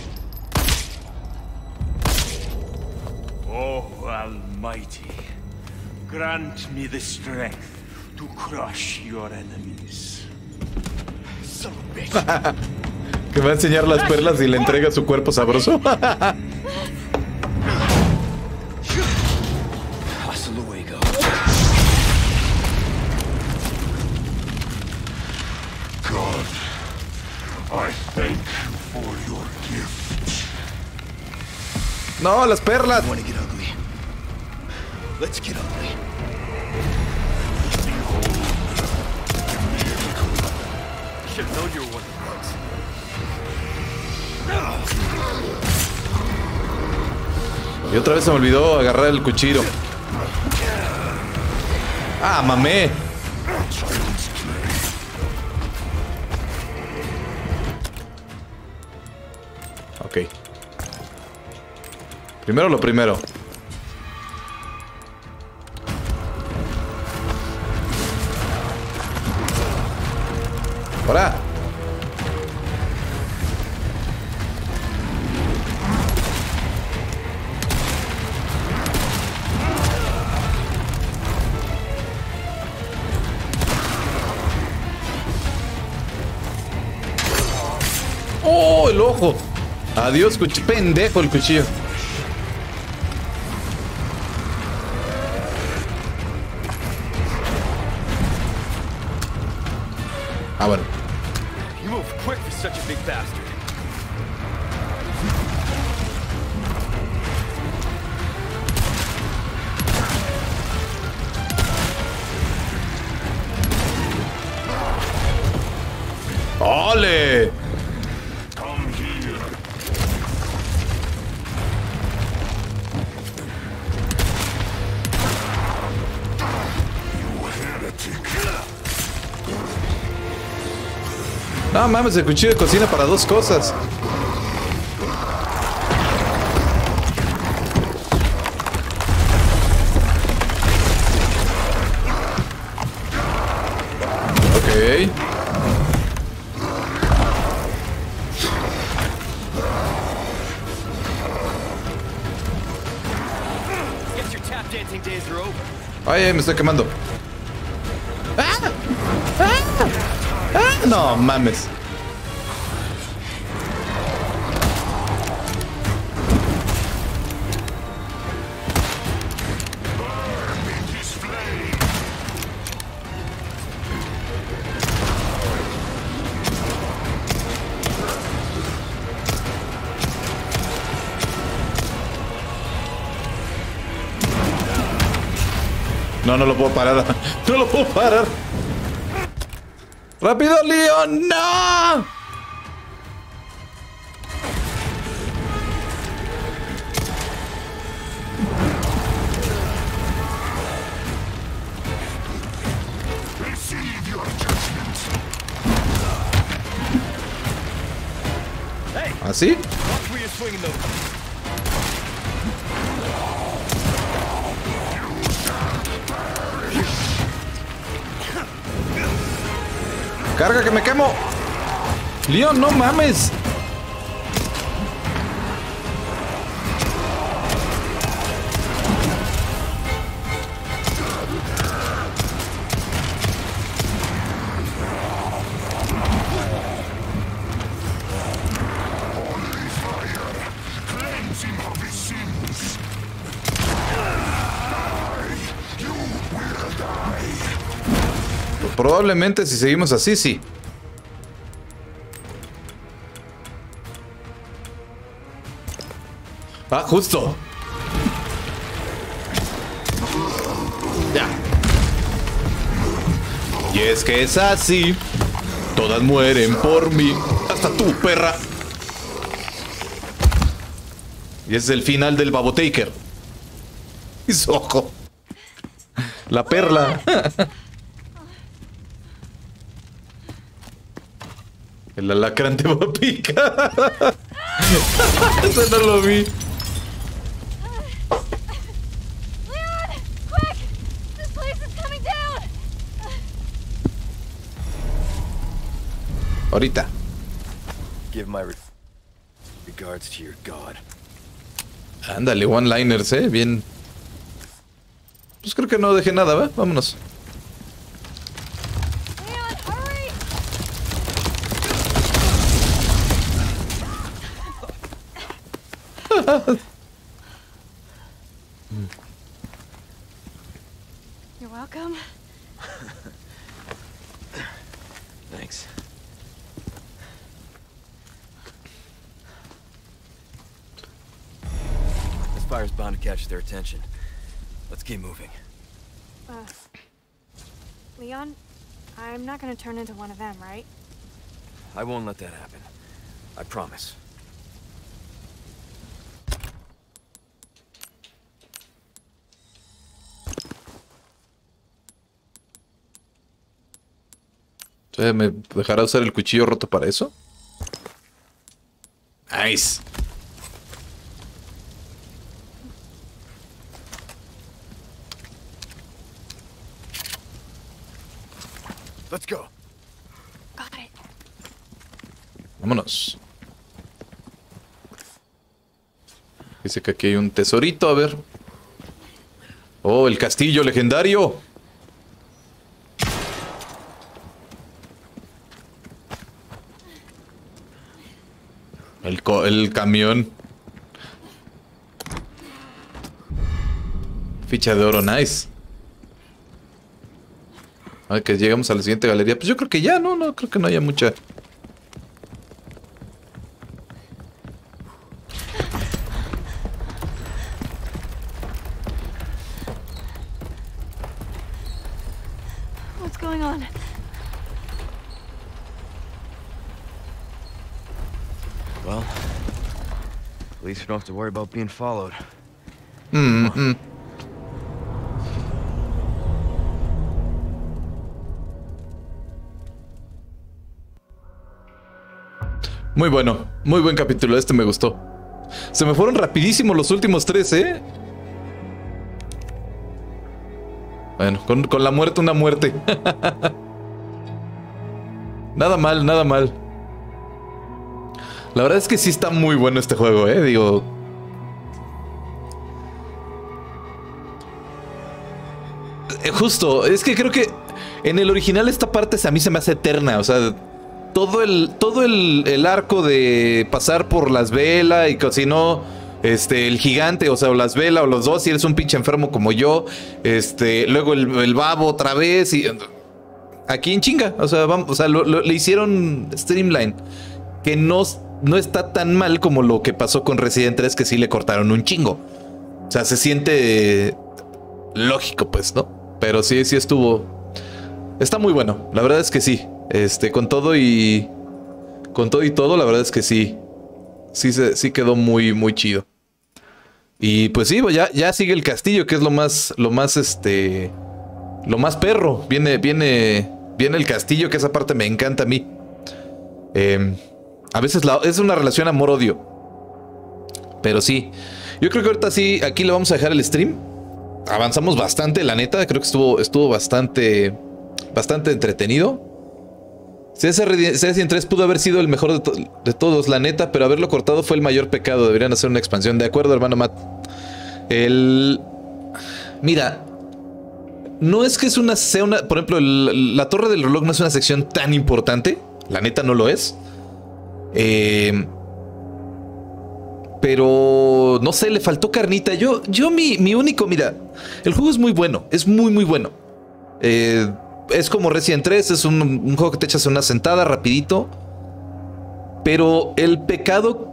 Oh, Almighty, grant me the strength to crush your enemies. Son of a bitch. Que va a enseñar las perlas y le entrega su cuerpo sabroso. Hasta luego. God, I thank you for your gift. No, las perlas. Want to get ugly? Let's get ugly. Should have known you were one of the bugs. Y otra vez se me olvidó agarrar el cuchillo. Ah, mamé. Ok. Primero lo primero. ¡Para! ¡Oh, el ojo! Adiós, cuchillo. Pendejo el cuchillo. Ah, bueno. You move quick for such a big bastard. ¡Ole! Come here. You heretic. No mames, el cuchillo de cocina para dos cosas. Ok. Guess your tap dancing days are over. Ay, ay, me estoy quemando. ¡Ah! ¡Ah! ¡Ah! No mames. No, no lo puedo parar. No lo puedo parar. ¡Rápido, Leon! ¡No! Receive your judgment. ¿Así? ¡Carga que me quemo! ¡Leon, no mames! Probablemente si seguimos así, sí. Ah, justo. Ya. Y es que es así. Todas mueren por mí. Hasta tú, perra. Y ese es el final del Babotaker. Y su ojo. La perla. El alacrán te va a picar. Eso no lo vi. Leon, quick! This place is coming down. Ahorita. Give my re regards to your god. Ándale, one-liners, eh, bien. Pues creo que no dejé nada, ¿va? Vámonos. You're welcome. Thanks. This fire's bound to catch their attention. Let's keep moving. Uh, Leon, I'm not gonna turn into one of them, right? I won't let that happen. I promise. ¿Me dejará usar el cuchillo roto para eso? Nice. Let's go. Got it. Vámonos. Dice que aquí hay un tesorito, a ver. Oh, el castillo legendario. El, co el camión. Ficha de oro, nice. A ver, que llegamos a la siguiente galería. Pues yo creo que ya, no, no, creo que no haya mucha. What's going on? Well, at least we don't have to worry about being followed. Mm-hmm. Muy bueno, muy buen capítulo, este me gustó. Se me fueron rapidísimo los últimos tres, ¿eh? Bueno, con, con la muerte una muerte. Nada mal, nada mal. La verdad es que sí está muy bueno este juego, eh, digo. Eh, justo, es que creo que en el original esta parte a mí se me hace eterna, o sea, todo el, todo el, el arco de pasar por las velas y que si no, este, el gigante, o sea, o las velas o los dos, si eres un pinche enfermo como yo, este, luego el, el babo otra vez y aquí en chinga, o sea, vamos, o sea, lo, lo, le hicieron streamline, que no No está tan mal como lo que pasó con Resident tres, que sí le cortaron un chingo. O sea, se siente lógico, pues, ¿no? Pero sí, sí estuvo. Está muy bueno. La verdad es que sí. Este, con todo y. Con todo y todo, la verdad es que sí. Sí, sí quedó muy, muy chido. Y pues sí, ya, ya sigue el castillo, que es lo más. Lo más este. Lo más perro. Viene, viene. Viene el castillo, que esa parte me encanta a mí. Eh. A veces la, es una relación amor-odio. Pero sí. Yo creo que ahorita sí, aquí le vamos a dejar el stream. Avanzamos bastante, la neta. Creo que estuvo, estuvo bastante, bastante entretenido. C S Resident tres pudo haber sido el mejor de, to de todos, la neta, pero haberlo cortado fue el mayor pecado. Deberían hacer una expansión. De acuerdo, hermano Matt. El... Mira, no es que es una, sea una... Por ejemplo, el, la Torre del Reloj no es una sección tan importante. La neta no lo es. Eh... Pero, no sé, le faltó carnita. Yo, yo mi, mi único... Mira, el juego es muy bueno. Es muy, muy bueno. Eh... Es como Resident tres, es un, un juego que te echas una sentada rapidito. Pero el pecado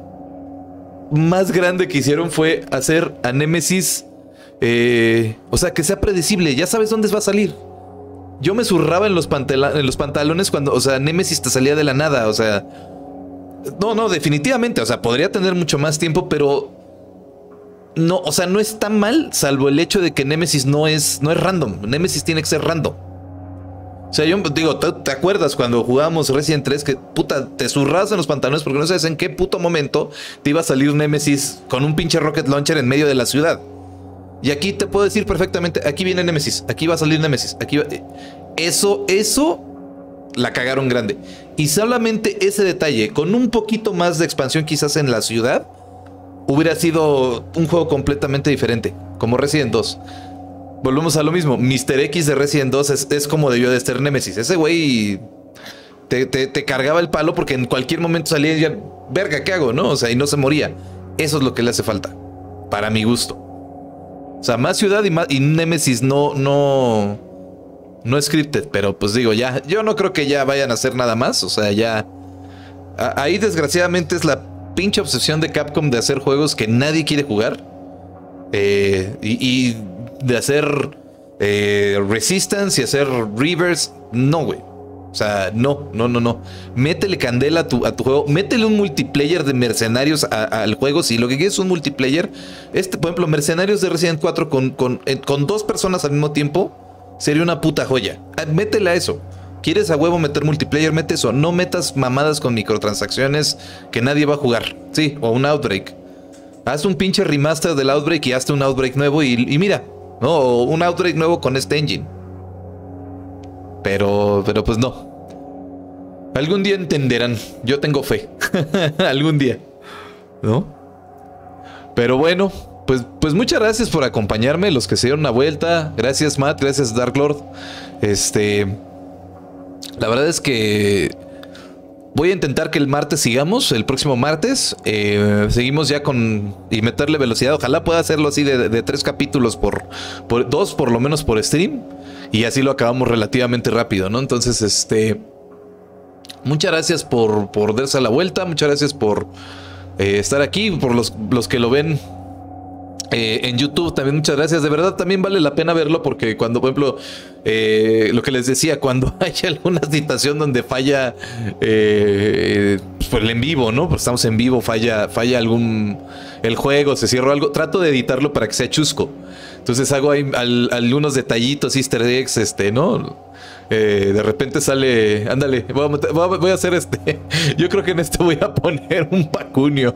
más grande que hicieron fue hacer a Nemesis, eh, o sea, que sea predecible. Ya sabes dónde va a salir. Yo me zurraba en los, en los pantalones cuando, o sea, Nemesis te salía de la nada. O sea, no, no, definitivamente. O sea, podría tener mucho más tiempo, pero no, o sea, no está mal, salvo el hecho de que Nemesis no es, no es random. Nemesis tiene que ser random. O sea, yo digo, ¿te acuerdas cuando jugábamos Resident tres que puta te zurras en los pantalones porque no sabes en qué puto momento te iba a salir Nemesis con un pinche rocket launcher en medio de la ciudad? Y aquí te puedo decir perfectamente, aquí viene Nemesis, aquí va a salir Nemesis, aquí va... Eso, eso la cagaron grande. Y solamente ese detalle, con un poquito más de expansión quizás en la ciudad, hubiera sido un juego completamente diferente, como Resident dos. Volvemos a lo mismo. mister X de Resident dos es, es como debió de ser Nemesis. Ese güey te, te, te cargaba el palo porque en cualquier momento salía y ya, verga, ¿qué hago? ¿No? O sea, y no se moría. Eso es lo que le hace falta, para mi gusto. O sea, más ciudad y, más, y Nemesis no, no, no scripted. Pero pues digo, ya, yo no creo que ya vayan a hacer nada más. O sea, ya... A, ahí desgraciadamente es la pinche obsesión de Capcom de hacer juegos que nadie quiere jugar. Eh, y... y de hacer eh, Resistance y hacer Reverse. No, güey. O sea, no, no, no, no. Métele candela a tu, a tu juego. Métele un multiplayer de mercenarios a, a, al juego. Si lo que quieres es un multiplayer. Este, por ejemplo, mercenarios de Resident cuatro con, con, eh, con dos personas al mismo tiempo sería una puta joya. Métele a eso. ¿Quieres a huevo meter multiplayer? Mete eso. No metas mamadas con microtransacciones que nadie va a jugar. Sí, o un Outbreak. Haz un pinche remaster del Outbreak y hazte un Outbreak nuevo y, y mira. No, un Outbreak nuevo con este engine. Pero, pero pues no. Algún día entenderán. Yo tengo fe. Algún día. ¿No? Pero bueno, pues, pues muchas gracias por acompañarme. Los que se dieron una vuelta. Gracias, Matt. Gracias, Dark Lord. Este... La verdad es que... voy a intentar que el martes sigamos, el próximo martes. Eh, seguimos ya con... y meterle velocidad. Ojalá pueda hacerlo así de, de, de tres capítulos por, por... dos por lo menos por stream. Y así lo acabamos relativamente rápido, ¿no? Entonces, este... muchas gracias por, por darse a la vuelta. Muchas gracias por eh, estar aquí. Por los, los que lo ven... Eh, en YouTube también muchas gracias, de verdad también vale la pena verlo porque cuando, por ejemplo, eh, lo que les decía, cuando hay alguna situación donde falla eh, pues el en vivo, ¿no? Pues estamos en vivo, falla, falla algún, el juego, se cierra algo, trato de editarlo para que sea chusco. Entonces hago ahí al, algunos detallitos, easter eggs, este, ¿no? Eh, de repente sale, ándale, voy a, voy, a, voy a hacer este. Yo creo que en este voy a poner un Vacunio.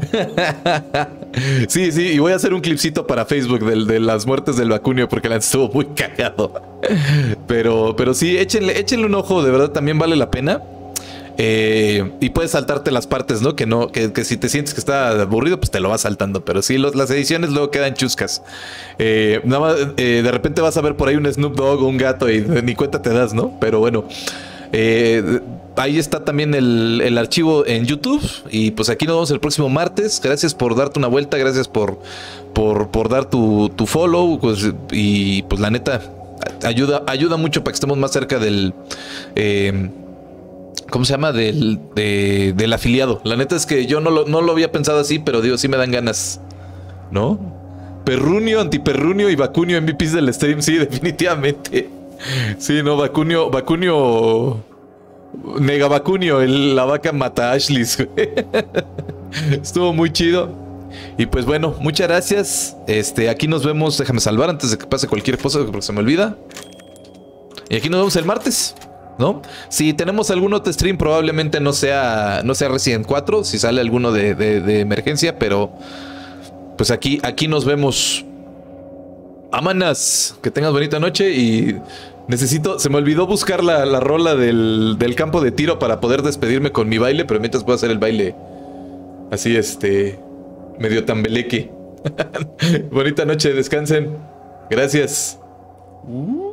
Sí, sí, y voy a hacer un clipcito para Facebook de, de las muertes del Vacunio porque la estuvo muy cagado. Pero, pero sí, échenle, échenle un ojo, de verdad también vale la pena. Eh, y puedes saltarte las partes, ¿no? Que no, que, que si te sientes que está aburrido, pues te lo vas saltando. Pero sí, los, las ediciones luego quedan chuscas. Eh, nada más, eh, de repente vas a ver por ahí un Snoop Dogg o un gato y ni cuenta te das, ¿no? Pero bueno, eh, ahí está también el, el archivo en YouTube. Y pues aquí nos vemos el próximo martes. Gracias por darte una vuelta, gracias por, por, por dar tu, tu follow. Pues, y pues la neta, ayuda, ayuda mucho para que estemos más cerca del... Eh, ¿Cómo se llama? Del, de, del afiliado. La neta es que yo no lo, no lo había pensado así, pero digo, sí me dan ganas, ¿no? Perrunio, antiperrunio y Vacunio M V Ps del stream, sí, definitivamente. Sí, no, Vacunio, Vacunio, Nega Vacunio, el, la vaca mata a Ashleys. Estuvo muy chido. Y pues bueno, muchas gracias. Este, aquí nos vemos, déjame salvar antes de que pase cualquier cosa porque se me olvida. Y aquí nos vemos el martes. ¿no? Si tenemos algún otro stream, probablemente no sea, no sea Resident cuatro, si sale alguno de, de, de emergencia, pero pues aquí, aquí nos vemos. Amanas, que tengas bonita noche y necesito, se me olvidó buscar la, la rola del, del campo de tiro para poder despedirme con mi baile, pero mientras puedo hacer el baile así, este, medio tambeleque. Bonita noche, descansen. Gracias. Uh.